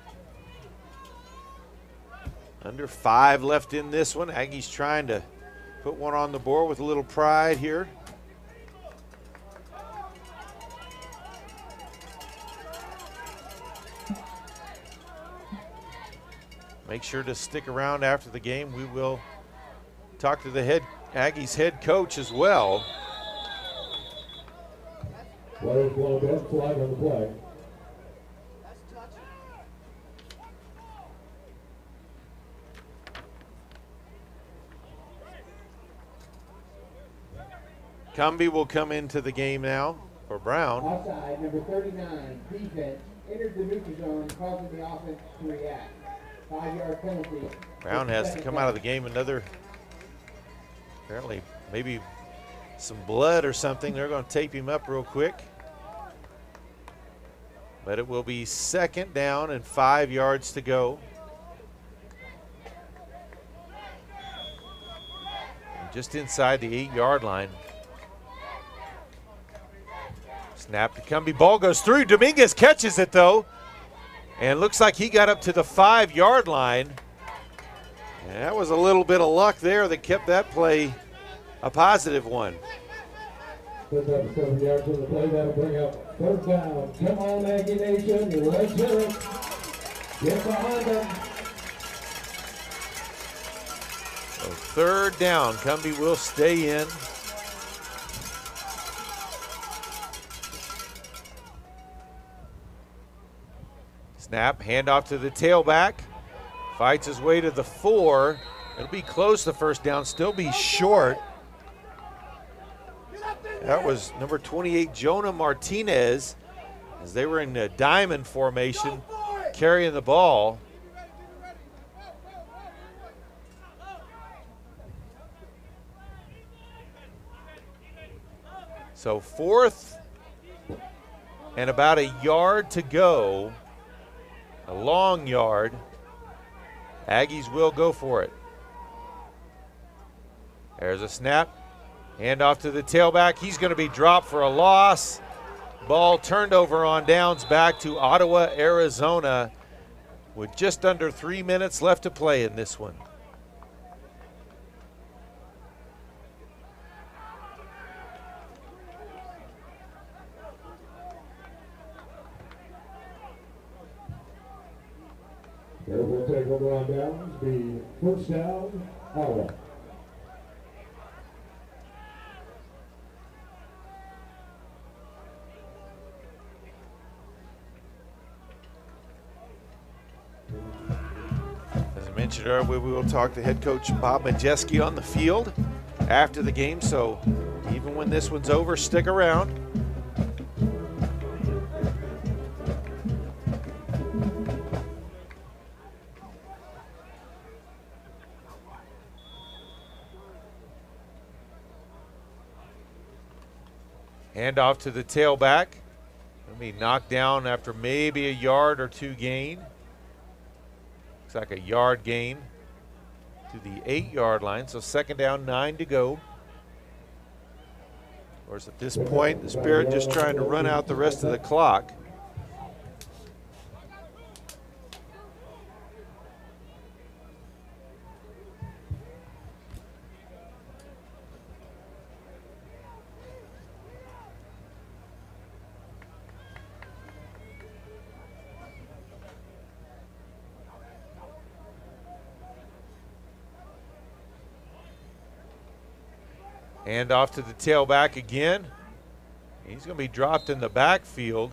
Under five left in this one. Aggies trying to put one on the board with a little pride here. Make sure to stick around after the game. We will talk to the head Aggies head coach as well. Players blown up, flag on the play. Cumbie will come into the game now for Brown. Offside, number thirty-nine, defense, entered the neutral zone, causing the offense to react. Five-yard penalty. Brown has to come out of the game. Another, apparently, maybe some blood or something. They're going to tape him up real quick. But it will be second down and five yards to go. And just inside the eight-yard line. Snap to Cumbie. Ball goes through. Dominguez catches it, though. And looks like he got up to the five-yard line. And that was a little bit of luck there that kept that play a positive one. Put up seven yards on the play. That'll bring up third down. Come on, Aggie Nation. Let's do it. Get behind them. So third down. Cumbie will stay in. Snap, handoff to the tailback. Fights his way to the four. It'll be close to first down, still be short. That was number twenty-eight, Jonah Martinez, as they were in a diamond formation, carrying the ball. So fourth and about a yard to go. A long yard Aggies will go for it. There's a snap. Hand off to the tailback. He's going to be dropped for a loss. Ball turned over on downs back to Ottawa, Arizona, with just under three minutes left to play in this one. It will take over on downs, be first down, Ottawa. As I mentioned earlier, we will talk to head coach Bob Majeski on the field after the game, so even when this one's over, stick around. Hand off to the tailback. Let me knock down after maybe a yard or two gain. Looks like a yard gain to the eight-yard line. So second down, nine to go. Of course, at this point, the Spirit just trying to run out the rest of the clock. Hand off to the tailback again. He's going to be dropped in the backfield.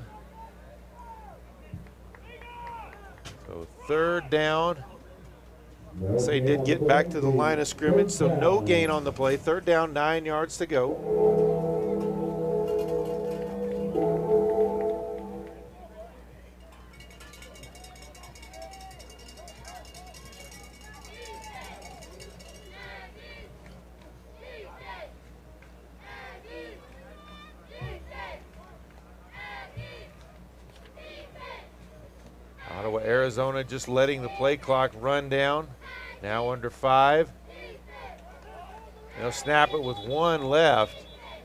So third down. Say did get back to the line of scrimmage, so no gain on the play. Third down, nine yards to go. Ottawa, Arizona just letting the play clock run down. Now under five. They'll snap it with one left.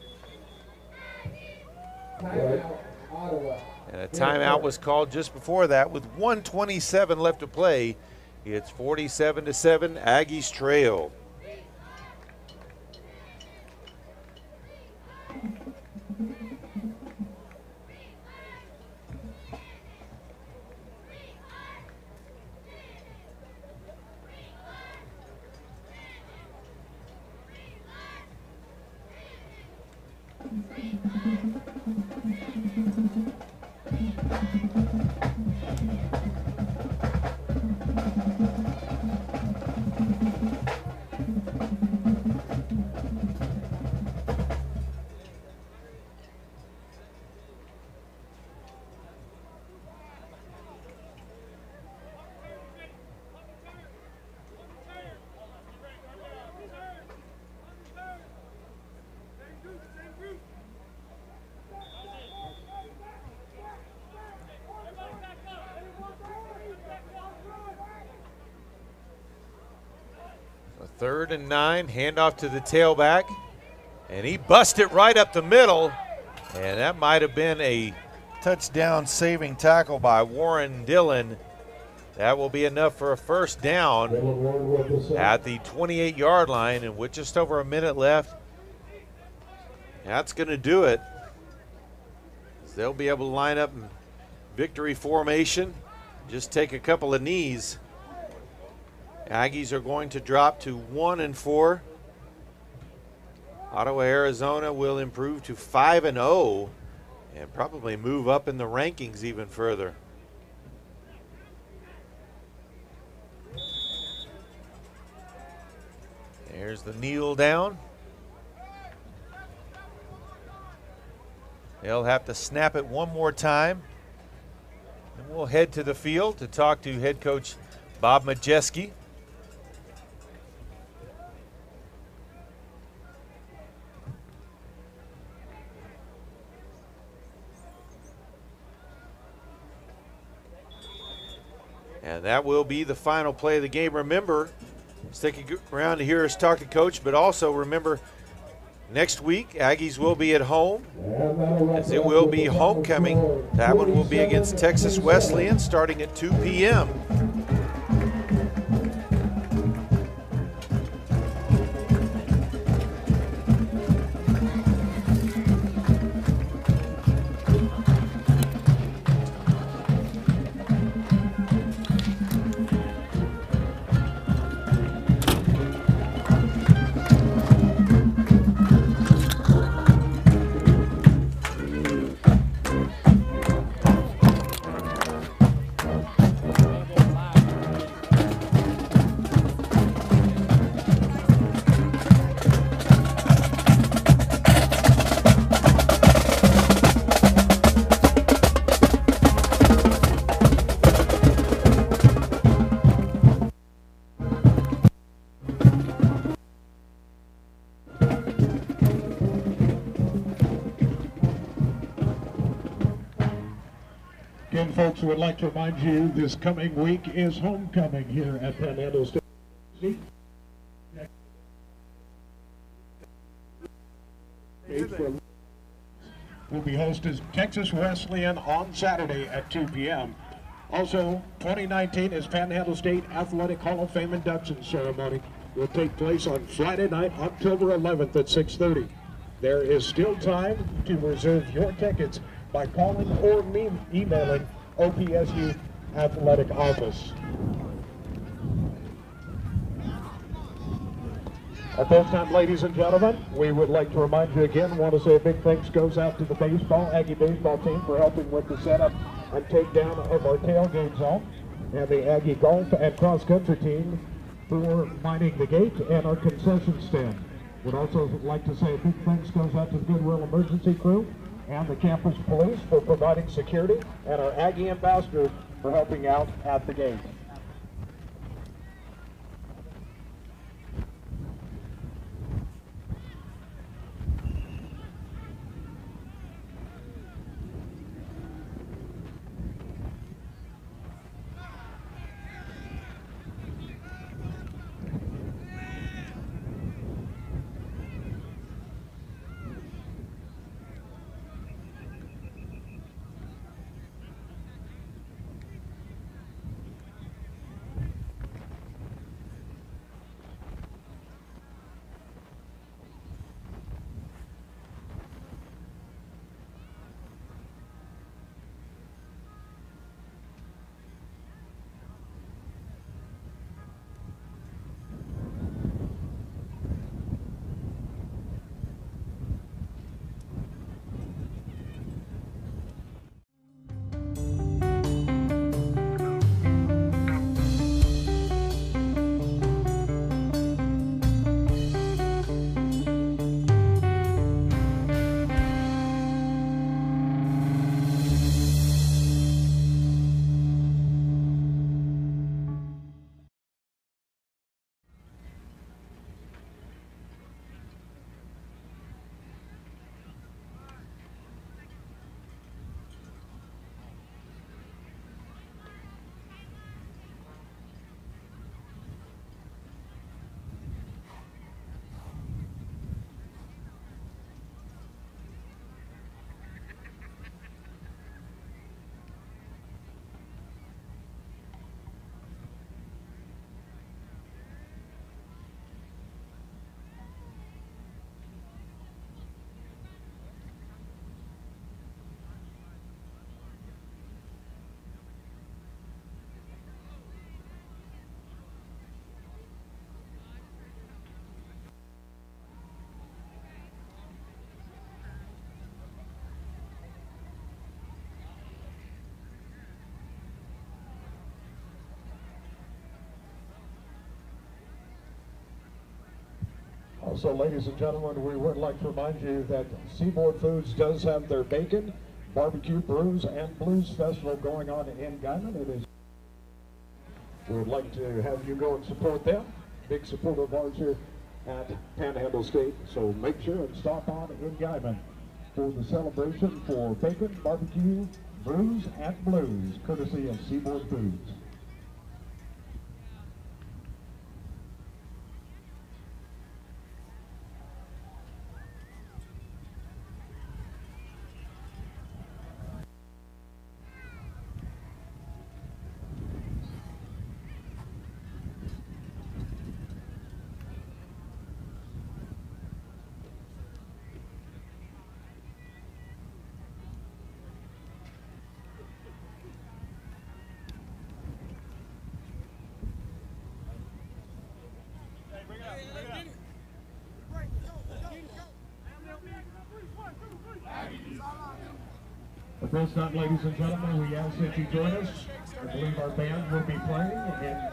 Timeout, Ottawa. And a timeout was called just before that with one twenty-seven left to play. It's forty-seven to seven, Aggies trail. Third and nine, handoff to the tailback, and he busted right up the middle, and that might have been a touchdown saving tackle by Warren Dillon. That will be enough for a first down at the twenty-eight yard line, and with just over a minute left, that's going to do it. They'll be able to line up in victory formation, just take a couple of knees. Aggies are going to drop to one and four. Ottawa, Arizona will improve to five and oh and probably move up in the rankings even further. There's the kneel down. They'll have to snap it one more time. And we'll head to the field to talk to head coach Bob Majeski. And that will be the final play of the game. Remember, stick around to hear us talk to Coach, but also remember, next week, Aggies will be at home, as it will be homecoming. That one will be against Texas Wesleyan starting at two P M Again, folks, would like to remind you this coming week is homecoming here at Panhandle State. Will be hosted Texas Wesleyan on Saturday at two P M Also, twenty nineteen is Panhandle State Athletic Hall of Fame induction ceremony. Will take place on Friday night, October eleventh at six thirty. There is still time to reserve your tickets by calling or me emailing O P S U Athletic Office. At this time, ladies and gentlemen, we would like to remind you again, want to say a big thanks goes out to the baseball, Aggie baseball team for helping with the setup and takedown of our tailgate zone, and the Aggie golf and cross-country team for minding the gate and our concession stand. Would also like to say a big thanks goes out to the Goodwill Emergency Crew and the campus police for providing security, and our Aggie ambassadors for helping out at the gate. Also, ladies and gentlemen, we would like to remind you that Seaboard Foods does have their bacon, barbecue, brews, and blues festival going on in Guyman. It is. We would like to have you go and support them. Big supporter of ours here at Panhandle State. So make sure and stop on in Guyman for the celebration for bacon, barbecue, brews, and blues, courtesy of Seaboard Foods. At this time, ladies and gentlemen, we ask that you join us. I believe our band will be playing in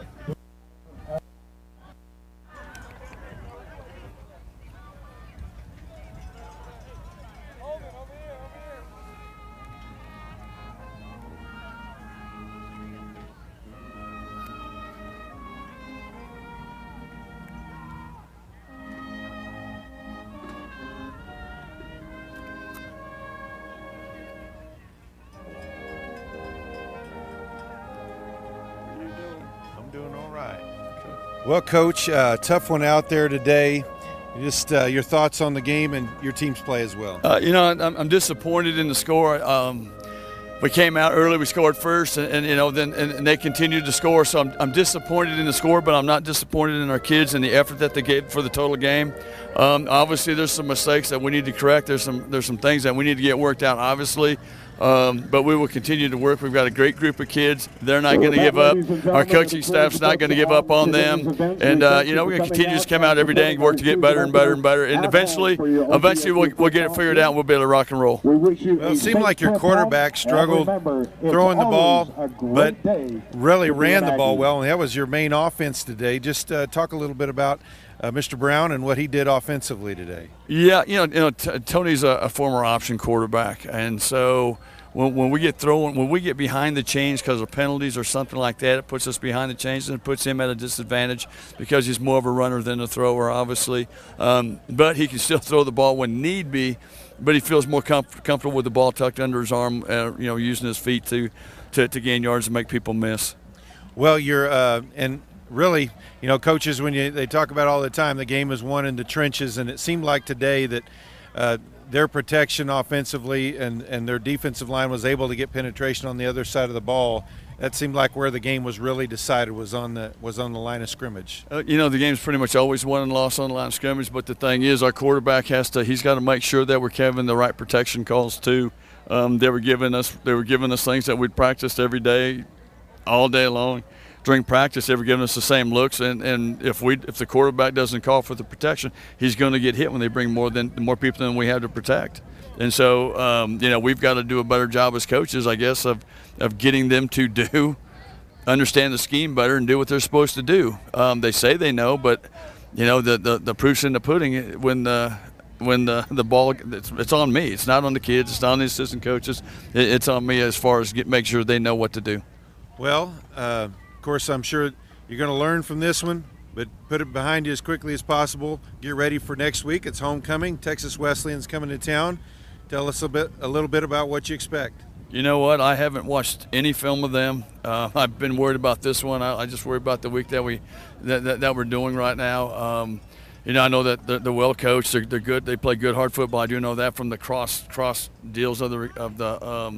Doing all right. Well, Coach, uh, tough one out there today. Just uh, your thoughts on the game and your team's play as well. Uh, you know, I'm, I'm disappointed in the score. Um, we came out early, we scored first, and, and you know, then and, and they continued to score. So I'm, I'm disappointed in the score, but I'm not disappointed in our kids and the effort that they gave for the total game. Um, obviously, there's some mistakes that we need to correct. There's some there's some things that we need to get worked out, obviously. Um, but we will continue to work. We've got a great group of kids. They're not going to give up. Our coaching staff's not going to give up on them. And, uh, you know, we're going to continue to come out every day and work to get better and better and better. And eventually, eventually we'll, we'll get it figured out and we'll be able to rock and roll. Well, it seemed like your quarterback struggled throwing the ball, but really ran the ball well. And that was your main offense today. Just uh, talk a little bit about Uh, Mister Brown and what he did offensively today. Yeah, you know, you know, t Tony's a, a former option quarterback, and so when, when we get throwing, when we get behind the chains because of penalties or something like that, it puts us behind the chains and it puts him at a disadvantage because he's more of a runner than a thrower, obviously. Um, but he can still throw the ball when need be, but he feels more com comfortable with the ball tucked under his arm, uh, you know, using his feet to, to to gain yards and make people miss. Well, you're uh, and. Really, you know, coaches, when you, they talk about all the time, the game is won in the trenches, and it seemed like today that uh, their protection offensively and, and their defensive line was able to get penetration on the other side of the ball. That seemed like where the game was really decided was on the was on the line of scrimmage. Uh, you know, the game's pretty much always won and lost on the line of scrimmage, but the thing is, our quarterback has to he's got to make sure that we're having the right protection calls too. Um, they were giving us they were giving us things that we'd practiced every day, all day long. During practice, they were giving us the same looks, and, and if we if the quarterback doesn't call for the protection, he's going to get hit when they bring more than more people than we have to protect. And so, um, you know, we've got to do a better job as coaches, I guess, of of getting them to do, understand the scheme better, and do what they're supposed to do. Um, they say they know, but you know, the the, the proof's in the pudding. When the when the the ball, it's, it's on me. It's not on the kids. It's not on the assistant coaches. It, it's on me as far as get, make sure they know what to do. Well. Uh Of course, I'm sure you're going to learn from this one, but put it behind you as quickly as possible. Get ready for next week. It's homecoming. Texas Wesleyan's coming to town. Tell us a bit, a little bit about what you expect. You know what? I haven't watched any film of them. Uh, I've been worried about this one. I, I just worry about the week that we that, that, that we're doing right now. Um, you know, I know that they're, they're well coached. They're, they're good. They play good hard football. I do know that from the cross cross deals of the of the. Um,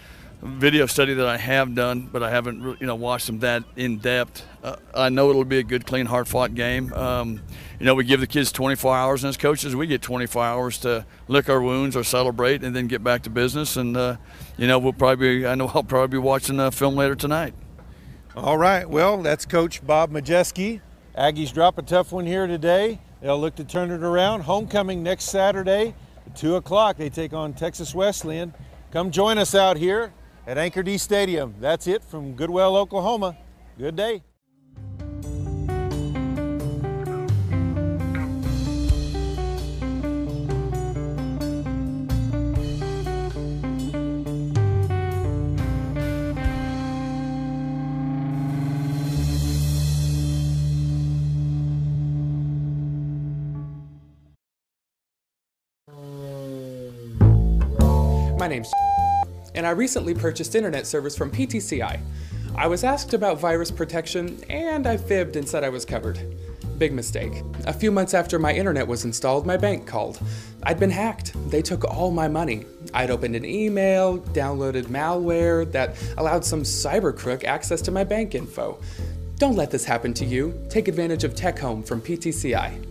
video study that I have done, but I haven't you know watched them that in depth. Uh, I know it'll be a good, clean, hard-fought game. Um, you know, we give the kids twenty-four hours, and as coaches, we get twenty-four hours to lick our wounds or celebrate, and then get back to business. And uh, you know, we'll probably I know I'll probably be watching a film later tonight. All right. Well, that's Coach Bob Majeski. Aggies drop a tough one here today. They'll look to turn it around. Homecoming next Saturday at two o'clock. They take on Texas Wesleyan. Come join us out here at Anchor D Stadium. That's it from Goodwell, Oklahoma. Good day. My name's and I recently purchased internet service from P T C I. I was asked about virus protection, and I fibbed and said I was covered. Big mistake. A few months after my internet was installed, my bank called. I'd been hacked. They took all my money. I'd opened an email, downloaded malware that allowed some cyber crook access to my bank info. Don't let this happen to you. Take advantage of Tech Home from P T C I.